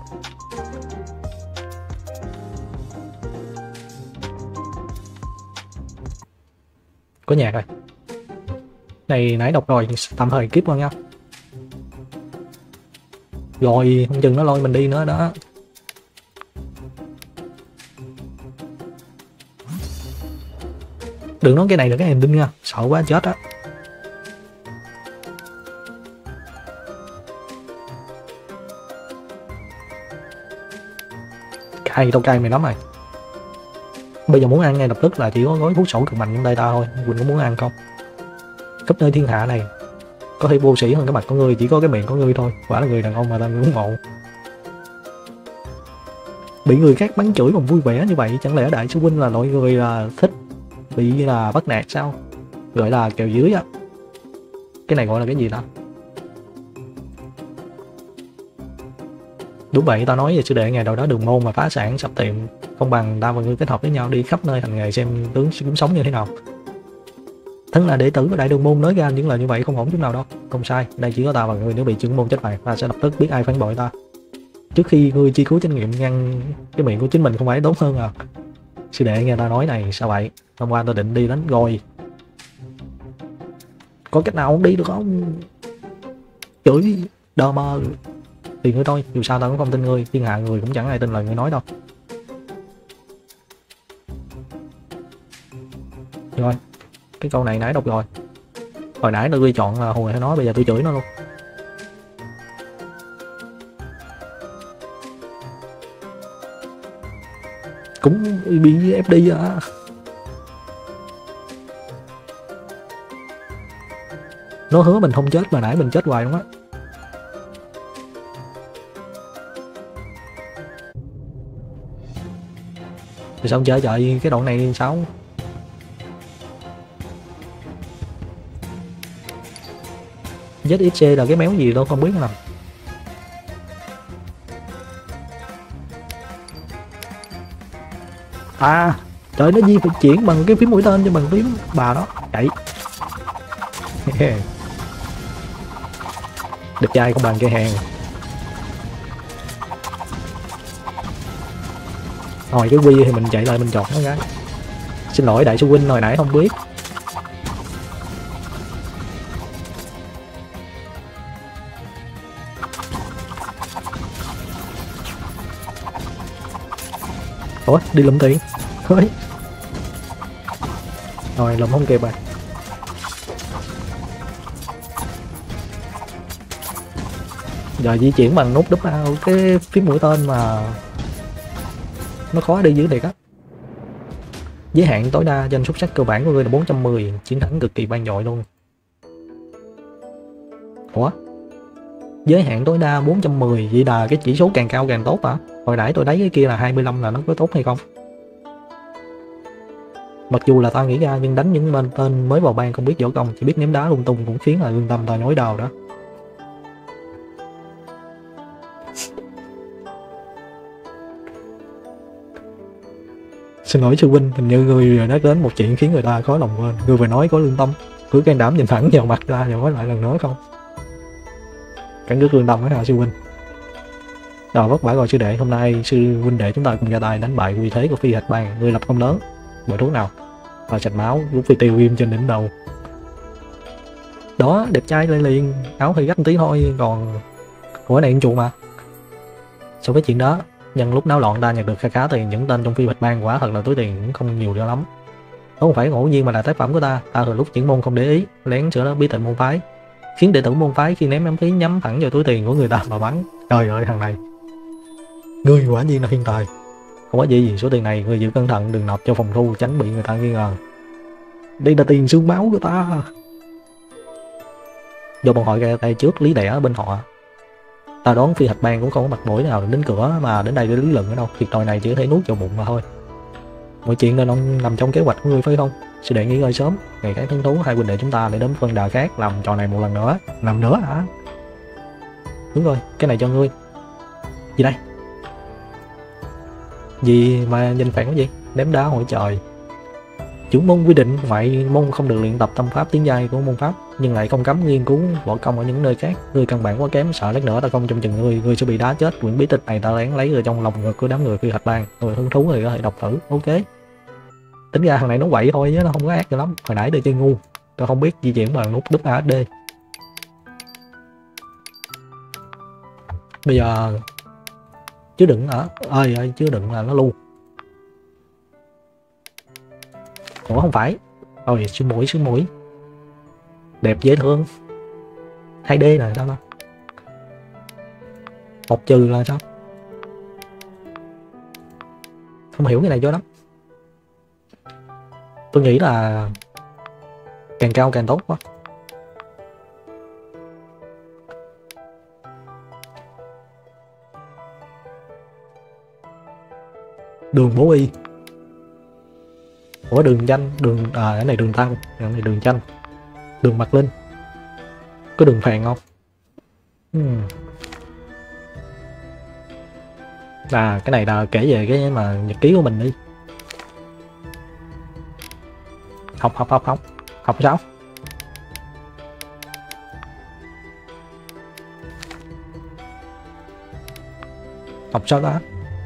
[SPEAKER 1] Có nhạc rồi. Này nãy đọc rồi, tạm thời kiếp qua nha. Rồi không chừng nó lôi mình đi nữa đó. Đừng nói cái này là cái ending nha, sợ quá chết á. Cay tao cay mày lắm rồi. Bây giờ muốn ăn ngay lập tức là chỉ có gói thuốc sổ cực mạnh trong tay ta thôi. Quỳnh có muốn ăn không? Khắp nơi thiên hạ này có thể vô sĩ hơn cái mặt của ngươi, chỉ có cái miệng của ngươi thôi. Quả là người đàn ông mà ta ngưỡng mộ. Bị người khác bắn chửi còn vui vẻ như vậy, chẳng lẽ đại sư huynh là loại người là thích bị là bắt nạt sao? Gọi là kèo dưới á. Cái này gọi là cái gì đó? Đúng vậy, tao nói về sư đệ ngày đầu đó đường môn mà phá sản sập tiệm, không bằng tao và ngươi kết hợp với nhau đi khắp nơi hành nghề xem tướng kiếm sống như thế nào. Thân là đệ tử của đại đường môn nói ra những lời như vậy không ổn chút nào đâu. Không sai, đây chỉ có tao và ngươi, nếu bị trưởng môn trách phạt ta sẽ lập tức biết ai phản bội ta. Trước khi ngươi chi cứu trách nhiệm ngăn cái miệng của chính mình không phải tốt hơn à? Sư đệ nghe ta nói này, sao vậy? Hôm qua tao định đi đánh rồi. Có cách nào không đi được không? Chửi đờ mờ thì ngươi thôi, dù sao tao cũng không tin ngươi, thiên hạ người cũng chẳng ai tin lời ngươi nói đâu. Rồi, cái câu này nãy đọc rồi. Hồi nãy tôi chọn là hồi nói, bây giờ tôi chửi nó luôn. Cũng bị FD à. Nó hứa mình không chết mà nãy mình chết hoài luôn á. Thì sao chơi trời cái đoạn này sao? ZXC là cái méo gì đâu không biết nào. À trời, nó di phục chuyển bằng cái phím mũi tên cho bằng phím bà đó. Chạy. Đẹp trai không bằng cái hàng. Hồi cái quy thì mình chạy lại mình chọn nó cái. Xin lỗi đại sư huynh hồi nãy không biết. Ủa đi lụm tiền thôi. Rồi lụm không kịp rồi. Giờ di chuyển bằng nút W, cái phím mũi tên mà nó khó đi dữ thiệt á. Giới hạn tối đa danh xuất sắc cơ bản của ngươi là 410, chiến thắng cực kỳ vang dội luôn. Ủa? Giới hạn tối đa 410, vậy là cái chỉ số càng cao càng tốt hả? Hồi nãy tôi thấy cái kia là 25 là nó có tốt hay không? Mặc dù là tao nghĩ ra nhưng đánh những bên tên mới vào bang không biết võ công, chỉ biết ném đá lung tung cũng khiến là lương tâm tao nhói đầu đó. Xin lỗi sư huynh, hình như người nói đến một chuyện khiến người ta khó lòng quên. Người vừa nói có lương tâm, cứ can đảm nhìn thẳng vào mặt ra và nói lại lần nữa không? Cảnh rất lương tâm đó hả sư huynh? Rồi vất vả rồi sư đệ, hôm nay sư huynh đệ chúng ta cùng ra tay đánh bại uy thế của phi hạch bang, người lập công lớn. Bởi thuốc nào? Và sạch máu, rút phi tiêu ghim trên đỉnh đầu. Đó, đẹp trai lên liền, áo hơi gắt tí thôi, còn của này anh trụ mà. Sau cái chuyện đó, nhân lúc náo loạn ta nhận được khá tiền, những tên trong phi bạch bang quả thật là túi tiền cũng không nhiều cho lắm. Đó không phải ngẫu nhiên mà là tác phẩm của ta từ lúc chuyển môn không để ý, lén sửa đó bí tịch môn phái, khiến đệ tử môn phái khi ném ám khí nhắm thẳng vào túi tiền của người ta mà bắn. Trời ơi thằng này, ngươi quả nhiên là thiên tài. Không có gì, số tiền này ngươi giữ cẩn thận đừng nộp cho phòng thu tránh bị người ta nghi ngờ. Đây là tiền xương máu của ta. Do bọn họ ra tay trước lý lẽ bên họ. Ta đoán phi hạch bang cũng không có mặt mũi nào đến cửa mà đến đây để lý luận ở đâu. Thiệt tòi này chỉ có thể nuốt vào bụng mà thôi. Mọi chuyện nên ông nằm trong kế hoạch của ngươi phải không? Sư đệ nghỉ ngơi sớm, ngày khác hứng thú hai huynh đệ chúng ta để đến phân đà khác làm trò này một lần nữa. Làm nữa hả? Đúng rồi, cái này cho ngươi. Gì đây? Gì mà nhìn phản cái gì? Ném đá hội trời. Chủ môn quy định ngoại môn không được luyện tập tâm pháp tiến giai của môn pháp, nhưng lại không cấm nghiên cứu võ công ở những nơi khác. Ngươi căn bản quá kém, sợ lát nữa ta không trong chừng ngươi sẽ bị đá chết. Quyển bí tịch này ta lén lấy ở trong lòng ngực của đám người phi hạch bang, người hứng thú thì có thể đọc thử. Ok. Tính ra thằng này nó quậy thôi chứ nó không có ác cho lắm. Hồi nãy tôi chơi ngu, tôi không biết di chuyển bằng nút WASD. Bây giờ chứ đừng hả? Ơi chứ đừng là nó luôn. Ủa không phải. Rồi sư mũi đẹp dễ thương 2D này sao đó. Một trừ là sao? Không hiểu cái này cho lắm. Tôi nghĩ là càng cao càng tốt quá. Đường bố y. Ủa đường danh, đường cái này đường tăng, cái này đường tranh, đường mặt linh. Có đường phèn không? Cái này là kể về cái mà nhật ký của mình đi. Học sao? Học sao đó?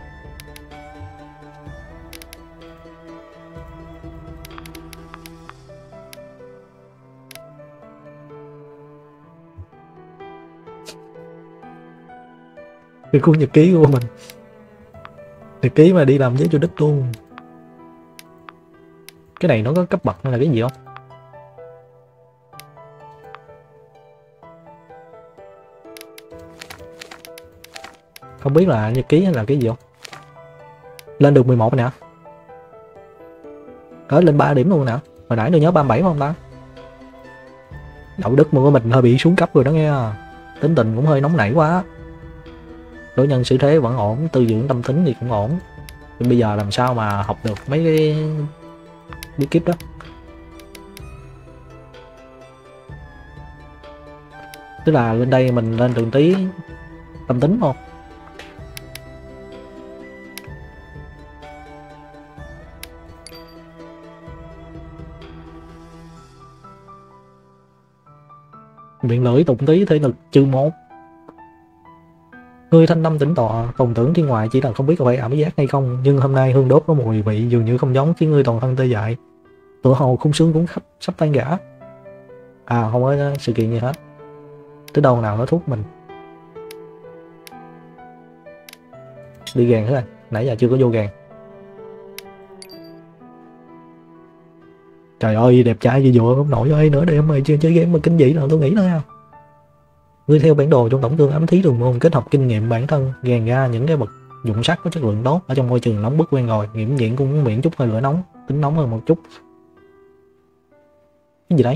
[SPEAKER 1] Cái cuốn nhật ký của mình, nhật ký mà đi làm giấy cho đích luôn. Cái này nó có cấp bậc hay là cái gì không? Không biết là nhật ký hay là cái gì không? Lên được 11 nè. Lên 3 điểm luôn nè. Hồi nãy tôi nhớ 37 không ta? Đạo đức của mình hơi bị xuống cấp rồi đó nghe. Tính tình cũng hơi nóng nảy quá. Đối nhân xử thế vẫn ổn, tư dưỡng tâm tính thì cũng ổn. Nhưng bây giờ làm sao mà học được mấy cái bí kíp đó? Tức là lên đây mình lên từng tí tâm tính không? Miệng lưỡi tụng tí thể lực trừ 1. Người thanh tâm tĩnh tọa, tồn tưởng thiên ngoại chỉ là không biết có phải ảo giác hay không, nhưng hôm nay hương đốt có mùi vị dường như không giống, khiến ngươi toàn thân tê dại. Tựa hồ khung xương cũng sắp tan rã. Không có sự kiện gì hết. Tới đâu nào nó thuốc mình. Đi gàn hết rồi, nãy giờ chưa có vô gàn. Trời ơi, đẹp trai gì dụa không nổi ơi nữa để mày chơi game mà kinh dị là tôi nghĩ nữa ha. Ngươi theo bản đồ trong tổng tương ám thí đường môn kết hợp kinh nghiệm bản thân rèn ra những cái vật dụng sắt có chất lượng tốt ở trong môi trường nóng bức quen rồi, nghiễm nhiên cũng muốn miễn chút hơi lửa nóng, tính nóng hơn một chút. Cái gì đấy?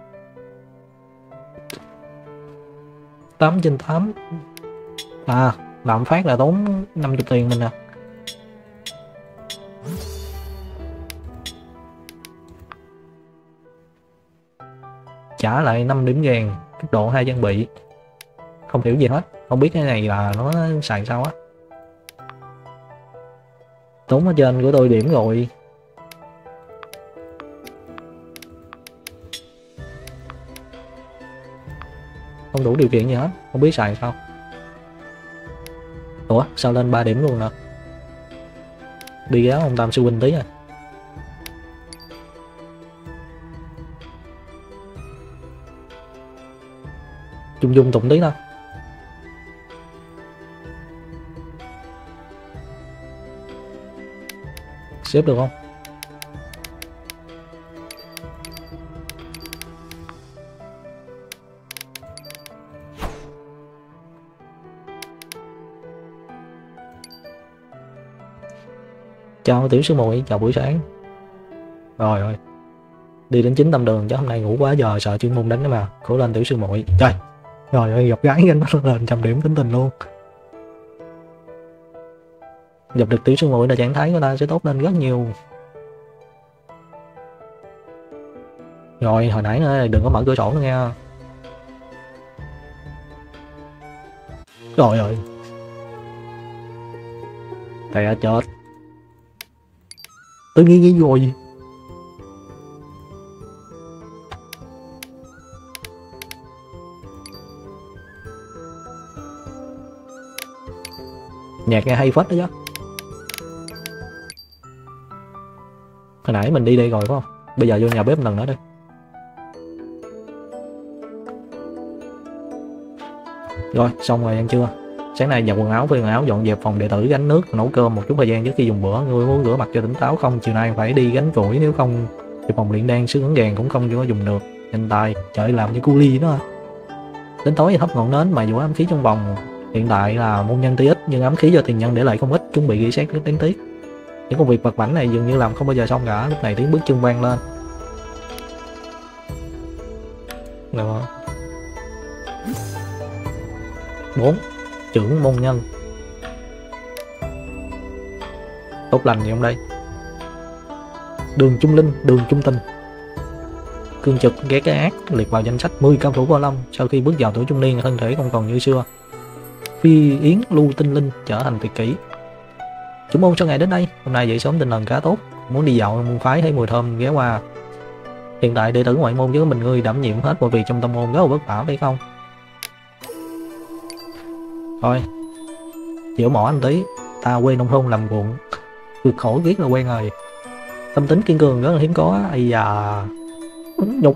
[SPEAKER 1] 8/8. À, làm phát là tốn 50 tiền mình nè. Trả lại 5 điểm vàng, cấp độ 2 trang bị. Không hiểu gì hết, không biết cái này là nó xài sao á. Tốn ở trên của tôi điểm rồi. Không đủ điều kiện gì hết, không biết xài sao. Ủa, sao lên 3 điểm luôn nè. Đi ghé ông Tam sư huynh tí à. Chung dung tụng tí thôi. Xếp được không? Chào tiểu sư muội, chào buổi sáng. Rồi đi đến 9 tầm đường chứ hôm nay ngủ quá giờ sợ chuyên môn đánh đó mà. Cố lên tiểu sư muội. Trời. Rồi ơi, gặp gái nó lên 100 điểm tính tình luôn. Gặp được tiểu sư muội là trạng thái của ta sẽ tốt lên rất nhiều. Rồi hồi nãy nữa đừng có mở cửa sổ nữa nha. Rồi ơi. Thầy chết. Tôi nghĩ rồi. Nhạc nghe hay phết đó chứ. Hồi nãy mình đi đây rồi phải không? Bây giờ vô nhà bếp lần nữa đi. Rồi xong rồi ăn trưa. Sáng nay giặt quần áo, phơi quần áo, dọn dẹp phòng đệ tử, gánh nước, nấu cơm một chút thời gian trước khi dùng bữa. Ngươi muốn rửa mặt cho tỉnh táo không? Chiều nay phải đi gánh củi, nếu không thì phòng luyện đan sứ ấn đèn cũng không có dùng được. Nhanh tay, trời làm như cu ly đó. Đến tối thắp ngọn nến mà dụ ám khí trong vòng. Hiện tại là môn nhân tuy ít nhưng ám khí do tiền nhân để lại không ít, chuẩn bị ghi xét rất đáng tiếc. Những công việc vặt vãnh này dường như làm không bao giờ xong cả. Lúc này tiếng bước chân vang lên. Được. 4. Trưởng môn nhân. Tốt lành gì không đây? Đường Trung Linh, Đường Trung Tình. Cương trực, ghé cái ác, liệt vào danh sách 10 cao thủ võ lâm. Sau khi bước vào tuổi trung niên, thân thể không còn như xưa. Phi Yến, Lưu Tinh Linh trở thành tuyệt kỹ. Chủ môn sau ngày đến đây, hôm nay dậy sớm tinh thần khá tốt, muốn đi dạo môn phái thấy mùi thơm ghé qua. Hiện tại đệ tử ngoại môn với mình ngươi đảm nhiệm hết mọi việc trong tâm môn rất là vất vả phải không? Thôi, chịu mỏ anh tí, ta quê nông thôn làm ruộng, cực khổ ghét là quen rồi. Tâm tính kiên cường rất là hiếm có, ây da, nhục.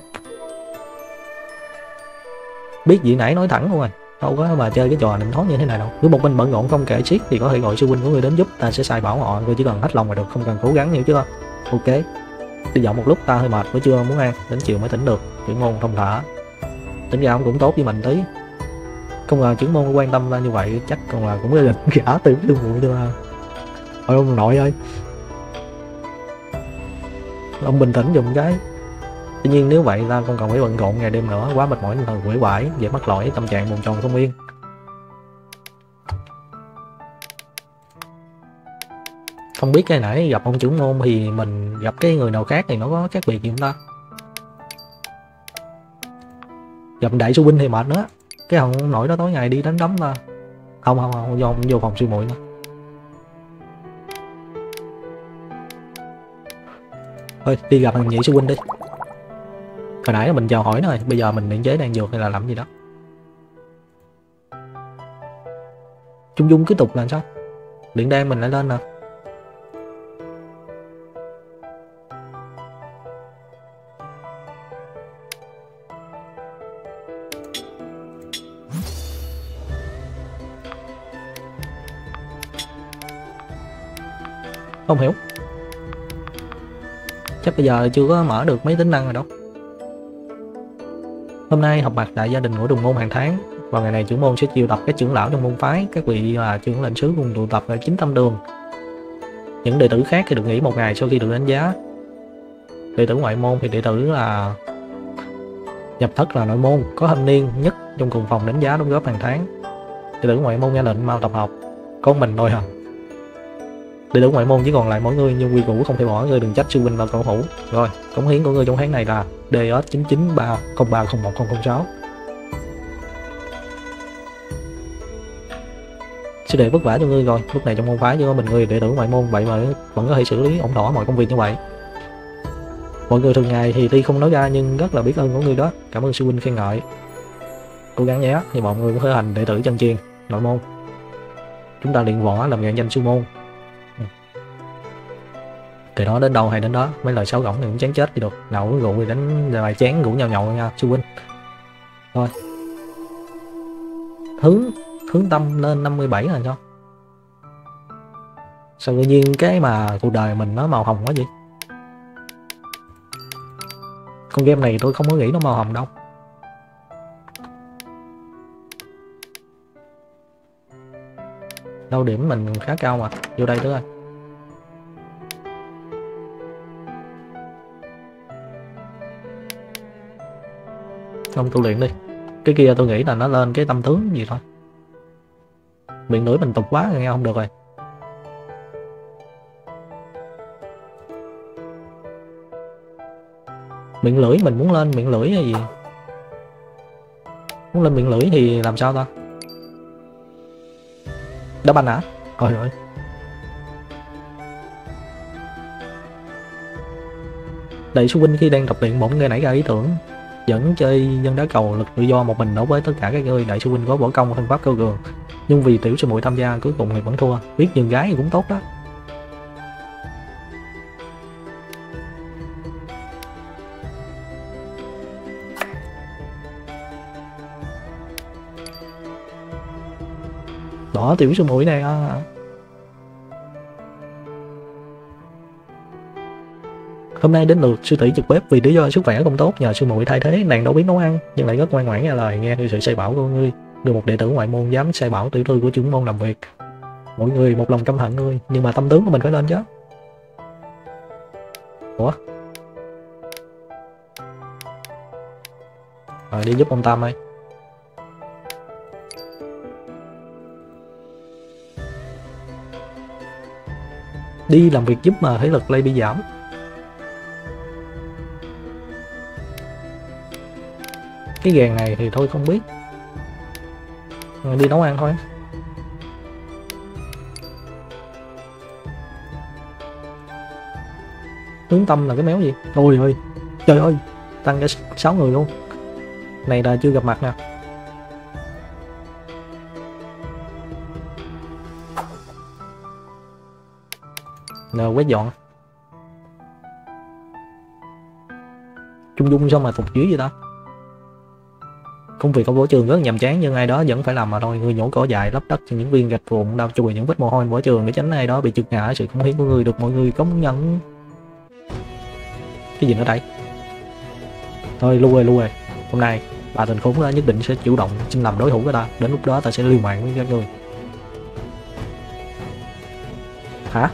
[SPEAKER 1] Biết gì nãy nói thẳng luôn rồi, đâu có mà chơi cái trò nịnh hót như thế này đâu. Nếu một mình bận rộn không kể xiết thì có thể gọi sư huynh của người đến giúp, ta sẽ sai bảo họ, người chỉ cần hết lòng là được, không cần cố gắng hiểu chưa? Ok. Đi dạo một lúc ta hơi mệt, bữa trưa muốn ăn, đến chiều mới tỉnh được. Trưởng môn thông thả. Tính ra ông cũng tốt với mình tí. Không ngờ trưởng môn quan tâm ra như vậy, chắc còn là cũng là lịch gã từ sư muội thôi à. Thôi ông nội ơi, ông bình tĩnh dùm cái. Tuy nhiên nếu vậy ta không còn phải bận rộn ngày đêm nữa, quá mệt mỏi tinh thần quể quải, dễ mắc lỗi, tâm trạng bồn chồn không yên. Không biết cái nãy gặp ông trưởng môn thì mình gặp cái người nào khác thì nó có khác biệt gì không ta? Gặp đại sư huynh thì mệt nữa. Cái ông nội đó tối ngày đi đánh đấm ta. Không, vô phòng sư muội nữa. Thôi đi gặp thằng nhị sư huynh đi. Hồi nãy mình chào hỏi rồi, bây giờ mình luyện chế đan dược hay là làm gì đó. Trung dung tiếp tục làm sao? Luyện đan mình lại lên nè. Không hiểu. Chắc bây giờ chưa có mở được mấy tính năng rồi đó. Hôm nay họp mặt đại gia đình của đồng môn hàng tháng. Vào ngày này trưởng môn sẽ triệu tập các trưởng lão trong môn phái, các vị là trưởng lệnh sứ cùng tụ tập ở chính tâm đường. Những đệ tử khác thì được nghỉ một ngày sau khi được đánh giá. Đệ tử ngoại môn thì đệ tử là nhập thất là nội môn, có thâm niên nhất trong cùng phòng đánh giá đóng góp hàng tháng. Đệ tử ngoại môn nghe lệnh mau tập học. Con mình thôi hả? Đệ tử ngoại môn chỉ còn lại mỗi người, nhưng quy củ không thể bỏ, người đừng trách sư huynh và cậu hữu. Rồi, cống hiến của người trong tháng này là DS99303010006. Sư đệ vất vả cho ngươi rồi, lúc này trong môn phái chỉ có mình người đệ tử ngoại môn, vậy mà vẫn có thể xử lý ổn thỏa mọi công việc như vậy. Mọi người thường ngày thì tuy không nói ra nhưng rất là biết ơn của ngươi đó, cảm ơn sư huynh khen ngợi. Cố gắng nhé, thì mọi người cũng trở thành đệ tử chân truyền nội môn. Chúng ta luyện võ làm nghệ danh sư môn. Từ đó đến đâu hay đến đó, mấy lời xấu gỏng thì cũng chán chết đi được. Nào uống rượu thì đánh vài chén rủ nhau nhậu nha sư huynh. Thôi hướng tâm lên 57 là sao? Sao tự nhiên cái mà cuộc đời mình nó màu hồng quá vậy? Con game này tôi không có nghĩ nó màu hồng đâu. Đâu điểm mình khá cao mà. Vô đây nữa rồi. Không, tu luyện đi. Cái kia tôi nghĩ là nó lên cái tâm tướng gì thôi. Miệng lưỡi mình tục quá nghe không được rồi. Miệng lưỡi mình muốn lên miệng lưỡi hay gì? Muốn lên miệng lưỡi thì làm sao ta? Đá banh hả? Rồi rồi. Đại sư huynh khi đang tập luyện bỗng nghe nảy ra ý tưởng dẫn chơi dân đá cầu lực tự do một mình đấu với tất cả các người. Đại sư huynh có võ công thân pháp cao cường, nhưng vì tiểu sư muội tham gia cuối cùng thì vẫn thua. Biết nhường gái thì cũng tốt đó. Bỏ tiểu sư muội này à. Hôm nay đến lượt sư tỷ trực bếp, vì lý do sức khỏe không tốt nhờ sư muội thay thế, nàng đâu biết nấu ăn nhưng lại rất ngoan ngoãn nghe lời, nghe theo sự sai bảo của ngươi. Người một đệ tử ngoại môn dám sai bảo tiểu thư của trưởng môn làm việc, mọi người một lòng căm hận ngươi, nhưng mà tâm tướng của mình phải lên chứ. Ủa? Rồi đi giúp ông Tam ơi. Đi làm việc giúp mà thể lực lại bị giảm. Cái gàn này thì thôi không biết. Rồi đi nấu ăn thôi. Hướng tâm là cái méo gì? Ôi ơi, trời ơi, tăng cả 6 người luôn. Này là chưa gặp mặt nè. Nè quét dọn. Trung Dung sao mà phục dưới vậy ta? Công việc ở võ trường rất nhàm chán nhưng ai đó vẫn phải làm mà thôi. Người nhổ cỏ dài lấp đất cho những viên gạch vụn, đau chùi những vết mồ hôi võ trường để tránh ai đó bị trượt ngã. Sự cống hiến của người được mọi người công nhận. Cái gì nữa đây? Thôi lui rồi. Hôm nay bà tình khốn đó nhất định sẽ chủ động xin làm đối thủ của ta. Đến lúc đó ta sẽ liều mạng với các người. Hả?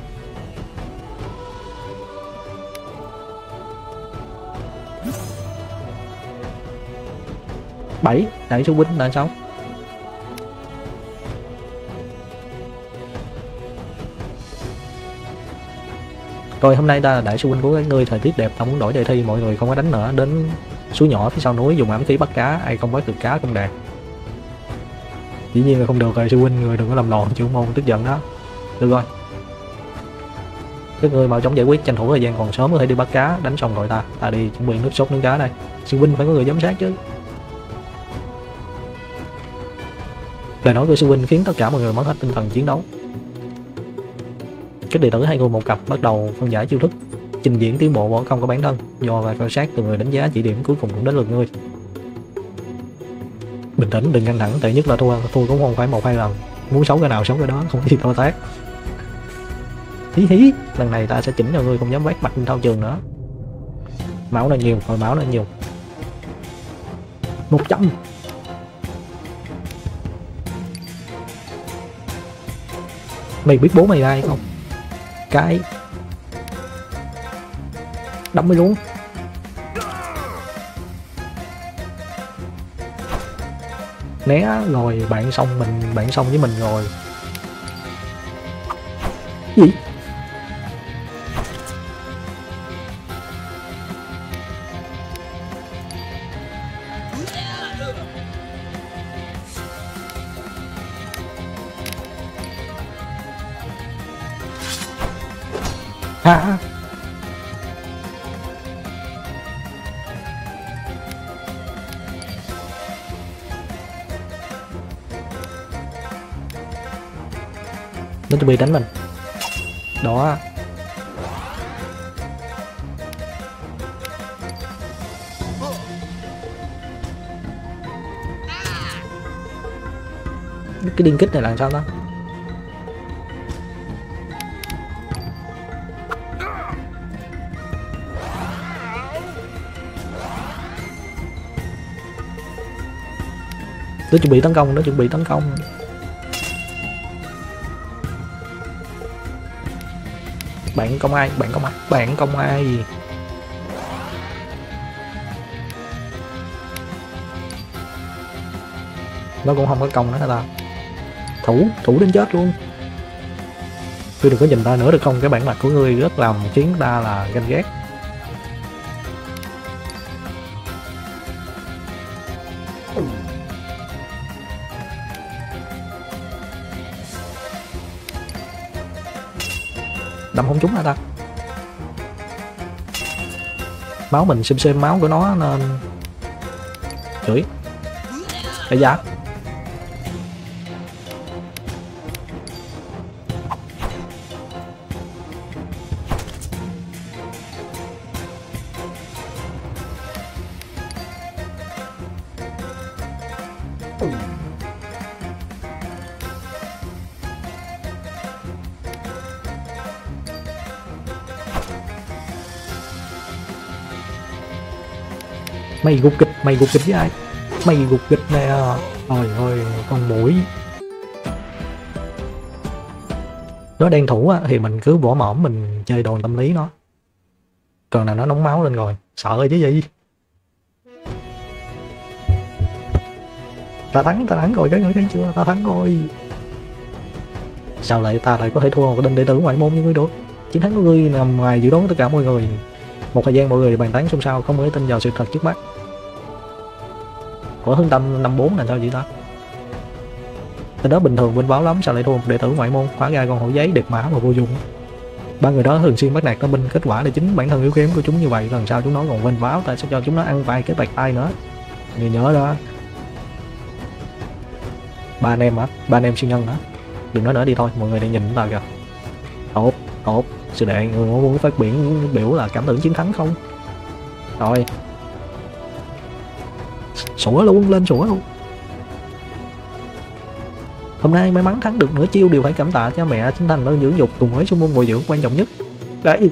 [SPEAKER 1] Bảy đại sư huynh là sao? Rồi hôm nay ta là đại sư huynh của các ngươi, thời tiết đẹp, ta muốn đổi đề thi, mọi người không có đánh nữa, đến suối nhỏ phía sau núi dùng ám khí bắt cá, ai không bắt được cá không đạt. Dĩ nhiên là không được rồi sư huynh, người đừng có làm loạn trưởng môn tức giận đó. Được rồi, các ngươi mau chóng giải quyết, tranh thủ thời gian còn sớm có thể đi bắt cá, đánh xong rồi ta đi chuẩn bị nước sốt nướng cá đây. Sư huynh phải có người giám sát chứ. Lời nói của sư huynh khiến tất cả mọi người mất hết tinh thần chiến đấu. Các đệ tử hai người một cặp bắt đầu phân giải chiêu thức, trình diễn tiến bộ võ công của bản thân, do và quan sát từ người đánh giá chỉ điểm, cuối cùng cũng đến lượt ngươi. Bình tĩnh, đừng căng thẳng, tệ nhất là thua cũng không phải 1-2 lần, muốn xấu cái nào xấu cái đó, không có gì to tát. Hí, lần này ta sẽ chỉnh cho ngươi không dám vác mặt lên thao trường nữa. Máu nó nhiều, hồi máu nó nhiều. 100. Mày biết bố mày là ai không? Cái đấm mày luôn. Né rồi, bạn xong với mình rồi. Gì? Ha. Nó chuẩn bị đánh mình. Đó. Cái điên kích này là sao đó? Nó chuẩn bị tấn công, Bạn công ai? Nó cũng không có công nữa hả ta? Thủ đến chết luôn. Tôi đừng có nhìn ta nữa được không? Cái bản mặt của ngươi rất làm khiến ta là ganh ghét. Đâm không trúng hả ta? Máu mình xem máu của nó nên chửi. Để giá. Mày gục kịch với ai? Mày gục kịch nè. Ôi ôi, con mũi. Nó đang thủ á, thì mình cứ vỗ mõm mình chơi đòn tâm lý nó. Còn nào nó nóng máu lên rồi, sợ rồi chứ gì. Ta thắng rồi, cái người thấy chưa? Ta thắng rồi. Sao lại ta lại có thể thua một tên đệ tử ngoại môn như ngươi được? Chiến thắng của ngươi nằm ngoài dự đoán của tất cả mọi người. Một thời gian mọi người bàn tán xôn xao, không thể tin vào sự thật trước mắt. Của Hướng Tâm 54 là sao vậy ta? Tên đó bình thường vinh báo lắm, sao lại thua một đệ tử ngoại môn? Hóa ra con hổ giấy đẹp mã và vô dụng. Ba người đó thường xuyên bắt nạt tân binh, kết quả là chính bản thân yếu kém của chúng như vậy, lần sau chúng nó còn vinh báo, tại sao cho chúng nó ăn vài cái bạc tay nữa. Người nhớ đó. Ba anh em siêu nhân hả? Đừng nói nữa đi thôi, mọi người đang nhìn chúng ta kìa. Tốt, sư đệ, người muốn phát biểu là cảm tưởng chiến thắng không? Rồi. Sủa luôn. Hôm nay may mắn thắng được nửa chiêu đều phải cảm tạ cha mẹ chính thành ơn dưỡng dục cùng với số môn bồi dưỡng quan trọng nhất. Đấy.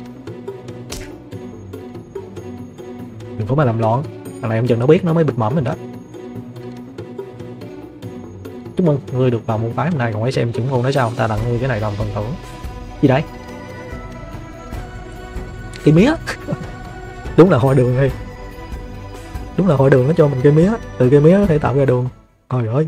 [SPEAKER 1] Đừng có mà làm loạn, thằng này em chừng nó biết nó mới bịt mõm mình đó. Chúc mừng, ngươi được vào môn phái hôm nay, còn hãy xem trưởng môn nói sao, ta tặng ngươi cái này làm phần thưởng. Gì đấy? Cây mía. Đúng là hoa đường đây. Đúng là hội đường nó cho mình cây mía, từ cây mía có thể tạo ra đường. Trời ơi.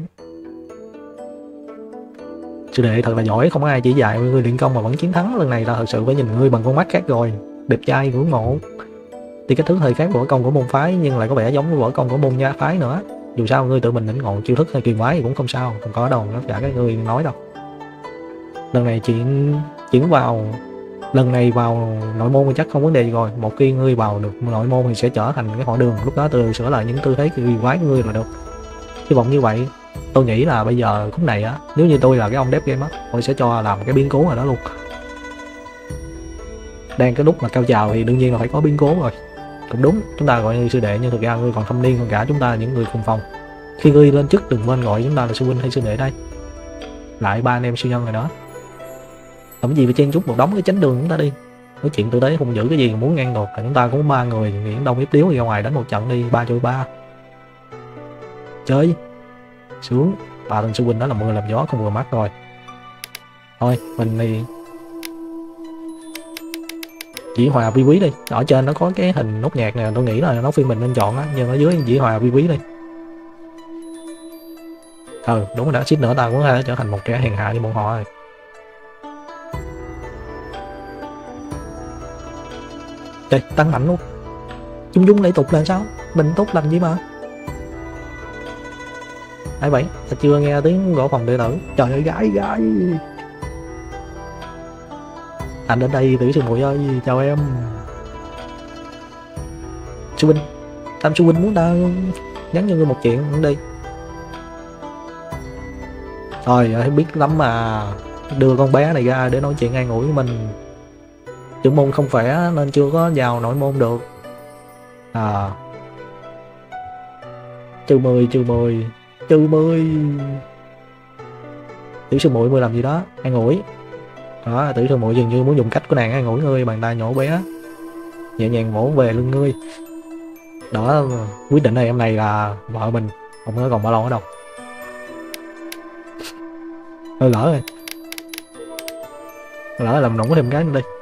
[SPEAKER 1] Sư đệ thật là giỏi, không có ai chỉ dạy ngươi luyện công mà vẫn chiến thắng. Lần này ta thật sự phải nhìn ngươi bằng con mắt khác rồi. Đẹp trai, ngưỡng mộ. Tuy cách thức hơi khác võ công của môn phái nhưng lại có vẻ giống với võ công của môn nha phái nữa. Dù sao ngươi tự mình lĩnh ngộ chiêu thức hay kỳ quái thì cũng không sao, không có đâu tất cả các ngươi nói đâu. Lần này vào nội môn thì chắc không vấn đề gì rồi. Một khi ngươi vào được nội môn thì sẽ trở thành cái hội đường, lúc đó từ sửa lại những tư thế kỳ quái của ngươi là được. Hy vọng như vậy. Tôi nghĩ là bây giờ khúc này á, nếu như tôi là cái ông dev game á, tôi sẽ cho làm cái biến cố rồi đó luôn. Đang cái lúc mà cao trào thì đương nhiên là phải có biến cố rồi. Cũng đúng, chúng ta gọi như sư đệ nhưng thực ra ngươi còn thâm niên hơn cả chúng ta là những người cùng phòng. Khi ngươi lên chức đừng quên gọi chúng ta là sư huynh hay sư đệ đây. Lại ba anh em siêu nhân rồi đó. Làm gì phải chen chúc một đống cái chánh đường chúng ta đi. nói chuyện tư tế hung dữ cái gì muốn ngang ngược, là chúng ta cũng 3 người nghiện đông hiếp điếu ra ngoài đánh một trận đi 3-3 chơi sướng. Bà thằng sư huynh đó là mưa làm gió không vừa mắt rồi. Thôi mình thì Dĩ Hòa Vi Quý đi, ở trên nó có cái hình nốt nhạc nè, tôi nghĩ là nó phim mình nên chọn á, nhưng ở dưới Dĩ Hòa Vi Quý đi. Đúng rồi đó, xích nữa ta cũng có thể trở thành một kẻ hèn hạ như bọn họ rồi. Đây, tăng mạnh luôn. Chung Dung lại tục là sao? Mình tốt lành gì mà. Ai vậy? Ta chưa nghe tiếng gõ phòng đệ tử. Trời ơi, gái. Anh đến đây Tử Sư Muội ơi, chào em. Sư huynh, Tam sư huynh muốn ta nhắn cho ngươi một chuyện đi. Trời ơi, biết lắm mà. Đưa con bé này ra để nói chuyện an ủi với mình. Trưởng môn không khỏe nên chưa có vào nội môn được. Trừ 10. Tử Sư Muội mới làm gì đó, an ủi. Đó, Tử Sư Muội dường như muốn dùng cách của nàng an ủi ngươi, bàn tay nhỏ bé nhẹ nhàng vỗ về lưng ngươi. Đó, quyết định này em này là vợ mình, không có còn bao lâu nữa đâu. Lỡ làm nụng thêm cái nữa đi.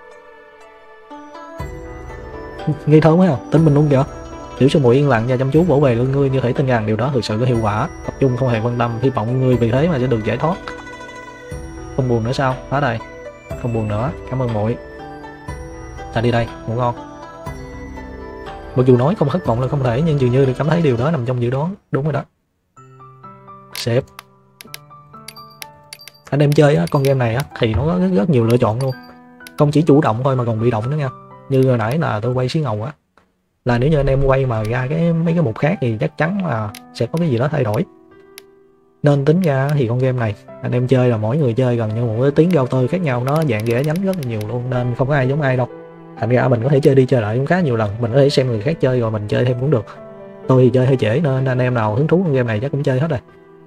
[SPEAKER 1] Nghi thơ quá à, tin mình luôn kìa. Tiểu Sư Muội yên lặng và chăm chú vỗ về lưng ngươi, như thể tin rằng điều đó thực sự có hiệu quả. Tập trung không hề quan tâm, hy vọng ngươi vì thế mà sẽ được giải thoát. Không buồn nữa sao? Hết đây. Không buồn nữa, cảm ơn muội. Ta đi đây, ngủ ngon. Mặc dù nói không thất vọng là không thể, nhưng dường như được cảm thấy điều đó nằm trong dự đoán. Đúng rồi đó. Sếp. Anh em chơi á, con game này á thì nó có rất nhiều lựa chọn luôn. Không chỉ chủ động thôi mà còn bị động nữa nha. Như hồi nãy là tôi quay xí ngầu á, là nếu như anh em quay mà ra mấy cái mục khác thì chắc chắn là sẽ có cái gì đó thay đổi. Nên tính ra thì con game này anh em chơi là mỗi người chơi gần như một cái tiếng router khác nhau, nó dạng ghẻ nhánh rất là nhiều luôn, nên không có ai giống ai đâu. Thành ra mình có thể chơi đi chơi lại cũng khá nhiều lần, mình có thể xem người khác chơi rồi mình chơi thêm cũng được. Tôi thì chơi hơi trễ nên anh em nào hứng thú con game này chắc cũng chơi hết rồi.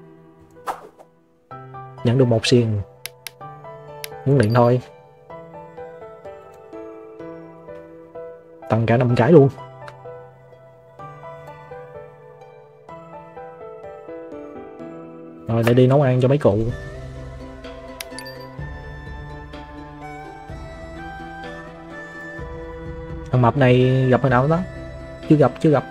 [SPEAKER 1] Nhận được một xiên huấn luyện thôi, tăng cả 5 cái luôn. Rồi để đi nấu ăn cho mấy cụ. Thằng mập này gặp hồi nào đó? Chưa gặp.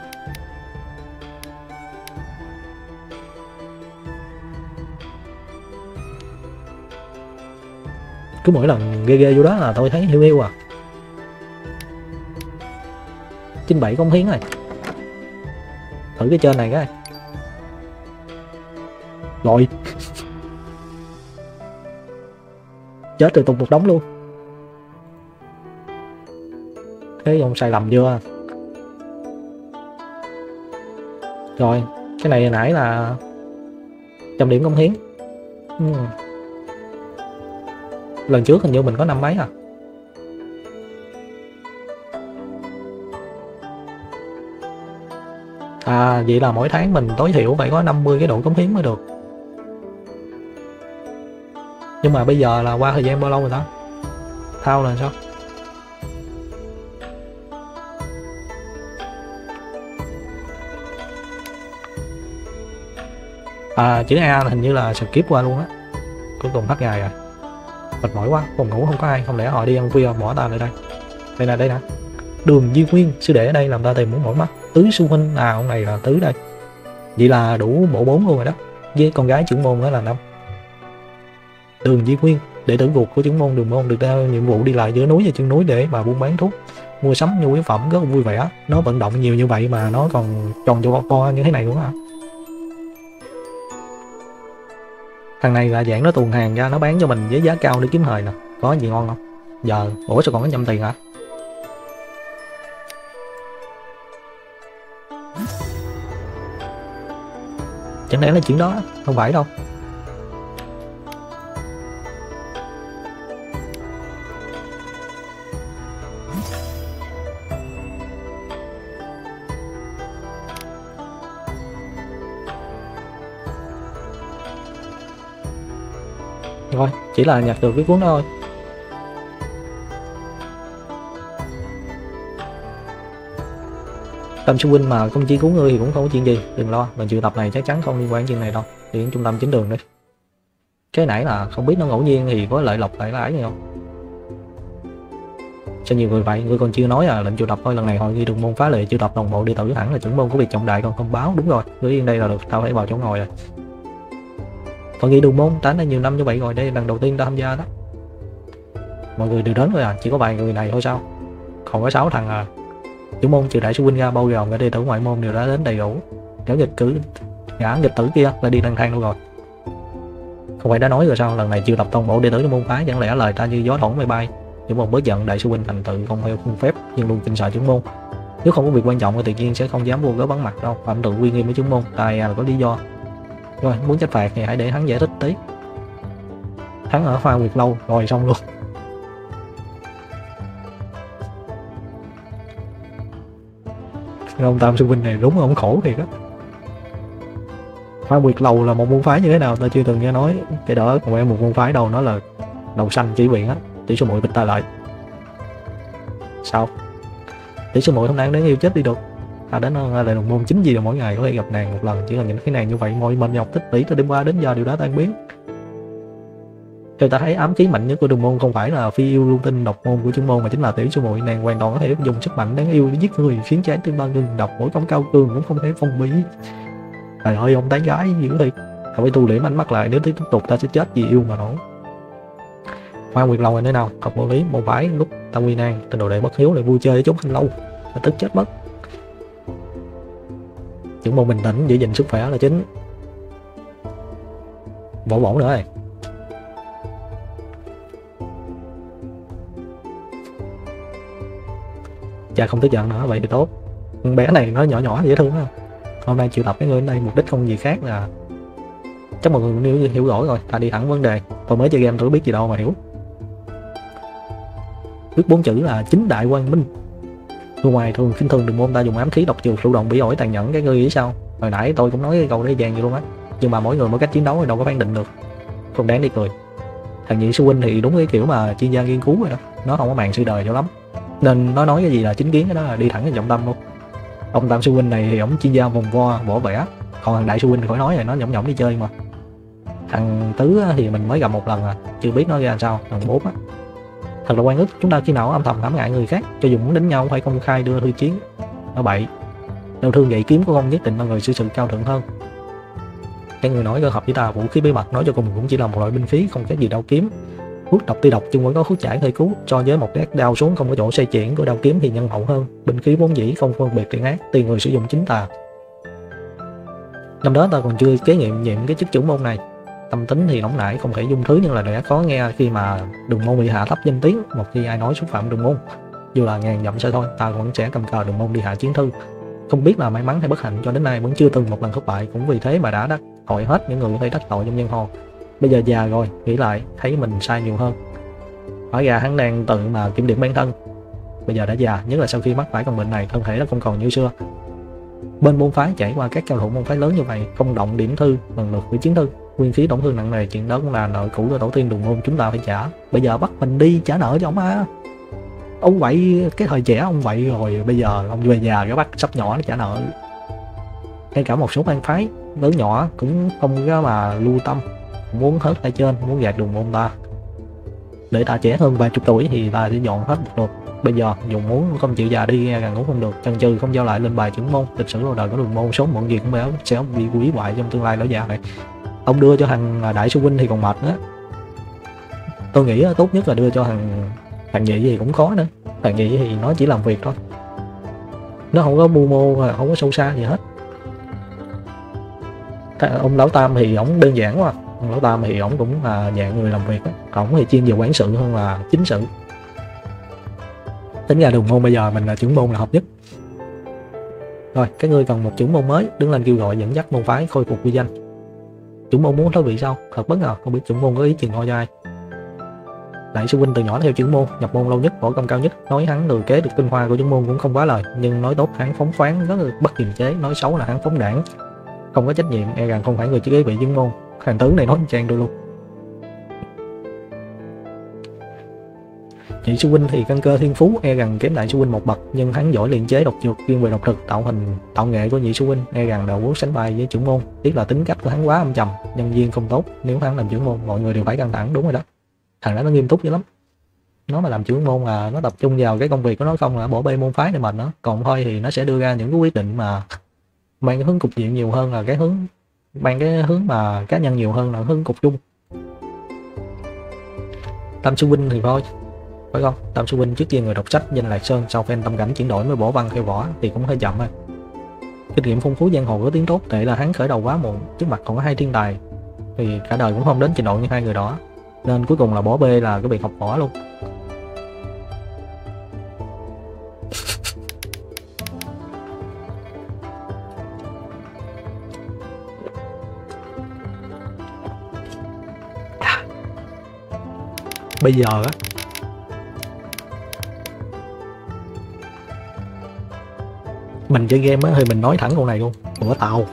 [SPEAKER 1] Cứ mỗi lần ghê vô đó là tôi thấy hiu à. 97 cống hiến này. Thử cái trên này cái. Rồi. Chết rồi, tụt một đống luôn. Thế ông sai lầm chưa? Rồi, cái này hồi nãy là 100 điểm cống hiến. Lần trước hình như mình có 5 mấy à. Vậy là mỗi tháng mình tối thiểu phải có 50 cái độ cống hiến mới được. Nhưng mà bây giờ là qua thời gian bao lâu rồi đó? Thao là sao? Chữ A hình như là skip qua luôn á. Cuối cùng hết ngày rồi. Mệt mỏi quá, phòng ngủ không có ai, không lẽ họ đi ăn khuya bỏ ta lại đây. Đây nè. Đường Di Nguyên, sư đệ ở đây làm ta tìm muốn mỏi mắt. Tứ sư huynh, ông này là Tứ đây. Vậy là đủ bộ 4 luôn rồi đó. Với con gái trưởng môn đó là 5. Đường Di Nguyên, đệ tử ruột của trưởng môn Đường Môn, được giao nhiệm vụ đi lại giữa núi và chân núi để mà buôn bán thuốc, mua sắm nhu yếu phẩm, rất là vui vẻ. Nó vận động nhiều như vậy mà nó còn tròn cho con như thế này luôn á. Thằng này là dạng nó tuồn hàng ra, nó bán cho mình với giá cao để kiếm hời nè. Có gì ngon không? Giờ, ủa sao còn có 100 tiền hả? Chẳng lẽ là chuyện đó? Không phải đâu. Rồi, chỉ là nhặt được cái cuốn đó thôi. Tam sư huynh mà không chi cứu ngươi thì cũng không có chuyện gì, đừng lo, lần triệu tập này chắc chắn không liên quan chuyện này đâu. Đi đến trung tâm chính đường đi. Cái nãy là không biết nó ngẫu nhiên thì có lợi lộc lại lãi gì không? Sao nhiều người vậy, ngươi còn chưa nói à? Lệnh triệu tập thôi, lần này hội nghi đường môn phá lệ triệu tập đồng bộ đệ tử hẳn là trưởng môn có việc trọng đại còn không báo. Đúng rồi, ngươi yên đây là được, tao phải vào chỗ ngồi rồi. Hội nghi đường môn tán đã nhiều năm như vậy rồi, đây là lần đầu tiên tao tham gia đó. Mọi người đều đến rồi à? Chỉ có vài người này thôi sao? Còn có 6 thằng à? Trưởng môn trừ đại sư huynh ra bao gồm cả đệ tử ngoại môn đều đã đến đầy đủ. Gã nghịch tử kia là đi lang thang đâu rồi? Không phải đã nói rồi sao, lần này triệu tập toàn bộ đệ tử trong môn phái, chẳng lẽ lời ta như gió thoảng mây bay? Trưởng môn bớt giận, đại sư huynh thành tựu không theo khuôn phép nhưng luôn kinh sợ trưởng môn. Nếu không có việc quan trọng thì tự nhiên sẽ không dám vô cớ bắn mặt đâu. Phạm thượng uy nghiêm với trưởng môn, tài là có lý do. Rồi muốn trách phạt thì hãy để hắn giải thích tí. Hắn ở Hoa Nguyệt lâu rồi xong luôn. Ông Tam sư huynh này đúng ông khổ thiệt á. Hoa Nguyệt Lầu là một môn phái như thế nào ta chưa từng nghe nói. Cái đó còn em một môn phái đâu, nó là đầu xanh chỉ viện á. Tỷ số muội bịch ta lại. Sao? Tỷ số muội hôm nay đáng yêu chết đi được. Ta đến là đồng môn chính gì là mỗi ngày có thể gặp nàng một lần, chỉ cần nhìn thấy nàng như vậy mọi mệt nhọc tích tỉ từ đêm qua đến giờ đều đã tan biến. Theo ta thấy ám khí mạnh nhất của đường môn không phải là phi yêu lưu tinh độc môn của trưởng môn mà chính là tỷ số muội. Nàng hoàn toàn có thể dùng sức mạnh đáng yêu để giết người, khiến trái tim ta ngừng đập, mỗi công cao cường cũng không thể phong bỉ. Trời ơi ông tán gái dữ thiệt. Ta phải tu liễm ánh mắt lại, nếu tiếp tục ta sẽ chết vì yêu mà nổi. Hoa Nguyệt Lâu là nơi nào? Học bộ lý một vải lúc ta quy nan, tên đồ đệ bất hiếu lại vui chơi ở chốn thanh lâu, ta tức chết mất. Trưởng môn bình tĩnh, giữ gìn sức khỏe là chính. Vỗ nữa này. Cha không tức giận nữa, vậy thì tốt. Con bé này nó nhỏ nhỏ dễ thương đó. Hôm nay triệu tập cái người ở đây mục đích không gì khác là chắc mọi người nếu hiểu rõ rồi, ta đi thẳng vấn đề. Tôi mới chơi game tôi biết gì đâu mà hiểu. Biết 4 chữ là chính đại quang minh. Người ngoài thường khinh thường đường môn ta dùng ám khí độc dược thụ động bị ổi tàn nhẫn, cái ngươi nghĩ sao? Hồi nãy tôi cũng nói cái câu đấy vàng vậy luôn á. Nhưng mà mỗi người mỗi cách chiến đấu thì đâu có phán định được. Không đáng đi cười. Thằng nhị sư huynh thì đúng cái kiểu mà chuyên gia nghiên cứu rồi đó. Nó không có màng suy đời cho lắm. Nên nó nói cái gì là chính kiến, cái đó là đi thẳng đến trọng tâm luôn. Ông Tam sư huynh này thì ổng chuyên gia vòng vo võ vẽ, còn thằng đại sư huynh khỏi nói rồi, nó nhõng nhõng đi chơi mà. Thằng Tứ thì mình mới gặp một lần à, chưa biết nó ra sao. Thằng Bốn á, thật là quan ức, chúng ta khi nào âm thầm hãm hại người khác, cho dù muốn đánh nhau phải công khai đưa thư chiến. Nó bậy, đau thương gậy kiếm của ông nhất định là người xử sự cao thượng hơn. Cái người nói cơ hợp với ta, vũ khí bí mật nói cho cùng cũng chỉ là một loại binh khí, không khác gì đao kiếm. Thuốc độc tuy độc nhưng vẫn có thuốc giải hơi cứu, cho với một nhát đao xuống không có chỗ xoay chuyển của đao kiếm thì nhân hậu hơn. Binh khí vốn dĩ không phân biệt thiện ác, tùy người sử dụng chính tà. Năm đó ta còn chưa kế nhiệm cái chức trưởng môn này, tâm tính thì nóng nảy không thể dung thứ, nhưng là đã khó nghe khi mà đường môn bị hạ thấp danh tiếng. Một khi ai nói xúc phạm đường môn, dù là ngàn dặm xa thôi, ta vẫn sẽ cầm cờ đường môn đi hạ chiến thư. Không biết là may mắn hay bất hạnh, cho đến nay vẫn chưa từng một lần thất bại, cũng vì thế mà đã đắc tội hết những người có thể đắc tội trong giang hồ. Bây giờ già rồi, nghĩ lại thấy mình sai nhiều hơn. Hóa ra hắn đang tự mà kiểm điểm bản thân. Bây giờ đã già, nhất là sau khi mắc phải căn bệnh này, thân thể đã không còn như xưa. Bên môn phái trải qua các cao thủ môn phái lớn như vậy, không động điểm thư lần lượt với chiến thư, nguyên khí tổn thương nặng nề, chuyện đó cũng là nợ cũ của tổ tiên đường môn chúng ta phải trả. Bây giờ bắt mình đi trả nợ cho ông á. Ông vậy cái thời trẻ ông vậy rồi, bây giờ ông về già cái bắt sắp nhỏ để trả nợ. Ngay cả một số bang phái lớn nhỏ cũng không có mà lưu tâm, muốn hớt tay trên, muốn gạt đường môn ta. Để ta trẻ hơn vài chục tuổi thì ta sẽ dọn hết một lượt. Bây giờ dù muốn không chịu già đi nghe càng cũng không được, chần chừ không giao lại lên bài trưởng môn. Lịch sử lâu đời của đường môn sớm muộn gì cũng sẽ bị hủy hoại trong tương lai lão già này. Ông đưa cho thằng đại sư huynh thì còn mệt nữa. Tôi nghĩ tốt nhất là đưa cho thằng nhị thì cũng khó nữa. Thằng nhị thì nó chỉ làm việc thôi, nó không có mưu mô, không có sâu xa gì hết. Ông lão Tam thì ổng đơn giản quá. Ông lão Tam thì ổng cũng là dạng người làm việc á, ổng thì chuyên về quản sự hơn là chính sự. Tính ra đường môn bây giờ mình là trưởng môn là hợp nhất. Rồi, các ngươi cần một trưởng môn mới, đứng lên kêu gọi dẫn dắt môn phái khôi phục uy danh. Trưởng môn muốn thối vị sao? Thật bất ngờ, không biết trưởng môn có ý chừng ngôi cho ai. Đại sư huynh từ nhỏ theo trưởng môn, nhập môn lâu nhất, võ công cao nhất, nói hắn thừa kế được tinh hoa của trưởng môn cũng không quá lời, nhưng nói tốt hắn phóng khoáng, rất là bất kiềm chế, nói xấu là hắn phóng đảng, không có trách nhiệm, e rằng không phải người chỉ kế vị trưởng môn. Thằng tướng này nói trang tôi luôn. Nhị sư huynh thì căn cơ thiên phú e rằng kém đại sư huynh một bậc, nhưng hắn giỏi luyện chế độc dược, chuyên về độc thực, tạo nghệ của nhị sư huynh e rằng đầu quốc sánh vai với trưởng môn. Tiếc là tính cách của hắn quá âm trầm, nhân viên không tốt, nếu hắn làm trưởng môn mọi người đều phải căng thẳng. Đúng rồi đó, thằng đó nó nghiêm túc dữ lắm. Nó mà làm trưởng môn là nó tập trung vào cái công việc của nó không, là bỏ bê môn phái này mệt nữa. Còn thôi thì nó sẽ đưa ra những cái quyết định mà mang cái hướng cục diện nhiều hơn là cái hướng mang cái hướng mà cá nhân nhiều hơn là hướng cục chung. Tam sư huynh thì thôi, phải không? Tam sư huynh trước kia người đọc sách danh Lạc Sơn, sau phen tâm cảnh chuyển đổi mới bổ văn theo võ thì cũng hơi chậm thôi. Kinh nghiệm phong phú giang hồ có tiếng tốt, tệ là hắn khởi đầu quá muộn, trước mặt còn có hai thiên tài thì cả đời cũng không đến trình độ như hai người đó, nên cuối cùng là bỏ bê là cái việc học võ luôn. Bây giờ á, mình chơi game á thì mình nói thẳng câu này luôn, của tao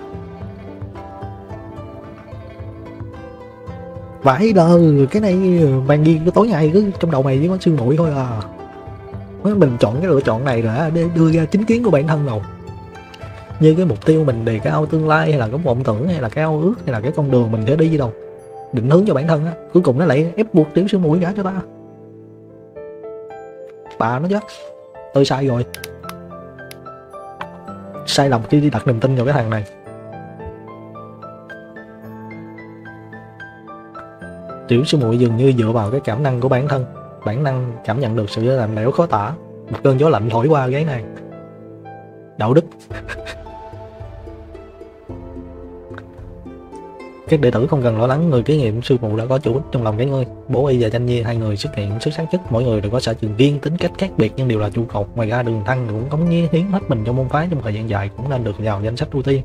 [SPEAKER 1] vãi đờ, cái này mày ghi cái tối ngày cứ trong đầu mày chỉ có sư muội thôi à. Mình chọn cái lựa chọn này là để đưa ra chính kiến của bản thân đâu, như cái mục tiêu mình đề cao tương lai, hay là cái vọng tưởng, hay là cái ao ước, hay là cái con đường mình sẽ đi đâu, định hướng cho bản thân á, cuối cùng nó lại ép buộc tiểu sư muội gả cho ta. Bà nó chứ, tôi sai rồi, sai lầm khi đi đặt niềm tin vào cái thằng này. Tiểu sư muội dường như dựa vào cái cảm năng của bản thân, bản năng cảm nhận được sự lạnh lẽo khó tả, một cơn gió lạnh thổi qua gáy nàng. Đạo đức. Các đệ tử không cần lo lắng, người kế nhiệm sư phụ đã có chủ trong lòng cái ngươi. Bố y và Tranh Nhi hai người xuất hiện xuất sắc nhất, mỗi người đều có sở trường riêng, tính cách khác biệt nhưng đều là trụ cột. Ngoài ra Đường Thăng cũng cống hiến hết mình trong môn phái trong thời gian dài, cũng nên được vào danh sách ưu tiên.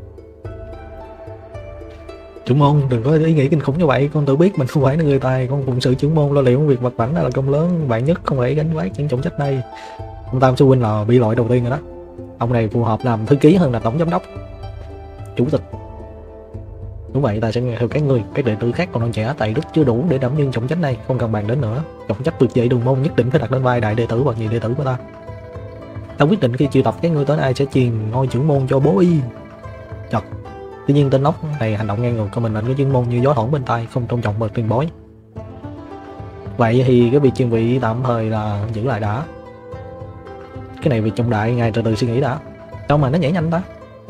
[SPEAKER 1] Trưởng môn đừng có ý nghĩ kinh khủng như vậy, con tự biết mình không phải là người tài, con phụng sự trưởng môn lo liệu công việc vặt vãnh là công lớn, bạn nhất không thể gánh vác những trọng trách này. Ông Tam sư huynh là bị loại đầu tiên rồi đó, ông này phù hợp làm thư ký hơn là tổng giám đốc, chủ tịch. Đúng vậy, ta sẽ nghe theo các ngươi, các đệ tử khác còn non trẻ, tài đức chưa đủ để đảm nhận trọng trách này, không cần bàn đến nữa. Trọng trách vực dậy Đường môn nhất định phải đặt lên vai đại đệ tử hoặc nhị đệ tử của ta. Ta quyết định khi triệu tập các ngươi tới ai sẽ truyền ngôi trưởng môn cho bố y. Chật. Tuy nhiên tên nóc này hành động ngang ngược, còn mình lệnh của trưởng môn như gió thổi bên tai, không tôn trọng bậc tiền bối. Vậy thì cái việc truyền vị tạm thời là giữ lại đã. Cái này việc trọng đại, ngài từ từ suy nghĩ đã. Sao mà nó nhảy nhanh ta?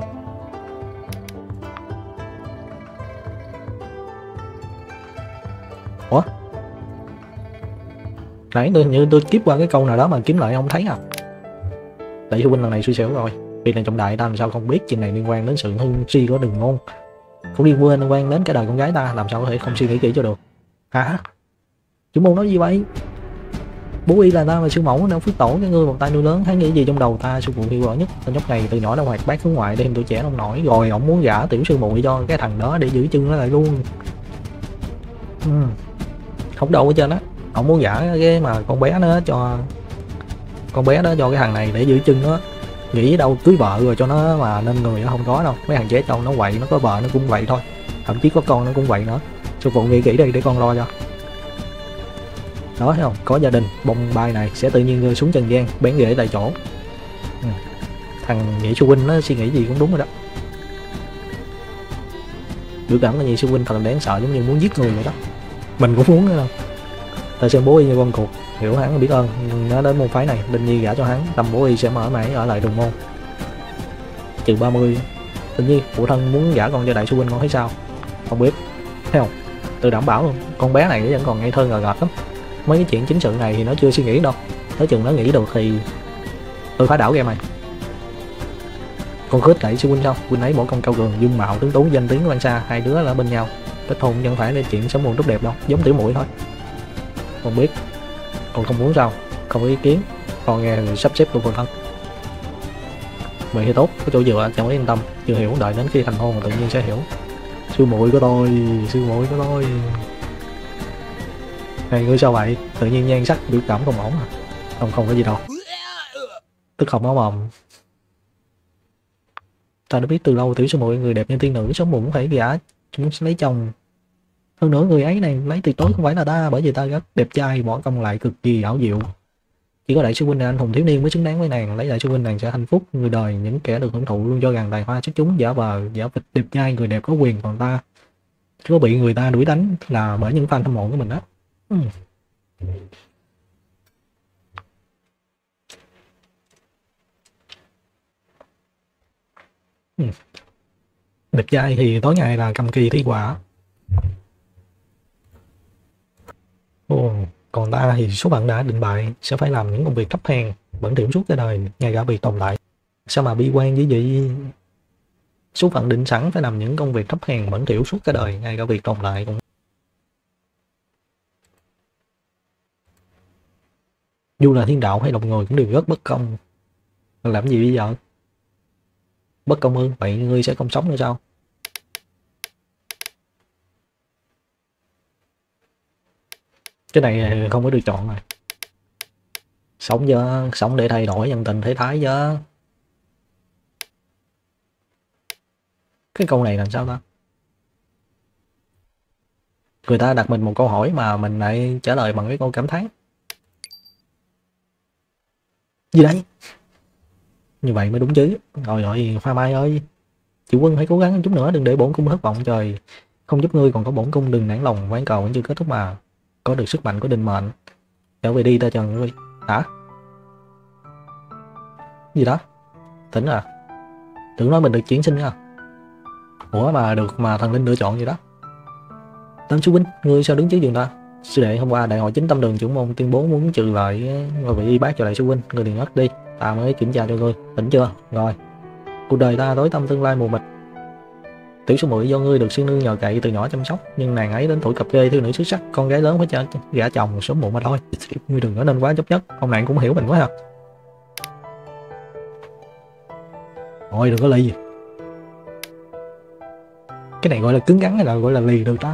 [SPEAKER 1] Ủa? Nãy tôi skip qua cái câu nào đó mà kiếm lại không thấy à? Đại sư huynh lần này xui xẻo rồi. Việc này trọng đại ta làm sao không biết, chuyện này liên quan đến sự hưng suy của Đường môn, cũng liên quan đến cái đời con gái ta, làm sao có thể không suy nghĩ kỹ cho được. Hả? Chủ môn nói gì vậy? Bố y là ta và sư mẫu đang phước tổ, cái ngươi một tay nuôi lớn, hắn nghĩ gì trong đầu ta? Sư phụ hiệu quả nhất, tên nhóc này từ nhỏ đã hoạt bát hướng ngoại, thêm tuổi trẻ nông nổi, rồi ổng muốn gả tiểu sư muội cho cái thằng đó để giữ chân nó lại luôn. Không đâu hết trơn á, ổng muốn gả cái mà con bé đó cho cái thằng này để giữ chân nó, nghĩ đâu cưới vợ rồi cho nó mà nên người nó không có đâu. Mấy thằng trẻ trâu nó quậy, nó có vợ nó cũng vậy thôi, thậm chí có con nó cũng vậy nữa. Sư phụ nghĩ kỹ đi để con lo cho. Đó, thấy không, có gia đình bông bay này sẽ tự nhiên rơi xuống trần gian, bén rễ tại chỗ. Thằng nhị sư huynh nó suy nghĩ gì cũng đúng rồi đó. Biểu cảm của nhị sư huynh thật là đáng sợ, giống như muốn giết người vậy đó. Mình cũng muốn nữa đâu. Ta xem bố y như con cuộc, hiểu hắn biết ơn, nhớ đến môn phái này, Linh Nhi gả cho hắn, tâm bố y sẽ mở mãi ở lại Đường môn. Trừ 30. Tự nhiên phụ thân muốn gả con cho đại sư huynh, con thấy sao? Không biết. Thấy không? Tôi đảm bảo luôn, con bé này vẫn còn ngây thơ ngờ ngợt lắm. Mấy cái chuyện chính sự này thì nó chưa suy nghĩ đâu, tới chừng nó nghĩ được thì tôi phá đảo game này. Con khít đại sư huynh sao? Huynh ấy bỏ công cao cường, dung mạo tướng tú, danh tiếng quan xa, hai đứa là bên nhau. Kết hôn chẳng phải là chuyện sớm muộn tốt đẹp đâu, giống tiểu muội thôi. Con biết. Con không muốn sao? Không có ý kiến. Con nghe người sắp xếp của phụ thân. Vậy thì tốt, có chỗ dựa chẳng yên tâm, chưa hiểu đợi đến khi thành hôn mà tự nhiên sẽ hiểu. Sư muội của tôi, sư muội của tôi. Này ngươi sao vậy? Tự nhiên nhan sắc biểu cảm không ổn à? Không có gì đâu. Tức không máu mồm. Ta đã biết từ lâu tiểu sư muội người đẹp như tiên nữ, sớm muộn phải gả, chúng lấy chồng. Hơn nữa người ấy này lấy tuyệt đối không phải là ta, bởi vì ta rất đẹp trai, võ công lại cực kỳ ảo diệu. Chỉ có đại sư huynh là anh hùng thiếu niên mới xứng đáng với nàng, lấy đại sư huynh nàng sẽ hạnh phúc người đời. Những kẻ được hưởng thụ luôn cho rằng tài hoa xuất chúng, giả vờ giả vịt đẹp trai, người đẹp có quyền, còn ta có bị người ta đuổi đánh là bởi những fan hâm mộ của mình đó. Đẹp trai thì tối ngày là cầm kỳ thi quả. Còn ta thì số phận đã định bại, sẽ phải làm những công việc thấp hèn bẩn thỉu suốt cả đời, ngay cả việc tồn tại. Sao mà bi quan với vậy? Số phận định sẵn phải làm những công việc thấp hèn bẩn thỉu suốt cả đời, ngay cả việc tồn tại cũng. Dù là thiên đạo hay lòng người cũng đều rất bất công. Làm gì bây giờ? Bất công ư? Vậy ngươi sẽ không sống nữa sao? Cái này không có được chọn rồi. Sống chứ, sống để thay đổi nhân tình thế thái chứ. Cái câu này làm sao ta? Người ta đặt mình một câu hỏi mà mình lại trả lời bằng cái câu cảm thán. Gì đấy? Như vậy mới đúng chứ. Rồi Hoa Mai ơi, chị Quân hãy cố gắng chút nữa, đừng để bổn cung thất vọng. Trời không giúp ngươi còn có bổn cung, đừng nản lòng, ván cầu vẫn chưa kết thúc mà. Có được sức mạnh của định mệnh. Trở về đi ta chờ ngươi. Hả? Gì đó? Tỉnh à? Tưởng nói mình được chuyển sinh nha. Ủa mà được mà thần linh lựa chọn gì đó. Tam sư huynh, ngươi sao đứng trước giường ta? Sư đệ hôm qua đại hội chính tâm đường trưởng môn tuyên bố muốn trừ lại ngôi vị y bác cho đại sư huynh, ngươi đừng ngất đi, ta mới kiểm tra cho ngươi. Tỉnh chưa? Rồi. Cuộc đời ta tối tăm tương lai mù mịt. Tiểu sư muội do ngươi được sư nương nhờ cậy từ nhỏ chăm sóc, nhưng nàng ấy đến tuổi cập kê thiếu nữ xuất sắc, con gái lớn phải cho gả chồng sớm muộn mà thôi. Ngươi đừng có nên quá chấp nhất, ông nàng cũng hiểu mình quá ha. Thôi đừng có lì. Cái này gọi là cứng rắn hay là gọi là lì được ta?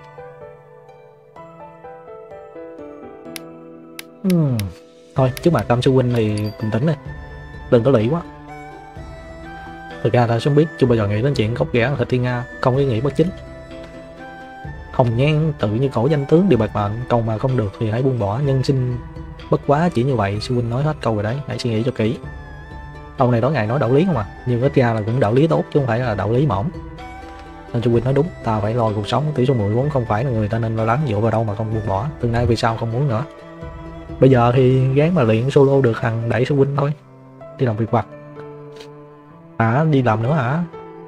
[SPEAKER 1] Thôi trước mặt Tam sư huynh thì bình tĩnh này, đừng có lì quá. Thực ra ta sớm biết, chưa bao giờ nghĩ đến chuyện gốc ghẻ thịt thiên nga, không ý nghĩ bất chính. Hồng nhan tự như cổ danh tướng đều bạc mệnh, cầu mà không được thì hãy buông bỏ, nhân sinh bất quá chỉ như vậy. Sư huynh nói hết câu rồi đấy, hãy suy nghĩ cho kỹ. Ông này tối ngày nói đạo lý không à, nhưng ít ra là cũng đạo lý tốt chứ không phải là đạo lý mỏng. Nên sư huynh nói đúng, ta phải lo cuộc sống. Tiểu số muội vốn không phải là người ta nên lo lắng, dựa vào đâu mà không buông bỏ, tương lai vì sao không muốn nữa. Bây giờ thì gán mà luyện solo được thằng đẩy sư huynh thôi, đi làm việc vặt. Hả? Đi làm nữa hả?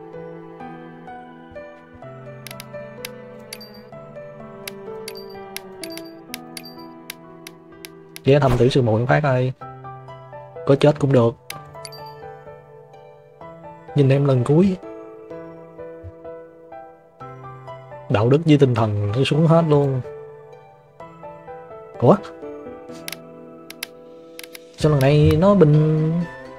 [SPEAKER 1] Ghé thăm tiểu sư muội phát ơi, có chết cũng được. Nhìn em lần cuối, đạo đức với tinh thần nó xuống hết luôn. Ủa? Sao lần này nó bình...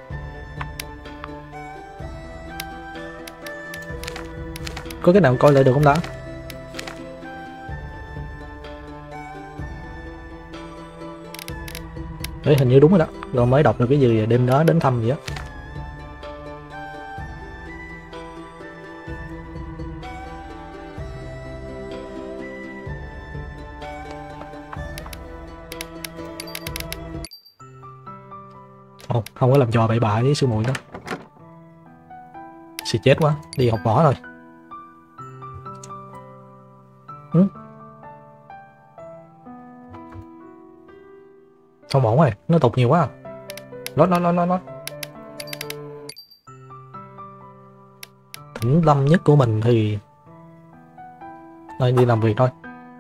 [SPEAKER 1] Có cái nào coi lại được không ta? Đấy, hình như đúng rồi đó. Rồi mới đọc được cái gì đêm đó đến thăm gì á. Không có làm trò bậy bạ với sư muội đó. Xì chết quá, đi học võ rồi. Không ổn rồi, nó tục nhiều quá à. Lót. Thỉnh tâm nhất của mình thì đây, đi làm việc thôi.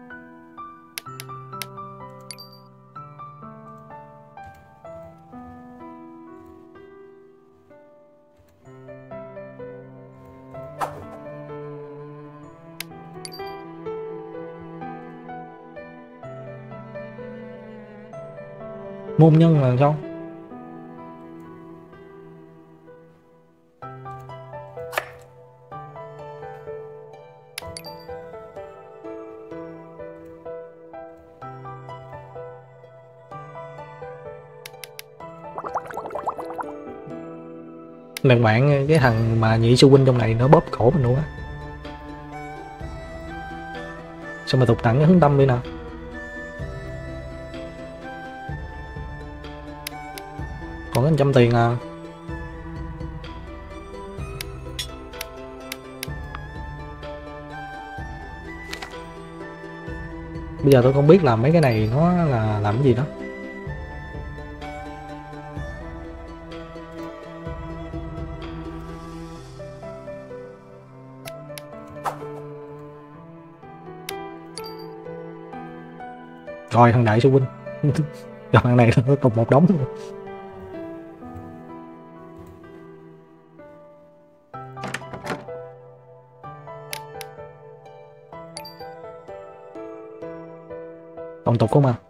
[SPEAKER 1] Môn nhân là sao? Lần bạn cái thằng mà nhị sư huynh trong này nó bóp cổ mình luôn á. Sao mà tụt tặng cái hướng tâm đi nào. Còn có 100 tiền à. Bây giờ tôi không biết làm mấy cái này nó là làm cái gì đó. Rồi thằng đại sư huynh. Rồi thằng này nó cùng một đống luôn. Tổng tục không à.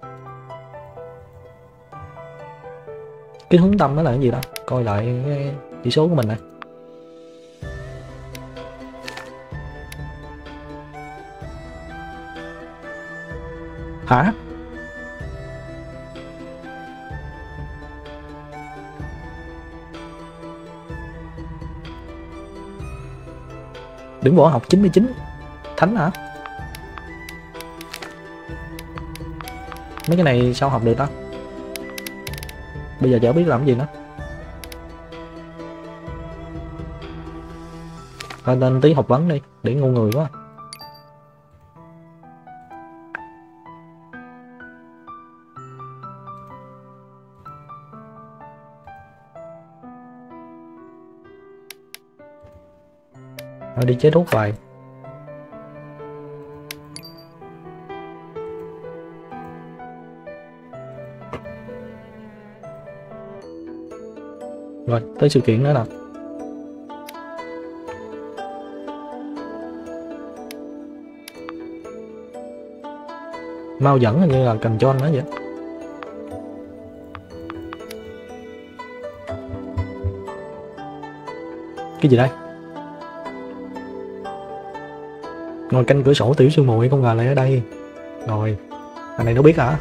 [SPEAKER 1] Cái hướng tâm đó là cái gì đó, coi lại cái chỉ số của mình này. Hả? Đứng võ học 99. Thánh hả? Mấy cái này sao học được đó. Bây giờ chả biết làm cái gì nữa. Thôi lên tí học vấn đi, để ngu người quá. Rồi đi chế thuốc vài. Rồi tới sự kiện nữa nè. Mau dẫn hình như là cần cho anh nó vậy. Cái gì đây? Ngồi canh cửa sổ tiểu sư muội, không ngờ lại ở đây. Rồi thằng này nó biết hả?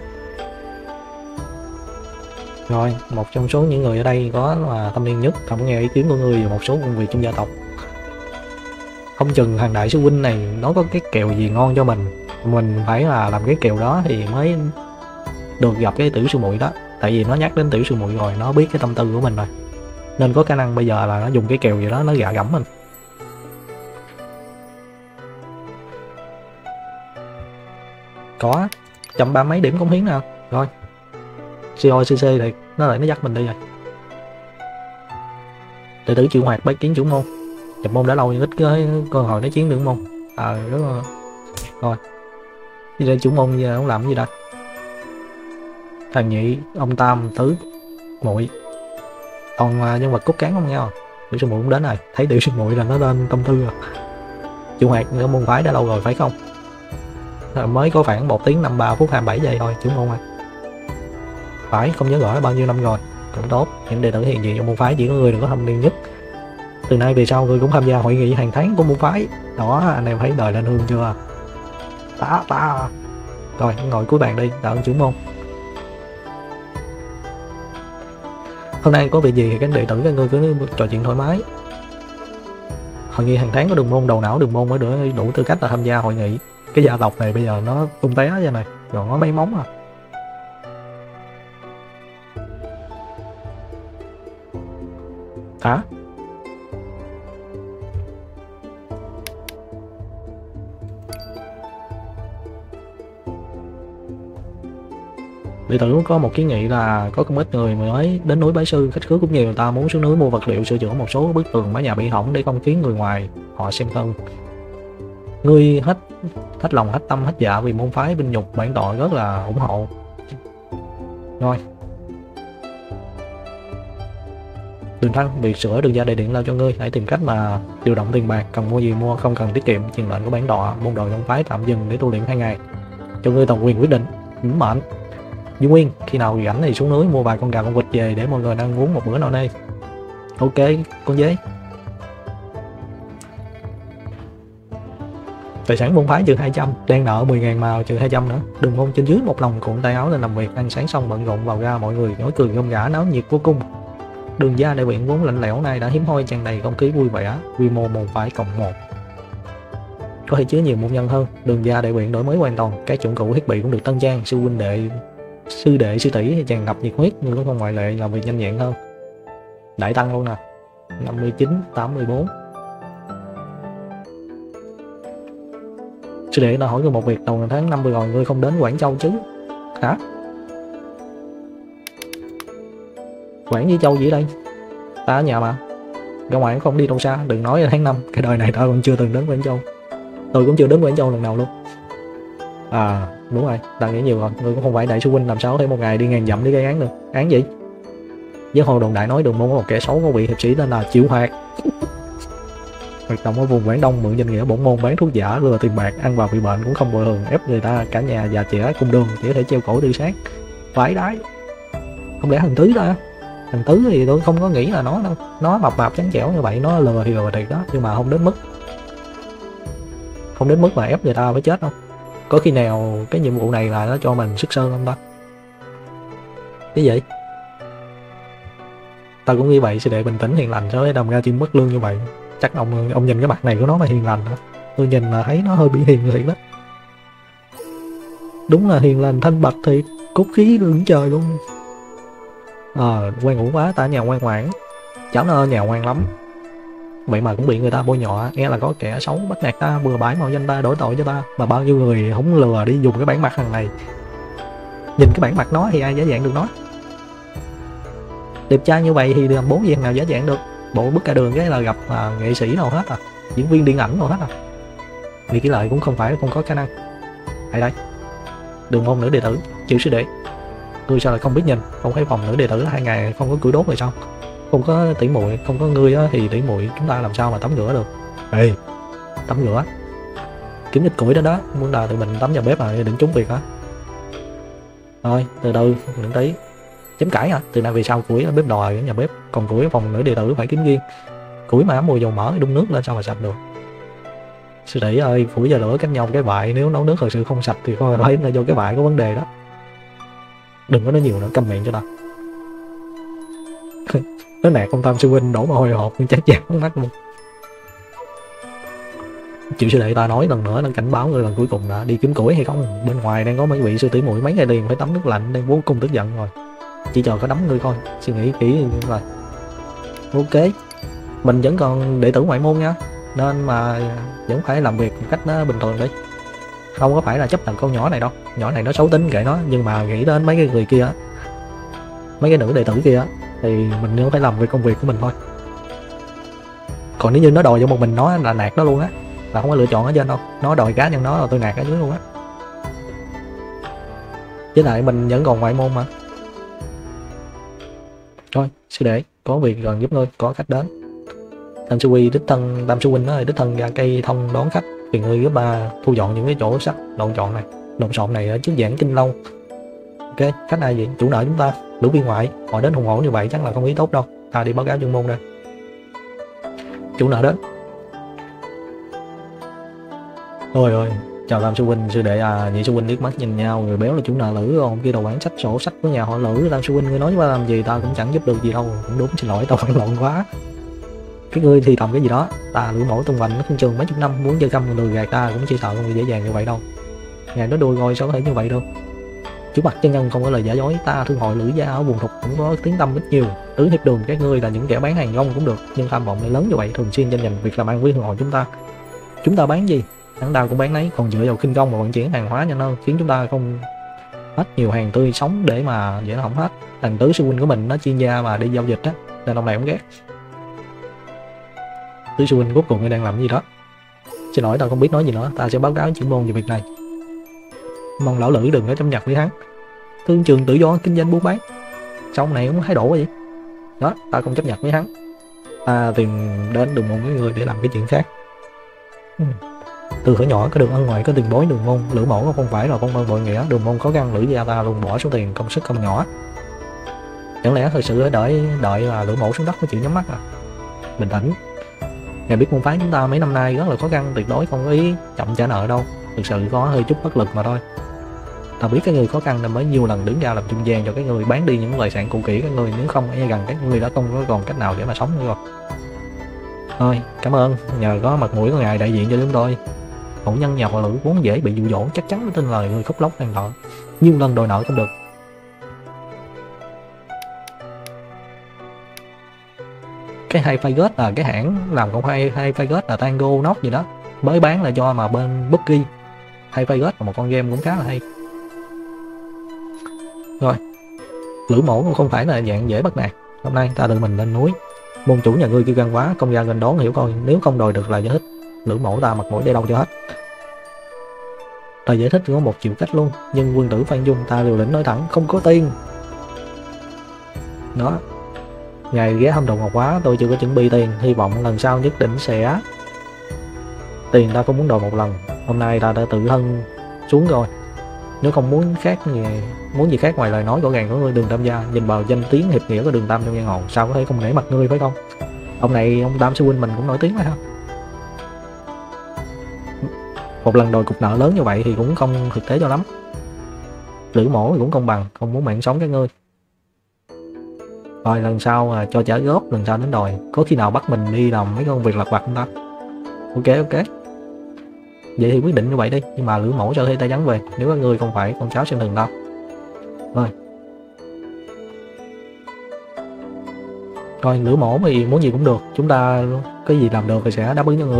[SPEAKER 1] Rồi một trong số những người ở đây có là thâm niên nhất, không nghe ý kiến của người và một số công việc trong gia tộc. Không chừng thằng đại sư huynh này nó có cái kèo gì ngon cho mình phải là làm cái kèo đó thì mới được gặp cái tiểu sư muội đó. Tại vì nó nhắc đến tiểu sư muội rồi, nó biết cái tâm tư của mình rồi, nên có khả năng bây giờ là nó dùng cái kèo gì đó nó gạ gẫm mình. Có 130 mấy điểm cống hiến nào. Rồi COCC thì nó lại nó dắt mình đi rồi. Đệ tử triệu hoạt bái kiến chủ môn. Nhập môn đã lâu nhưng ít cái cơ hội nói chiến được môn. Rất là... Rồi đi ra chủ môn giờ không làm cái gì đâu. Thằng nhị, ông tam, tứ, muội. Còn nhân vật cốt cán không nhau. Tiểu sư muội cũng đến rồi. Thấy tiểu sư muội là nó lên tâm tư rồi. Triệu hoạt ở môn phái đã lâu rồi phải không? Mới có khoảng 1 tiếng 53 phút 27 giây thôi chủ môn ơi. Phải, không nhớ rõ bao nhiêu năm rồi. Cũng tốt, những đệ tử hiện diện trong môn phái chỉ có người đừng có thâm niên nhất. Từ nay về sau người cũng tham gia hội nghị hàng tháng của môn phái. Đó, anh em thấy đời lên hương chưa? Ta. Rồi, ngồi cuối bàn đi, tạ ơn chủ môn. Hôm nay có việc gì thì các đệ tử các ngươi cứ trò chuyện thoải mái. Hội nghị hàng tháng có đường môn đầu não đường môn mới đủ tư cách là tham gia hội nghị. Cái gia tộc này bây giờ nó tung té vậy này, rồi nó mấy móng à. Hả? Đệ tử có một kiến nghị là có không ít người mới đến núi Bái Sư, khách khứa cũng nhiều, người ta muốn xuống núi mua vật liệu sửa chữa một số bức tường mái nhà bị hỏng để công kiến người ngoài họ xem thân. Ngươi hết lòng hết tâm hết dạ vì môn phái binh nhục bản tọa rất là ủng hộ. Rồi Đường Thăng, việc sửa đường ra đại điện lao cho ngươi, hãy tìm cách mà điều động tiền bạc, cần mua gì mua, không cần tiết kiệm. Truyền lệnh của bản tọa, môn đồ trong phái tạm dừng để tu luyện 2 ngày, cho ngươi toàn quyền quyết định. Vĩnh mệnh. Duy Nguyên, khi nào rảnh thì xuống núi mua vài con gà con vịt về để mọi người ăn uống một bữa nào đây. Ok con dế. Tài sản môn phái trừ 200, đang nợ 10.000 mà trừ 200 nữa. Đường môn trên dưới một lòng cuộn tay áo lên làm việc, ăn sáng xong bận rộn vào ra, mọi người nói cười rôm rả náo nhiệt vô cùng. Đường gia đại viện vốn lạnh lẽo nay đã hiếm hoi tràn đầy không khí vui vẻ. Quy mô môn phái cộng 1. có thể chứa nhiều môn nhân hơn. Đường ra đại viện đổi mới hoàn toàn, các dụng cụ thiết bị cũng được tân trang. Sư đệ sư tỷ tràn ngập nhiệt huyết, nhưng cũng không ngoại lệ, làm việc nhanh nhẹn hơn. Đại tăng luôn nè, 59, 84. Sư đệ đã hỏi ngươi một việc, đầu tháng 50 rồi ngươi không đến Quảng Châu chứ? Hả? Quảng với Châu gì đây? Ta ở nhà mà. Ra ngoài không đi đâu xa, đừng nói là tháng 5. Cái đời này ta còn chưa từng đến Quảng Châu. Tôi cũng chưa đến Quảng Châu lần nào luôn. À đúng rồi, ta nghĩ nhiều rồi. Ngươi cũng không phải đại sư huynh, làm sao có thể một ngày đi ngàn dặm để gây án được. Án gì? Với hồ đồn đại nói Đường Môn có một kẻ xấu có vị hiệp sĩ tên là Triệu Hoạt, hoạt động ở vùng Quảng Đông, mượn danh nghĩa bổn môn bán thuốc giả, lừa tiền bạc, ăn vào bị bệnh cũng không bồi thường, ép người ta cả nhà già trẻ cùng đường, chỉ có thể treo cổ tự sát. Vãi đái. Không lẽ thằng Tứ đó? Thằng Tứ thì tôi không có nghĩ là nó đâu, nó mập mạp trắng trẻo như vậy, nó lừa thì lừa thiệt đó, nhưng mà không đến mức mà ép người ta phải chết đâu. Có khi nào cái nhiệm vụ này là nó cho mình sức sơn không ta? Cái gì? Ta cũng nghĩ vậy. Sư đệ bình tĩnh hiền lành sao để đâm ra chim mất lương như vậy? Chắc ông nhìn cái mặt này của nó mà hiền lành hả? Tôi nhìn là thấy nó hơi bị hiền thiệt đó. Đúng là hiền lành thanh bạch thiệt, cốt khí lưỡng trời luôn. Ngoan ngủ quá, ta nhà ngoan ngoãn. Cháu nó nhà ngoan lắm. Vậy mà cũng bị người ta bôi nhọ, nghe là có kẻ xấu bắt nạt ta, bừa bãi mạo danh ta, đổi tội cho ta. Mà bao nhiêu người không lừa đi dùng cái bản mặt thằng này. Nhìn cái bản mặt nó thì ai dễ dàng được nó. Đẹp trai như vậy thì làm bố gì nào dễ dàng được. Bộ bước cả đường cái là gặp nghệ sĩ nào hết à, diễn viên điện ảnh nào hết à. Vì cái lợi cũng không phải không có khả năng. Ai đây? Đường Môn nữ đệ tử, chịu sư đệ. Ngươi sao lại không biết nhìn? Không thấy phòng nữ đệ tử 2 ngày không có củi đốt rồi sao? Không có tỷ muội, không có ngươi á thì tỷ muội chúng ta làm sao mà tắm rửa được? Ê, tắm rửa kiếm ít củi đó đó, muốn đào tụi mình tắm nhà bếp mà đừng trúng việc hả? Thôi từ từ đừng tí. Chém cãi hả? Từ nay về sau củi ở bếp lò ở nhà bếp, còn củi ở phòng nữ đệ tử phải kiếm riêng. Củi mà mùi dầu mỡ đun nước lên sao mà sạch được? Sư tỷ ơi, củi và lửa cách nhau cái vại, nếu nấu nước thật sự không sạch thì coi thấy là do cái vại có vấn đề đó. Đừng có nói nhiều nữa, câm miệng cho ta. Nói nạt con Tam sư huynh đổ mồ hôi hột nhưng chắc chắn mắt luôn. Chịu sư đệ, ta nói lần nữa là cảnh báo người lần cuối cùng đã đi kiếm củi hay không. Bên ngoài đang có mấy vị sư tỷ muội mấy ngày liền phải tắm nước lạnh, đang vô cùng tức giận rồi. Chỉ chờ có đấm ngươi coi, suy nghĩ kỹ rồi. Ok, mình vẫn còn đệ tử ngoại môn nha, nên mà vẫn phải làm việc một cách nó bình thường đi. Không có phải là chấp nhận con nhỏ này đâu, nhỏ này nó xấu tính kệ nó, nhưng mà nghĩ đến mấy cái người kia, mấy cái nữ đệ tử kia thì mình vẫn phải làm việc công việc của mình thôi. Còn nếu như nó đòi cho một mình nó là nạt nó luôn á, là không có lựa chọn ở trên đâu, nó đòi cá nhân nó là tôi nạt ở dưới luôn á. Với lại mình vẫn còn ngoại môn mà. Thôi sư đệ, có việc gần giúp ngươi, có khách đến. Tam sư huynh nói đích thân ra cây thông đón khách, thì ngươi giúp ba thu dọn những cái chỗ sắt lộn xộn này ở trước giảng kinh lâu. Ok, khách ai vậy? Chủ nợ chúng ta, Lữ Viên Ngoại. Họ đến hùng hổ như vậy chắc là không ý tốt đâu, ta đi báo cáo chuyên môn đây. Chủ nợ đến. Ôi chào Tam sư huynh, sư đệ à. Nhị sư huynh liếc mắt nhìn nhau, người béo là chủ nợ Lữ, còn kia đầu bản sách sổ sách của nhà họ Lữ. Tam sư huynh ngươi nói với ba làm gì ta cũng chẳng giúp được gì đâu. Cũng đúng, xin lỗi, tao phản loạn quá. Cái ngươi thì tầm cái gì đó, ta Lữ mẫu tung hoành nó không trường mấy chục năm, muốn chơi căm lừa gạt ta cũng chỉ sợ không dễ dàng như vậy đâu. Ngài nói đùa rồi sao có thể như vậy đâu. Chủ mặt chân nhân không có lời giả dối, ta thương hội Lữ gia ở vùng thục cũng có tiếng tâm ít nhiều. Tứ hiệp đường các ngươi là những kẻ bán hàng rong cũng được, nhưng tham vọng lại lớn như vậy, thường xuyên tranh giành việc làm ăn với thương hội chúng ta. Chúng ta bán gì? Hắn nào cũng bán nấy, còn dựa vào khinh công và vận chuyển hàng hóa nhanh hơn, khiến chúng ta không hết nhiều hàng tươi sống để mà dễ nó không hết. Thằng Tứ sư huynh của mình nó chuyên gia mà đi giao dịch á, nên ông này không ghét. Tứ sư huynh cuối cùng ngươi đang làm gì đó? Xin lỗi, tao không biết nói gì nữa, ta sẽ báo cáo chuyên môn về việc này. Mong lão Lữ đừng có chấp nhận với hắn. Thương trường tự do kinh doanh buôn bán, sau này cũng thái độ gì đó, ta không chấp nhận với hắn. Ta tìm đến Đường Môn với người để làm cái chuyện khác. Từ thuở nhỏ có đường ân ngoại, có tiền bối Đường Môn. Lữ mẫu không phải là con ơn bội nghĩa, Đường Môn khó khăn, Lữ gia ta luôn bỏ số tiền công sức không nhỏ. Chẳng lẽ thật sự đợi là Lữ mẫu xuống đất mới chịu nhắm mắt à? Bình tĩnh. Ngài biết môn phái chúng ta mấy năm nay rất là khó khăn, tuyệt đối không có ý chậm trả nợ đâu, thực sự có hơi chút bất lực mà thôi. Ta biết các người khó khăn nên mới nhiều lần đứng ra làm trung gian cho các người bán đi những tài sản cũ kỹ các người, nếu không e gần các người đã không có còn cách nào để mà sống nữa rồi. Thôi cảm ơn, nhờ có mặt mũi của ngài đại diện cho chúng tôi, hậu nhân nhà họ Lữ vốn dễ bị dụ dỗ, chắc chắn tin lời người khóc lóc đòi nợ, nhưng lần đòi nợ không được. Cái Hyphagus là cái hãng làm con Hyphagus là Tango Nox gì đó, mới bán là cho mà bên Buggy. Hyphagus là một con game cũng khá là hay. Rồi, Lữ Mổ cũng không phải là dạng dễ bắt nạt. Hôm nay ta tự mình lên núi, môn chủ nhà ngươi kêu gan quá, công gia gần đón hiểu coi, nếu không đòi được là giải thích. Lữ Mổ ta mặt mũi để đâu cho hết. Lời giải thích có một triệu cách luôn, nhưng quân tử Phan Dung ta liều lĩnh nói thẳng, không có tiền. Đó, ngày ghé thăm Đồ Ngọc Quá, tôi chưa có chuẩn bị tiền, hy vọng lần sau nhất định sẽ. Tiền ta không muốn đòi một lần, hôm nay ta đã tự thân xuống rồi. Nếu không muốn gì khác ngoài lời nói rõ ràng của ngươi Đường Tam gia, nhìn vào danh tiếng hiệp nghĩa của Đường Tam trong giang hồ, sao có thể không nể mặt ngươi phải không? Ông này, ông Tam sư huynh mình cũng nổi tiếng phải không? Một lần đòi cục nợ lớn như vậy thì cũng không thực tế cho lắm. Lữ Mổ cũng công bằng, không muốn mạng sống các ngươi. Rồi lần sau cho trả góp, lần sau đến đòi. Có khi nào bắt mình đi làm mấy công việc lặt vặt không ta? Ok. Vậy thì quyết định như vậy đi, nhưng mà Lữ Mổ cho thuê tay trắng về, nếu các ngươi không phải con cháu xem thường đâu. Rồi Lữ Mổ thì muốn gì cũng được, chúng ta cái gì làm được thì sẽ đáp ứng cho ngươi.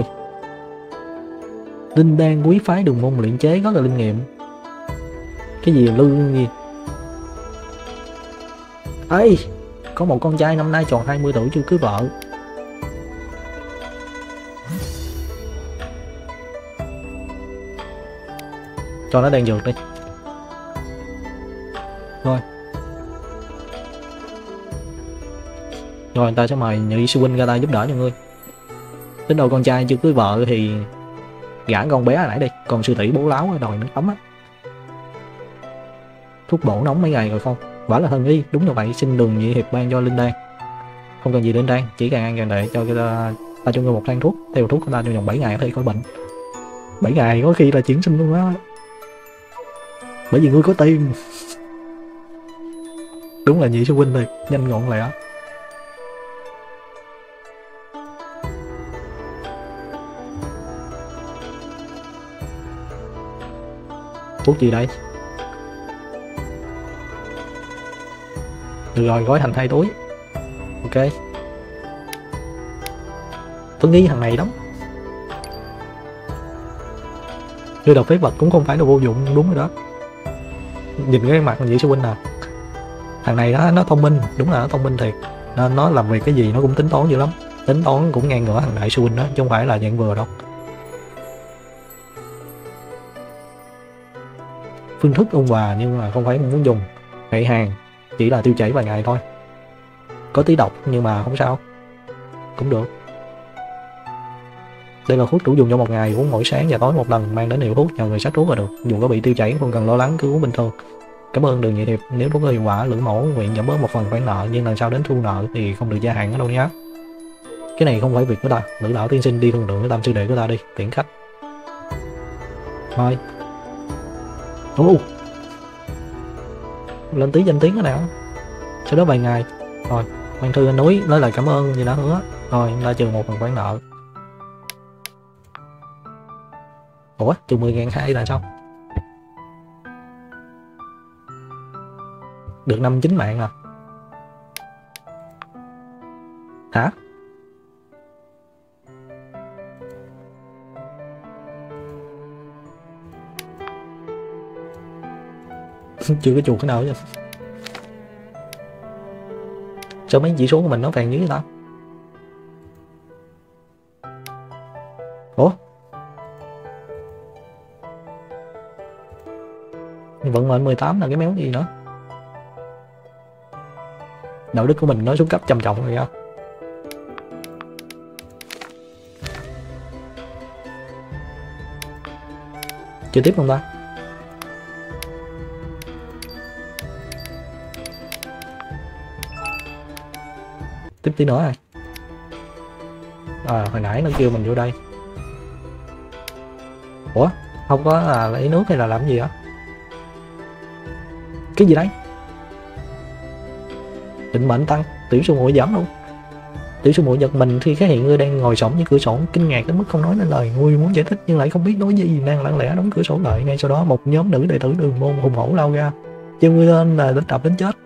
[SPEAKER 1] Linh đan quý phái Đường Môn luyện chế rất là linh nghiệm. Cái gì lư gì? Ê, có một con trai năm nay tròn 20 tuổi chưa cưới vợ. Cho nó đan dược đi. Rồi người ta sẽ mời nhị sư huynh ra tay giúp đỡ cho ngươi. Đến đâu con trai chưa cưới vợ thì gả con bé hồi nãy đi, còn sư tỷ bố láo đòi nước ấm á. Thuốc bổ nóng mấy ngày rồi không? Quả là thần y, đúng như vậy, xin Đường nhị hiệp ban cho linh đan. Không cần gì linh đan, chỉ càng ăn càng để cho ta cho ngươi một thang thuốc, theo thuốc của ta trong vòng 7 ngày có thể khỏi bệnh. 7 ngày có khi là chuyển sinh luôn á. Bởi vì ngươi có tiền. Đúng là nhị sư huynh thiệt, nhanh gọn lẹ. Thuốc gì đây? Được rồi, gói thành 2 túi. Ok. Tôi nghĩ thằng này lắm. Đưa độc phế vật cũng không phải là vô dụng, đúng rồi đó. Nhìn cái mặt nhị sư huynh nè. Thằng này nó thông minh, đúng là nó thông minh thiệt. Nên nó làm việc cái gì nó cũng tính toán dữ lắm. Tính toán cũng ngang ngửa thằng đại sư huynh đó, chứ không phải là dạng vừa đâu. Phương thức ôn hòa nhưng mà không phải muốn dùng. Gậy hàng chỉ là tiêu chảy vài ngày thôi. Có tí độc nhưng mà không sao, cũng được. Đây là thuốc đủ dùng cho một ngày, uống mỗi sáng và tối một lần, mang đến hiệu thuốc nhờ người sách thuốc là được. Dù có bị tiêu chảy không cần lo lắng, cứ uống bình thường. Cảm ơn Đường nhị hiệp, nếu thuốc có hiệu quả, Lữ Mổ nguyện giảm bớt một phần khoản nợ, nhưng lần sau đến thu nợ thì không được gia hạn ở đâu nhé. Cái này không phải việc của ta, Lữ lão tiên sinh đi thương lượng với Tam sư đệ của ta đi, tiễn khách. Thôi. Lên tí danh tiếng cái nào. Sau đó vài ngày, rồi mang thư lên núi nói lời cảm ơn như đã hứa, rồi ta trừ một phần khoản nợ. Ủa, trừ 10.200 là sao? Được 59 mạng à? Hả? Chưa có chuột cái nào chứ. Sao mấy chỉ số của mình nó vàng như thế ta? Ủa? Vận mệnh 18 là cái méo gì nữa? Đạo đức của mình nó xuống cấp trầm trọng rồi sao? Chưa tiếp không ta? Tiếp tí nữa rồi. Hồi nãy nó kêu mình vô đây. Ủa? Không có là lấy nước hay là làm gì hả? Cái gì đấy? Định mệnh tăng, tiểu sư muội giảm luôn. Tiểu sư muội giật mình khi phát hiện ngươi đang ngồi xổm dưới cửa sổ, kinh ngạc đến mức không nói nên lời. Ngươi muốn giải thích nhưng lại không biết nói gì, nàng lặng lẽ đóng cửa sổ lại. Ngay sau đó một nhóm nữ đệ tử Đường Môn hùng hổ lao ra, treo ngươi lên là đánh đập đến chết.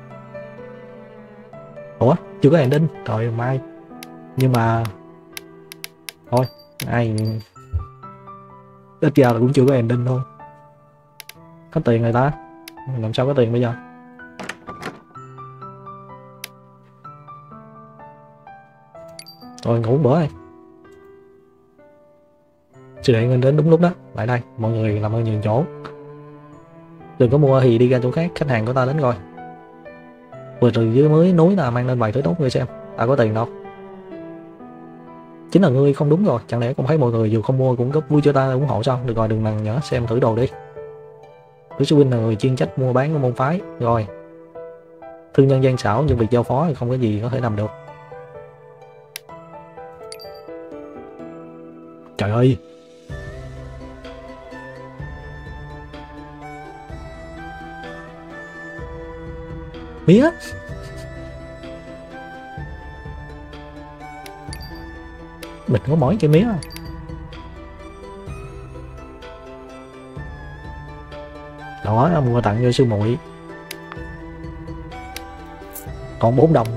[SPEAKER 1] Ủa, chưa có ending, trời mai. Nhưng mà thôi, ai ít ra là cũng chưa có ending thôi. Có tiền người ta, làm sao có tiền bây giờ? Rồi ngủ bữa rồi. Sư đệ Nguyên đến đúng lúc đó. Lại đây, mọi người làm ơn nhường chỗ. Đừng có mua thì đi ra chỗ khác, khách hàng của ta đến rồi. Vừa từ dưới mới núi ta mang lên vài thứ tốt ngươi xem. Ta có tiền đâu. Chính là ngươi không đúng rồi, chẳng lẽ không thấy mọi người dù không mua cũng góp vui cho ta ủng hộ sao? Được rồi, đừng nằng nhở, xem thử đồ đi. Thứ sư huynh là người chuyên trách mua bán của môn phái. Rồi, thương nhân gian xảo nhưng việc giao phó thì không có gì có thể làm được. Trời ơi, mía. Mình có mỏi cây mía. Đó, mua tặng cho sư muội. Còn 4 đồng.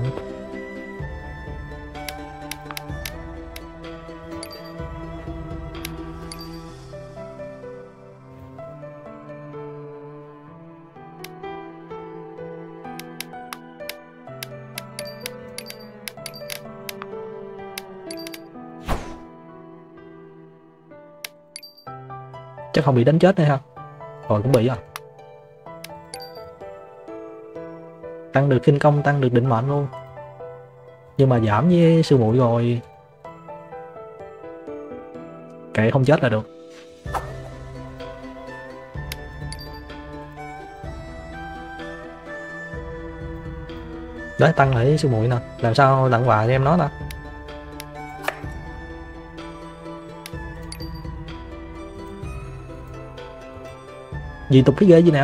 [SPEAKER 1] Chắc không bị đánh chết nữa ha. Rồi cũng bị rồi. Tăng được kinh công, tăng được định mệnh luôn. Nhưng mà giảm với sư muội rồi. Kệ, không chết là được. Đấy, tăng lại sư muội nè. Làm sao tặng quà cho em nó ta? Gì tục cái ghê gì nè.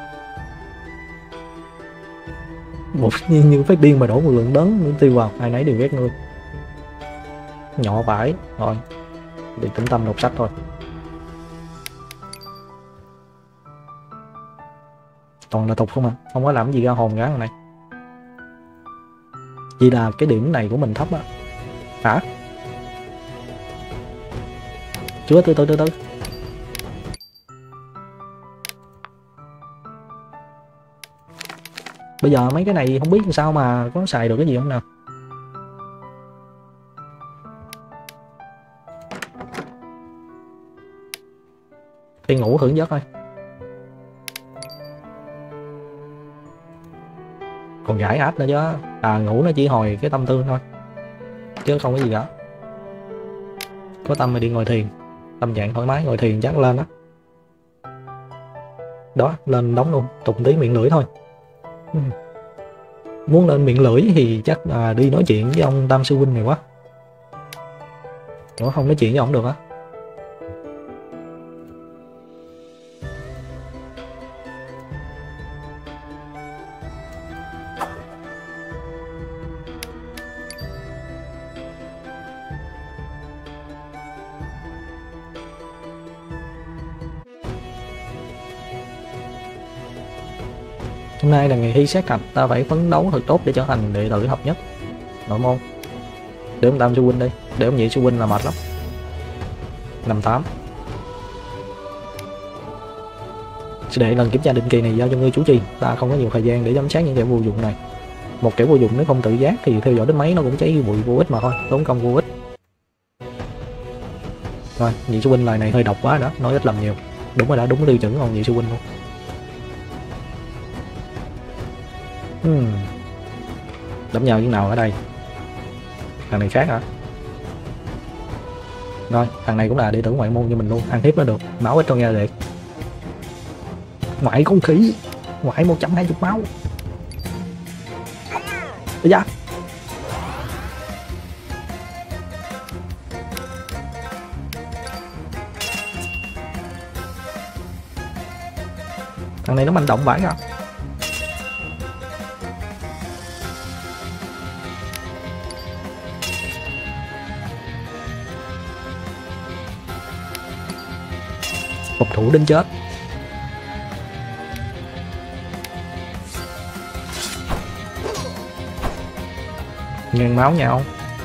[SPEAKER 1] Một như phát điên mà đổ một lượng lớn tiêu vào, ai nấy đều ghét ngươi. Nhỏ vải. Rồi, để tĩnh tâm đọc sách thôi. Toàn là tục không à, không có làm gì ra hồn gán này. Chỉ là cái điểm này của mình thấp á. Hả? Chưa, từ từ. Bây giờ mấy cái này không biết làm sao mà có xài được cái gì không nào. Đi ngủ hưởng giấc thôi. Còn giải áp nữa chứ. Ngủ nó chỉ hồi cái tâm tư thôi, chứ không có gì cả. Có tâm thì đi ngồi thiền. Tâm trạng thoải mái ngồi thiền chắc lên đó. Đó, lên đóng luôn. Tụng tí miệng lưỡi thôi. Muốn lên miệng lưỡi thì chắc đi nói chuyện với ông Tam Sư Huynh này quá. Ủa, không nói chuyện với ông được á? Hôm nay là ngày thi sát hạch, ta phải phấn đấu thật tốt để trở thành đệ tử hợp nhất nội môn. Để ông Tam Sư Huynh đi, để ông Nhị Sư Huynh là mệt lắm. 58. Sư đệ, lần kiểm tra định kỳ này giao cho ngươi chủ trì, ta không có nhiều thời gian để giám sát những kẻ vô dụng này. Một kẻ vô dụng nếu không tự giác thì theo dõi đến mấy nó cũng cháy bụi vô ích mà thôi, tốn công vô ích. Rồi, Nhị Sư Huynh lời này hơi độc quá đó, nói ít làm nhiều. Đúng rồi, đã đúng tiêu chuẩn ông Nhị Sư Huynh luôn. Đấm nhau với nào ở đây? Thằng này khác hả? Rồi, thằng này cũng là đệ tử ngoại môn như mình luôn, ăn hiếp nó được, máu ít trong da liệt. Ngoại con khỉ, ngoại 120 máu. Bây giờ thằng này nó manh động vãi ra. Phục thủ đến chết. Ngang máu nhau.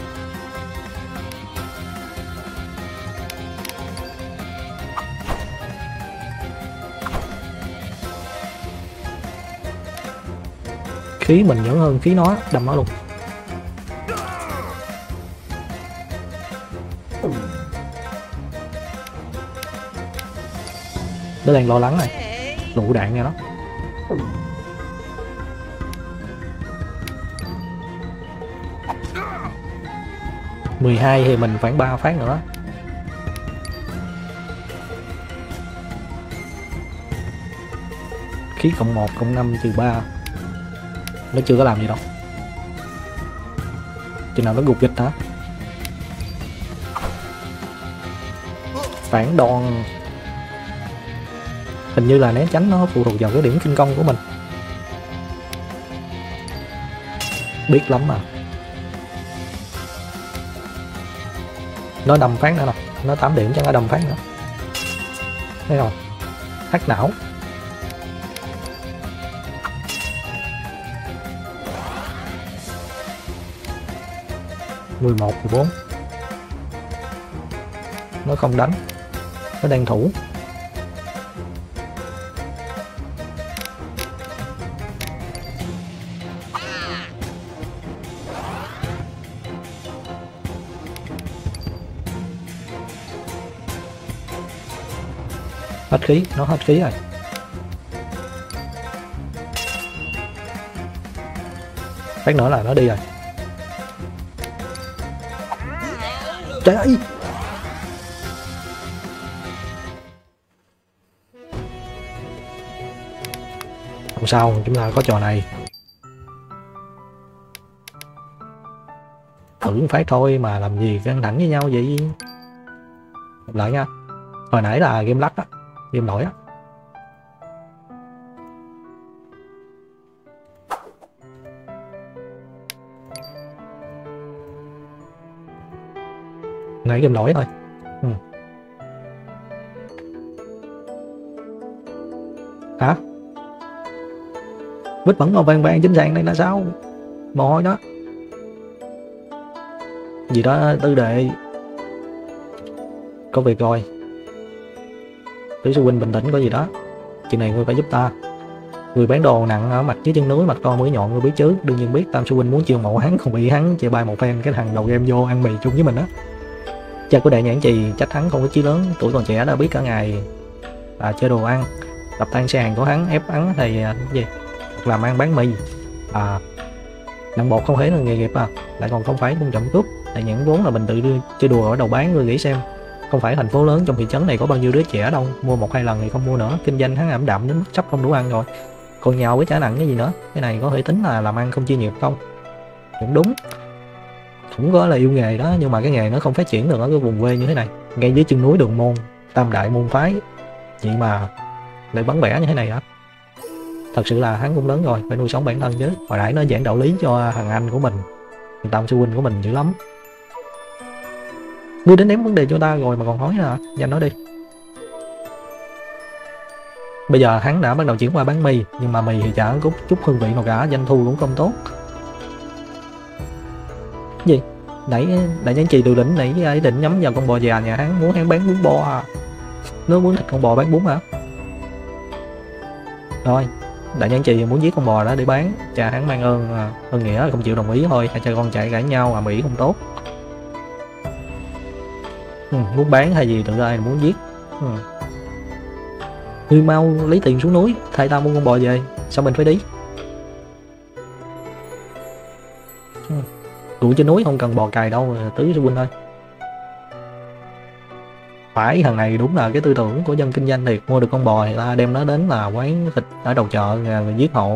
[SPEAKER 1] Khí mình vẫn hơn khí nó, đâm nó luôn. Nó đang lo lắng này, lụ đạn nha nó. Mười hai thì mình khoảng 3 phát nữa. Khí cộng 1 cộng 5 trừ 3. Nó chưa có làm gì đâu. Chừng nào nó gục dịch hả? Phản đòn. Hình như là né tránh nó phụ thuộc vào cái điểm kinh công của mình. Biết lắm mà. Nó đâm phát nữa nè. Nó 8 điểm chẳng có đâm phát nữa. Thấy không? Hack não. Mười một, 14. Nó không đánh. Nó đang thủ. Hết khí, nó hết khí rồi. Phát nữa là nó đi rồi. Trời ơi! Không sao, chúng ta có trò này. Thử một phát thôi mà làm gì căng thẳng với nhau vậy. Gặp lại nha. Hồi nãy là game lắc á, game lỗi á. Nãy game lỗi thôi. Hả? Vít vẫn còn vàng vàng trên sàn đây là sao? Mồi đó. Gì đó tư đệ. Có việc rồi. Tứ sư huynh bình tĩnh, có gì đó. Chuyện này ngươi phải giúp ta. Người bán đồ nặng ở mặt dưới chân núi, mặt to mũi nhọn, ngươi biết chứ. Đương nhiên biết Tam sư huynh muốn chiêu mộ hắn, không bị hắn chê bai một phen. Cái thằng đầu game vô ăn mì chung với mình á. Cha của đại nhãn trì trách hắn không có chí lớn, tuổi còn trẻ đã biết cả ngày chơi đồ ăn, đập tan xe hàng của hắn, ép hắn thì gì làm ăn bán mì. Nặng bột không phải là nghề nghiệp lại còn không phải cũng chậm cướp. Đại nhãn vốn là mình tự đưa chơi đùa ở đầu bán, người nghĩ xem, không phải thành phố lớn trong thị trấn này có bao nhiêu đứa trẻ đâu, mua 1-2 lần thì không mua nữa. Kinh doanh hắn ảm đạm đến mức sắp không đủ ăn rồi, còn nhào với trả nặng cái gì nữa. Cái này có thể tính là làm ăn không chuyên nghiệp không? Cũng đúng, cũng có là yêu nghề đó, nhưng mà cái nghề nó không phát triển được ở cái vùng quê như thế này, ngay dưới chân núi Đường Môn, tam đại môn phái, vậy mà lại vắng vẻ như thế này hả? Thật sự là hắn cũng lớn rồi, phải nuôi sống bản thân chứ. Hồi nãy nó giảng đạo lý cho thằng anh của mình, thằng Tam sư huynh của mình dữ lắm. Ngươi đến ném vấn đề cho ta rồi mà còn hỏi hả? Nhanh nói đi. Bây giờ hắn đã bắt đầu chuyển qua bán mì, nhưng mà mì thì chả có chút hương vị nào cả, doanh thu cũng không tốt. Gì? Nãy đại nhân trì Từ Đỉnh nãy ý định nhắm vào con bò già nhà hắn, muốn hắn bán bún bò à? Nó muốn thịt con bò bán bún hả? Rồi, đại nhân trì muốn giết con bò đó để bán, cha hắn mang ơn nghĩa không chịu đồng ý thôi, hai cha con chạy cãi nhau à, Mỹ không tốt. Muốn bán hay gì tự ai muốn giết. Ngươi mau lấy tiền xuống núi thay tao mua con bò về, sao mình phải đi? Tụi trên núi không cần bò cày đâu, Tứ sư huynh ơi. Phải, thằng này đúng là cái tư tưởng của dân kinh doanh thiệt, mua được con bò thì ta đem nó đến là quán thịt ở đầu chợ rồi giết hộ.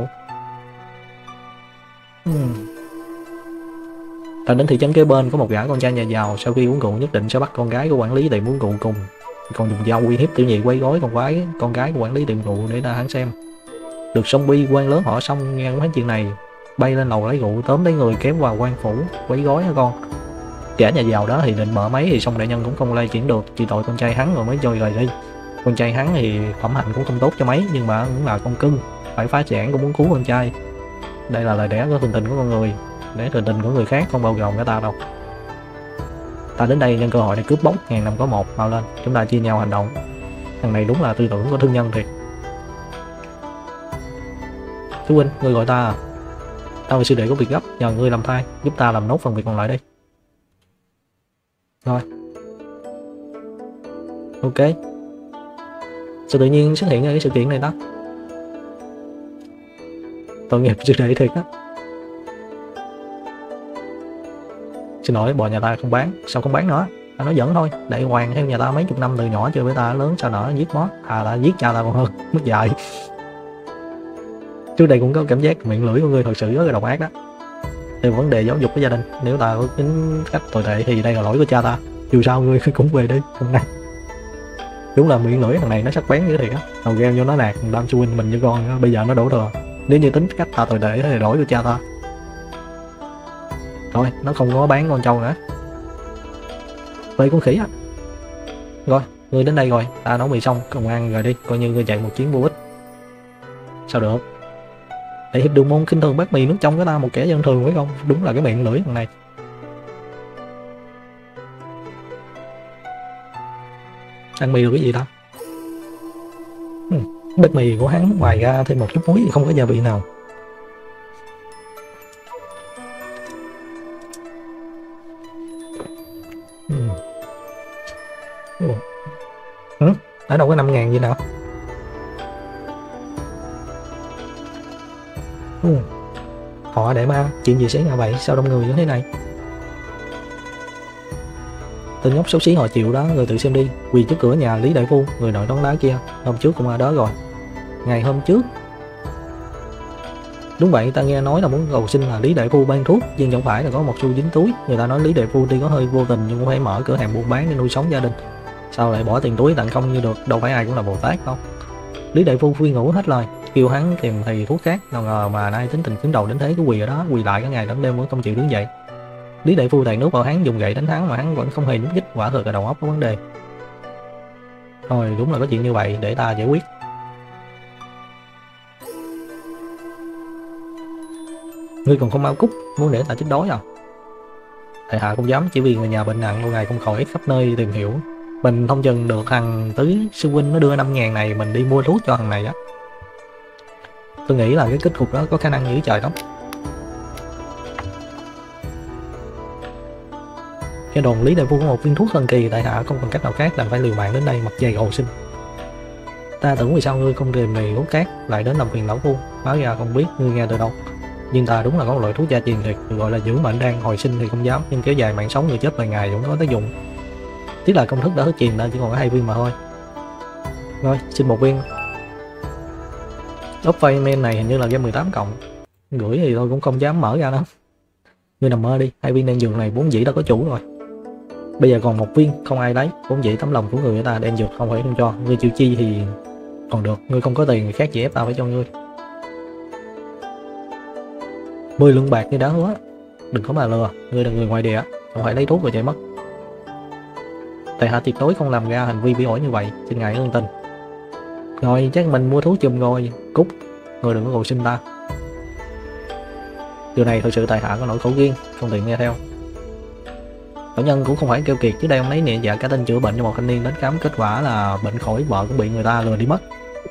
[SPEAKER 1] Ta đến thị trấn kế bên có một gã con trai nhà giàu, sau khi uống rượu nhất định sẽ bắt con gái của quản lý tiệm uống rượu cùng, còn dùng dao uy hiếp tiểu nhị quấy rối con gái của quản lý tiệm rượu để ta hắn xem. Được Song Bi quan lớn họ xong nghe mấy chuyện này, bay lên lầu lấy rượu tóm lấy người kéo vào quan phủ quấy rối hả con. Gã nhà giàu đó thì định mở máy thì xong đại nhân cũng không lay chuyển được, chỉ tội con trai hắn rồi mới chơi rời đi. Con trai hắn thì phẩm hạnh cũng không tốt cho mấy, nhưng mà cũng là con cưng, phải phá sản cũng muốn cứu con trai. Đây là lời đẻ của thường tình của con người, để thường tình của người khác không bao gồm cái ta đâu. Ta đến đây nhân cơ hội để cướp bóc, ngàn năm có một, mau lên, chúng ta chia nhau hành động. Thằng này đúng là tư tưởng của thương nhân thiệt. Chú huynh, ngươi gọi ta à? Tao và sư đệ có việc gấp, nhờ ngươi làm thay, giúp ta làm nốt phần việc còn lại đi. Rồi. Ok. Sao tự nhiên xuất hiện ở cái sự kiện này đó? Tội nghiệp sư đệ thiệt á. Xin lỗi, bò nhà ta không bán. Sao không bán nữa? Ta nói giỡn thôi. Đại hoàng theo nhà ta mấy chục năm từ nhỏ chơi với ta lớn, sao nỡ giết nó? Ta giết cha ta còn hơn. Mất dạy. Trước đây cũng có cảm giác miệng lưỡi của ngươi thật sự rất là độc ác đó. Từ vấn đề giáo dục của gia đình, nếu ta có tính cách tồi tệ thì đây là lỗi của cha ta. Dù sao ngươi cũng về đi hôm nay. Đúng là miệng lưỡi thằng này nó sắc bén như thiệt á. Đầu game cho nó nạt đam chu mình như con đó. Bây giờ nó đổ thừa. Nếu như tính cách ta tồi tệ thì lỗi của cha ta. Thôi nó không có bán con trâu nữa. Về con khỉ á. Rồi ngươi đến đây rồi, ta nấu mì xong, cùng ăn rồi đi, coi như ngươi chạy một chuyến vô ích. Sao được? Để hiệp đường môn khinh thường bát mì nước trong của ta một kẻ dân thường phải không? Đúng là cái miệng lưỡi thằng này. Ăn mì được cái gì đó? Bát mì của hắn ngoài ra thêm một chút muối thì không có gia vị nào. Ở đâu có 5.000 gì nào? Họ để ma, chuyện gì xảy ra vậy? Sao đông người như thế này? Tên nhóc xấu xí họ chịu đó, người tự xem đi. Quỳ trước cửa nhà Lý Đại Phu, người nội đón đá kia. Hôm trước cũng ở đó rồi. Ngày hôm trước? Đúng vậy, ta nghe nói là muốn cầu xin là Lý Đại Phu ban thuốc, nhưng chẳng phải là có một xu dính túi. Người ta nói Lý Đại Phu tuy có hơi vô tình nhưng cũng phải mở cửa hàng buôn bán để nuôi sống gia đình. Sao lại bỏ tiền túi tặng không như được? Đâu phải ai cũng là Bồ Tát đâu. Lý Đại Phu khuyên nhủ hết lời, kêu hắn tìm thầy thuốc khác. Nào ngờ mà nay tính tình cứng đầu đến thế, cứ quỳ ở đó, quỳ lại cả ngày lẫn đêm vẫn không chịu đứng dậy. Lý Đại Phu tạt nước vào hắn, dùng gậy đánh hắn mà hắn vẫn không hề nhúc nhích, quả thực là đầu óc có vấn đề. Thôi đúng là có chuyện như vậy, để ta giải quyết. Ngươi còn không mau cút, muốn để ta chết đói à? Thầy hạ không dám, chỉ vì người nhà bệnh nặng lâu ngày không khỏi khắp nơi tìm hiểu. Mình thông chừng được thằng Tứ sư huynh nó đưa 5.000 này, mình đi mua thuốc cho thằng này á. Tôi nghĩ là cái kết cục đó có khả năng dữ trời lắm. Cái đồn Lý Đại Phu có một viên thuốc thần kỳ, tại hạ không còn cách nào khác đành phải liều mạng đến đây mặt dày cầu xin. Ta tưởng vì sao ngươi không tìm này thuốc khác, lại đến làm phiền lão phu. Báo ra không biết ngươi nghe từ đâu. Nhưng ta đúng là có một loại thuốc gia truyền thiệt, được gọi là giữ mệnh đan, hồi sinh thì không dám, nhưng kéo dài mạng sống người chết vài ngày cũng có tác dụng. Tiếc là công thức đã thất truyền nên chỉ còn có 2 viên mà thôi. Rồi, xin một viên. Ốp vay men này hình như là game 18 cộng. Gửi thì tôi cũng không dám mở ra đâu. Ngươi nằm mơ đi, 2 viên đan dược này vốn dĩ đã có chủ rồi. Bây giờ còn 1 viên, không ai lấy, vốn dĩ tấm lòng của người ta đan dược không phải không cho. Ngươi chịu chi thì còn được, ngươi không có tiền người khác chỉ ép tao phải cho ngươi. 10 lượng bạc như đã hứa. Đừng có mà lừa, ngươi là người ngoài địa, không phải lấy thuốc rồi chạy mất. Tại hạ tuyệt đối không làm ra hành vi bị ổi như vậy, xin ngài ơn tình. Rồi chắc mình mua thuốc chùm rồi, cút, ngươi đừng có cầu xin ta. Điều này thật sự tại hạ có nỗi khổ riêng, không tiện nghe theo. Lão nhân cũng không phải keo kiệt, trước đây ông lấy nhẹ dạ cả tin chữa bệnh cho một thanh niên đến khám, kết quả là bệnh khỏi, vợ cũng bị người ta lừa đi mất.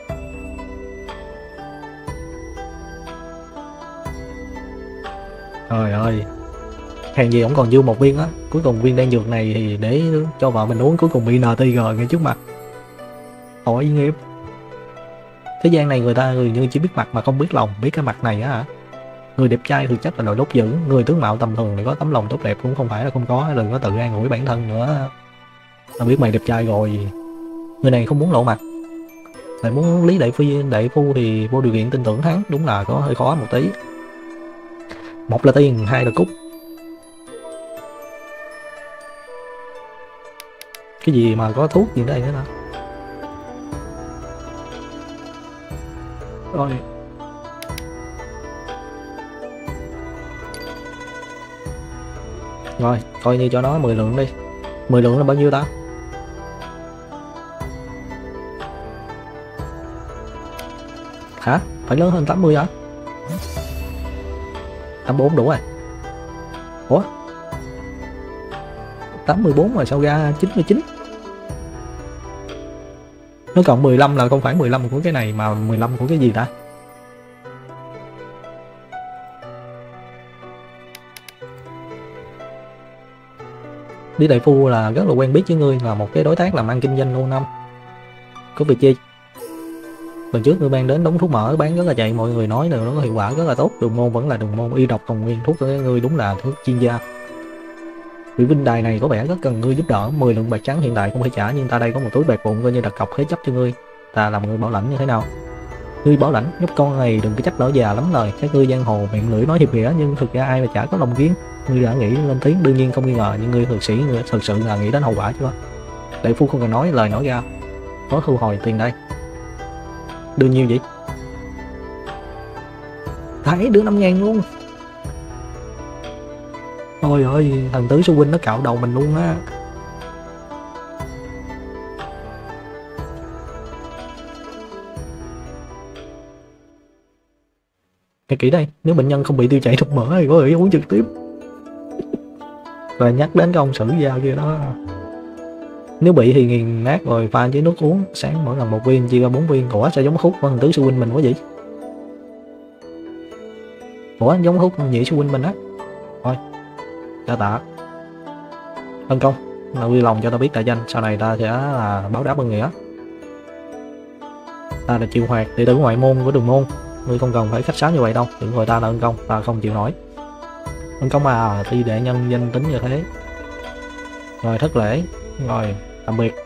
[SPEAKER 1] Trời ơi, hàng gì ổng còn dư 1 viên á, cuối cùng viên đan dược này thì để cho vợ mình uống, cuối cùng bị NTG ngay trước mặt. Tội nghiệp. Thế gian này người ta người như chỉ biết mặt mà không biết lòng, biết cái mặt này á hả? Người đẹp trai thực chất là loại đốt dữ, người tướng mạo tầm thường thì có tấm lòng tốt đẹp cũng không phải là không có, đừng có tự an ủi bản thân nữa. Tao biết mày đẹp trai rồi. Người này không muốn lộ mặt, lại muốn Lý Đại Phu thì vô điều kiện tin tưởng hắn, đúng là có hơi khó một tí. Một là tiền, 2 là cút. Cái gì mà có thuốc gì đây nữa nè. Rồi. Rồi, coi như cho nó 10 lượng đi. 10 lượng là bao nhiêu ta? Hả? Phải lớn hơn 80 hả? 84 đủ rồi. Ủa? 84 mà sao ra 99? Nó còn 15 là không phải 15 của cái này mà 15 của cái gì ta? Lý Đại Phu là rất là quen biết với ngươi, là một cái đối tác làm ăn kinh doanh lâu năm. Có việc chi? Lần trước ngươi mang đến đống thuốc mỡ bán rất là chạy, mọi người nói là nó có hiệu quả rất là tốt. Đường môn vẫn là đường môn, y độc còn nguyên, thuốc của ngươi đúng là thuốc chuyên gia. Vị vinh đài này có vẻ rất cần ngươi giúp đỡ. 10 lượng bạc trắng hiện tại không thể trả, nhưng ta đây có một túi bạc vụn coi như đặt cọc thế chấp cho ngươi. Ta làm người bảo lãnh như thế nào? Ngươi bảo lãnh giúp con này đừng có trách lỡ già lắm lời. Các ngươi giang hồ miệng lưỡi nói hiệp nghĩa, nhưng thực ra ai mà chả có lòng kiến. Ngươi đã nghĩ lên tiếng, đương nhiên không nghi ngờ, nhưng ngươi thực sự là nghĩ đến hậu quả chưa? Đại phu không cần nói lời nói ra. Có thu hồi tiền đây. Đưa nhiêu vậy? Thấy đưa 5.000 luôn. Ôi ơi, thằng tứ sư huynh nó cạo đầu mình luôn á. Nghe kỹ đây, nếu bệnh nhân không bị tiêu chảy thuốc mỡ thì có thể uống trực tiếp. Và nhắc đến cái ông sử gia kia đó. Nếu bị thì nghiền nát rồi pha với nước uống, sáng mỗi lần 1 viên, chia ra 4 viên. Ủa sao giống hút của thằng tứ sư huynh mình quá vậy? Ủa giống hút nhị sư huynh mình á. Thôi, đa tạ. Ân công, là vui lòng cho ta biết đại danh, sau này ta sẽ là báo đáp ơn nghĩa. Ta là Triệu Hoạt, đệ tử ngoại môn của Đường môn. Ngươi không cần phải khách sáo như vậy đâu, đừng gọi ta là ân công, ta không chịu nổi. Ân công à, thi đệ nhân danh tính như thế. Rồi thất lễ, rồi tạm biệt.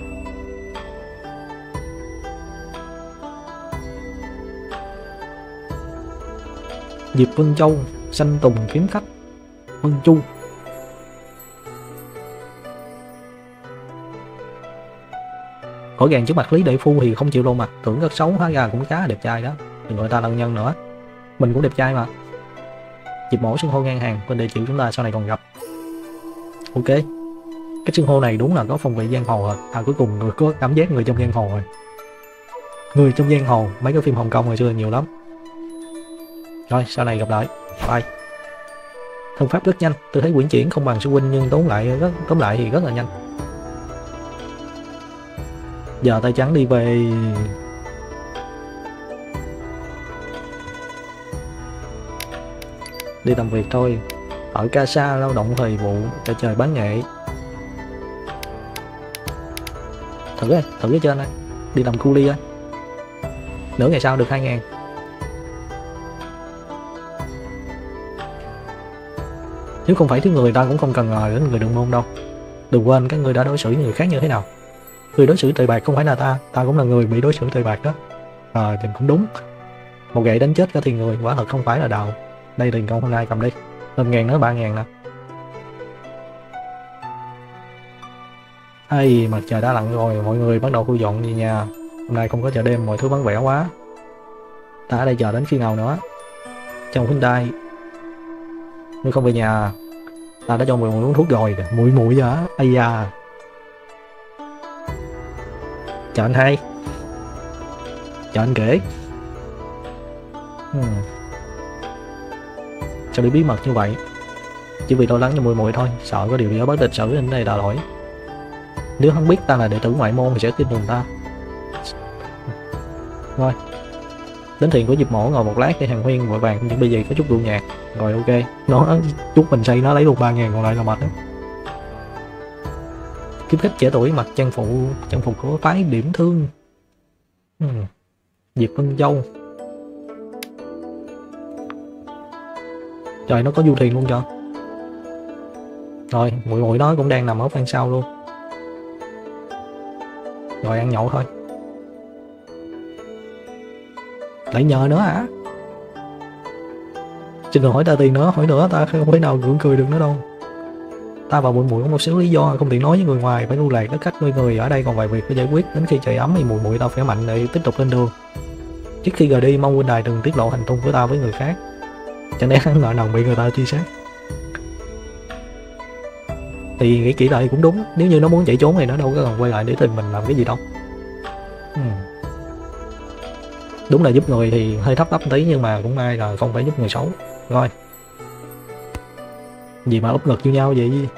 [SPEAKER 1] Diệp Vân Châu, Sanh Tùng kiếm khách, Vân Chu. Hỏi gàng trước mặt Lý Đại Phu thì không chịu lộ mặt, tưởng rất xấu, hóa ra cũng khá đẹp trai đó. Đừng gọi ta là ân nhân nữa, mình cũng đẹp trai mà. Diệp mổ xưng hô ngang hàng, bên địa chịu chúng ta sau này còn gặp. Ok, cái xưng hô này đúng là có phong vị giang hồ rồi. Cuối cùng người có cảm giác người trong giang hồ rồi. Người trong giang hồ, mấy cái phim Hồng Kông hồi xưa nhiều lắm. Rồi sau này gặp lại, bye. Thân pháp rất nhanh, tôi thấy quyển chuyển không bằng sư huynh, nhưng tóm lại thì rất là nhanh. Giờ tay trắng đi về. Đi làm việc thôi. Ở casa lao động thời vụ, cho trời bán nghệ. Thử cái trên đây. Đi làm cu ly á. Nửa ngày sau được 2.000. Nếu không phải thiếu người, ta cũng không cần ngờ đến người Đường môn đâu. Đừng quên các ngươi đã đối xử người khác như thế nào. Người đối xử tệ bạc không phải là ta cũng là người bị đối xử tệ bạc đó. Thì cũng đúng. Một gậy đánh chết cả thiên người, quả thật không phải là đào. Đây tiền công hôm nay cầm đi. 5.000 nữa 3.000 nè. Hay mặt trời đã lặn rồi, mọi người bắt đầu thu dọn về nhà. Hôm nay không có chợ đêm, mọi thứ vắng vẻ quá. Ta ở đây chờ đến khi nào nữa? Trong Hyundai. Nếu không về nhà, ta đã cho mọi người uống thuốc rồi. Muội vậy hả? Ây da. Chào anh hai. Chào anh kể. Sao đi bí mật như vậy? Chỉ vì lo lắng cho muội thôi, sợ có điều gì đó bất lịch sử nên đây đòi hỏi. Nếu hắn biết ta là đệ tử ngoại môn thì sẽ tin tưởng ta. Rồi, đến thiền của Diệp mổ ngồi một lát để hàng huyên vội vàng, nhưng bây giờ có chút rượu nhạt. Rồi ok, nó chút mình say nó lấy luôn 3.000 còn lại là mệt đó. Kiếm khách trẻ tuổi mặc trang phục của phái Điểm Thương. Diệp Vân Châu. Trời, nó có du thuyền luôn cho. Rồi muội nó cũng đang nằm ở phía sau luôn. Rồi ăn nhậu thôi. Lại nhờ nữa hả? Xin đừng hỏi ta tiền nữa, hỏi nữa ta không thể nào gượng cười được nữa đâu. Ta và muội có một số lý do không tiện nói với người ngoài, phải lưu lạc đất khách nuôi người, ở đây còn vài việc phải giải quyết. Đến khi trời ấm thì muội ta khỏe mạnh để tiếp tục lên đường. Trước khi rời đi, mong huynh đài đừng tiết lộ hành tung của ta với người khác, chẳng lẽ hắn ngờ nào bị người ta truy sát. Thì nghĩ kỹ lại cũng đúng, nếu như nó muốn chạy trốn thì nó đâu có cần quay lại để tìm mình làm cái gì đâu. Đúng là giúp người thì hơi thấp tí, nhưng mà cũng may là không phải giúp người xấu. Rồi, gì mà úp ngực như nhau vậy?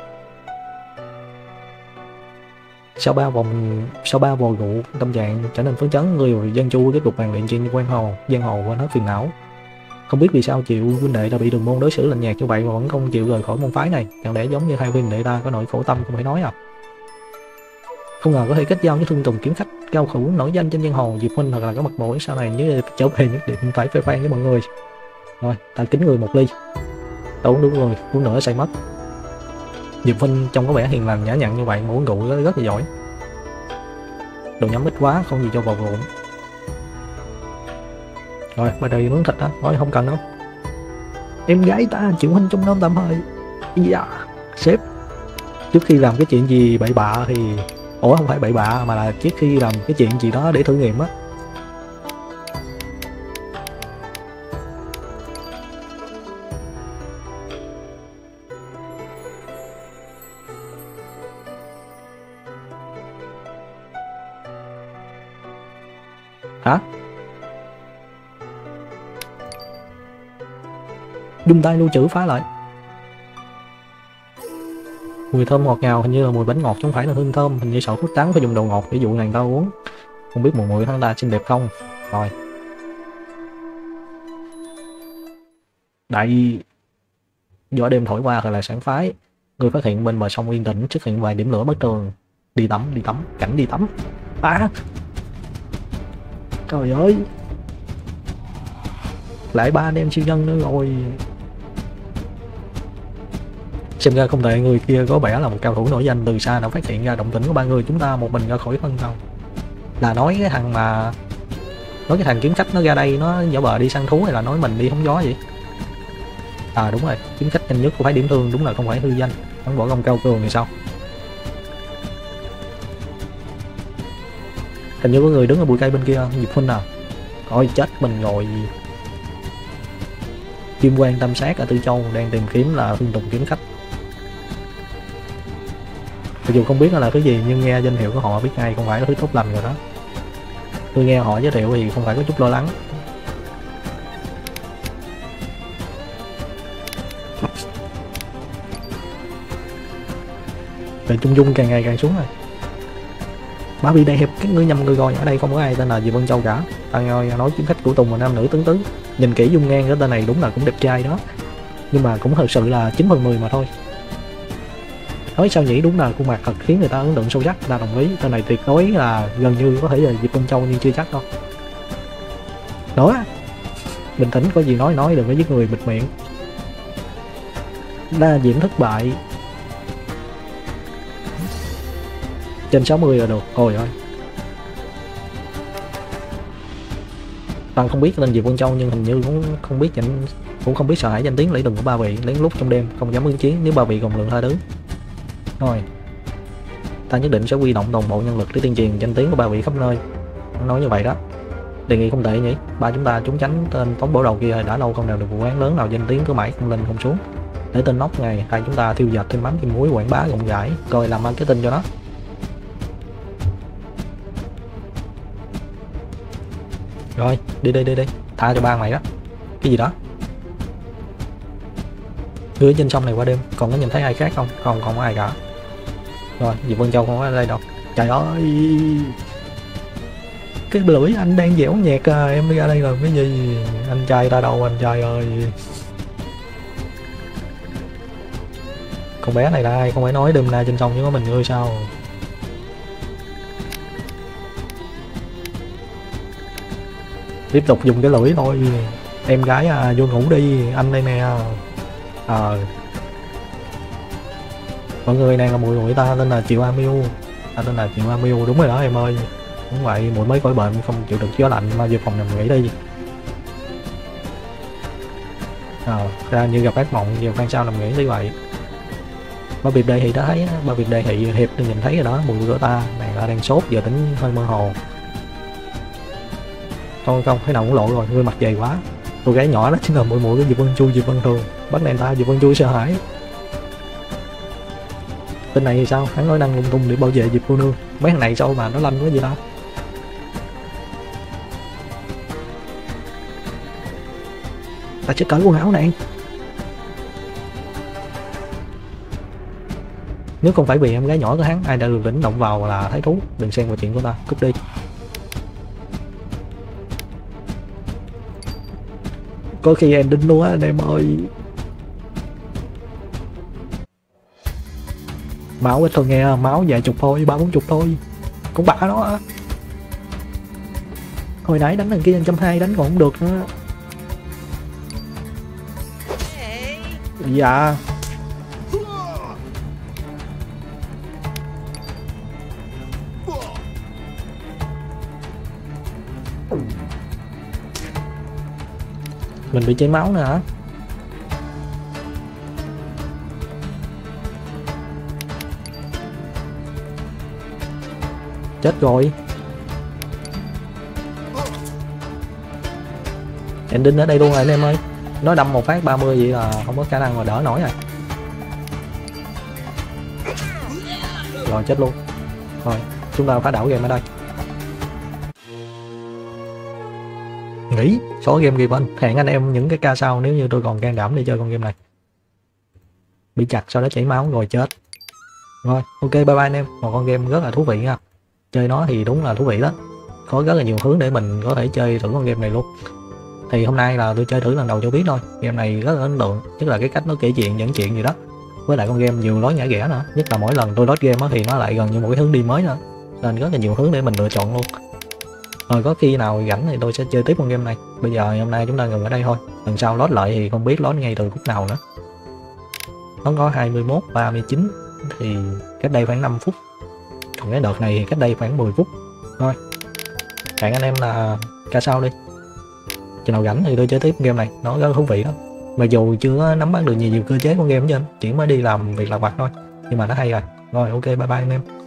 [SPEAKER 1] Sau ba vò rượu, tâm trạng trở nên phấn chấn, người và dân chu tiếp tục bàn luyện trên giang hồ quên hết phiền não. Không biết vì sao Triệu huynh đệ đã bị Đường Môn đối xử lạnh nhạt như vậy mà vẫn không chịu rời khỏi môn phái này, chẳng lẽ giống như hai huynh đệ ta có nỗi khổ tâm không thể nói à? Không ngờ có thể kết giao với Thương Tùng kiếm khách cao thủ nổi danh trên giang hồ. Diệp huynh thật là có mặt mũi, sau này nếu trở về nhất định phải phê phan với mọi người. Rồi, ta kính người một ly. Ta uống đúng rồi, uống nữa say mất. Diệp huynh trông có vẻ hiền lành nhã nhặn như vậy mà uống rượu rất là giỏi. Đồ nhắm ít quá, không gì cho vào rượu. Rồi, bây giờ nướng thịt đó, nói không cần đâu. Em gái ta Triệu huynh trong năm tạm hơi. Dạ, sếp. Trước khi làm cái chuyện gì bậy bạ thì... Ủa không phải bậy bạ mà là trước khi làm cái chuyện gì đó để thử nghiệm á. Hả? Dùng tay lưu trữ phá lại. Mùi thơm ngọt ngào, hình như là mùi bánh ngọt chứ không phải là hương thơm. Hình như sợ thuốc trắng phải dùng đồ ngọt để dụ nàng ta uống. Không biết mùi hắn ta xinh đẹp không. Rồi, đại gió đêm thổi qua thật là sáng phái. Người phát hiện bên bờ sông yên tĩnh xuất hiện vài điểm lửa bất thường. Đi tắm, cảnh đi tắm. À, trời ơi, lại ba anh em siêu nhân nữa rồi. Xem ra không thể người kia có vẻ là một cao thủ nổi danh, từ xa đã phát hiện ra động tĩnh của ba người chúng ta một mình ra khỏi phân đâu. Là nói cái thằng kiếm khách nó ra đây nó giả vờ đi săn thú, hay là nói mình đi hóng gió vậy? À đúng rồi, kiếm khách nhanh nhất của phái Điểm Thương đúng là không phải hư danh, hắn võ công cao cường thì sao? Hình như có người đứng ở bụi cây bên kia. Diệp huynh à? Ôi chết mình rồi. Kim Quan Tam Sát ở Tư Châu đang tìm kiếm là Thương Tùng kiếm khách. Mặc dù không biết là cái gì nhưng nghe danh hiệu của họ biết ngay không phải là thứ tốt lành rồi đó. Tôi nghe họ giới thiệu thì không phải có chút lo lắng. Về Trung Dung càng ngày càng xuống rồi. Bá bị đẹp, các ngươi nhầm người rồi, ở đây không có ai tên là Diệp Vân Châu cả. Ta nghe nói kiếm khách của Tùng là nam nữ tướng tứ. Nhìn kỹ dung ngang cái tên này đúng là cũng đẹp trai đó. Nhưng mà cũng thật sự là 9/10 mà thôi. Nói sao nhỉ, đúng là khuôn mặt thật khiến người ta ấn tượng sâu sắc. Ta đồng ý, tên này tuyệt đối là gần như có thể là Diệp Vân Châu nhưng chưa chắc đâu. Nói bình tĩnh, có gì nói đừng có giết người bịt miệng. Đa diễm thất bại. Trên 60 là được, ôi ơi. Toàn không biết tên Diệp Vân Châu nhưng hình như cũng không biết sợ hãi danh tiếng lẫy lừng của ba vị, lén lút trong đêm không dám ứng chiến nếu ba vị gồng lượng tha thứ. Thôi, ta nhất định sẽ huy động toàn bộ nhân lực để tuyên truyền danh tiếng của ba vị khắp nơi. Nói như vậy đó, đề nghị không tệ nhỉ. Ba chúng ta trốn tránh tên tống bổ đầu kia đã lâu không nào được vụ án lớn nào danh tiếng cứ mãi không lên không xuống. Để tên nóc ngày hai chúng ta thiêu dệt thêm mắm thêm muối quảng bá rộng rãi rồi làm ăn cái tin cho nó. Rồi, đi, tha cho ba mày đó. Cái gì đó? Cứ trên sông này qua đêm, còn có nhìn thấy ai khác không? Không có ai cả. Rồi, Diệp Vân Châu không có ở đây đâu. Trời ơi! Cái lưỡi anh đang dẻo nhẹt à, em đi ra đây làm cái gì? Anh trai ta đâu anh trai ơi? Con bé này là ai? Không phải nói đêm nay trên sông chỉ có mình ngươi sao? Tiếp tục dùng cái lưỡi thôi. Em gái à, vô ngủ đi, anh đây nè. Mọi người đang là muội ta tên là Triệu A Miu. Ta tên là Triệu A Miu, đúng rồi đó em ơi. Đúng vậy, muội mới khỏi bệnh không chịu được gió lạnh mà về phòng nằm nghỉ đi. Ra như gặp ác mộng, giờ phan sao nằm nghỉ như vậy. Ba Việt Đề Thị đã thấy, ba Việt Đề Thị hiệp đừng nhìn thấy rồi đó, mùi của ta này là đang sốt, giờ tính hơi mơ hồ. Thôi không, thế nào cũng lộ rồi, ngươi mặt dày quá. Cô gái nhỏ đó chính là muội của Diệp Vân Chu, Diệp Vân Thường. Bắt nàng ta Diệp Vân Chu sợ hãi. Tên này thì sao? Hắn nói năng lung tung để bảo vệ Diệp cô nương. Mấy thằng này sao mà nó lanh quá vậy đó? ta sẽ cởi quần áo này. Nếu không phải vì em gái nhỏ của hắn, ai đã được lĩnh động vào là thái thú. Đừng xen vào chuyện của ta, cút đi. Có khi ending luôn á anh em ơi. Máu ít thôi nghe, máu vài chục thôi, 30-40 thôi. Cũng bả đó á. Hồi nãy đánh thằng kia 120 đánh còn không được nữa. Dạ. Mình bị chảy máu nè hả? Chết rồi. Ending ở đây luôn rồi anh em ơi. Nó đâm một phát 30 vậy là không có khả năng mà đỡ nổi rồi. Rồi chết luôn. Rồi chúng ta phá đảo game ở đây. Nghỉ xóa game kịp anh. Hẹn anh em những cái ca sau nếu như tôi còn can đảm để chơi con game này. Bị chặt sau đó chảy máu rồi chết. Rồi ok, bye bye anh em. Một con game rất là thú vị nha. Chơi nó thì đúng là thú vị đó. Có rất là nhiều hướng để mình có thể chơi thử con game này luôn. Thì hôm nay là tôi chơi thử lần đầu cho biết thôi. Game này rất là ấn tượng, nhất là cái cách nó kể chuyện, dẫn chuyện gì đó. Với lại con game nhiều lối nhả ghẻ nữa, nhất là mỗi lần tôi load game thì nó lại gần như một cái hướng đi mới nữa. Nên rất là nhiều hướng để mình lựa chọn luôn. Rồi có khi nào rảnh thì tôi sẽ chơi tiếp con game này. Bây giờ hôm nay chúng ta ngừng ở đây thôi. Lần sau load lại thì không biết load ngay từ khúc nào nữa. Nó có 21, 39 thì cách đây khoảng 5 phút. Còn cái đợt này thì cách đây khoảng 10 phút. Thôi hẹn anh em là ca sau đi. Chừng nào rảnh thì tôi chơi tiếp game này, nó rất thú vị đó. Mặc dù chưa nắm bắt được nhiều cơ chế con game chứ anh, chỉ mới đi làm việc lặt vặt thôi, nhưng mà nó hay rồi. Rồi ok, bye bye anh em.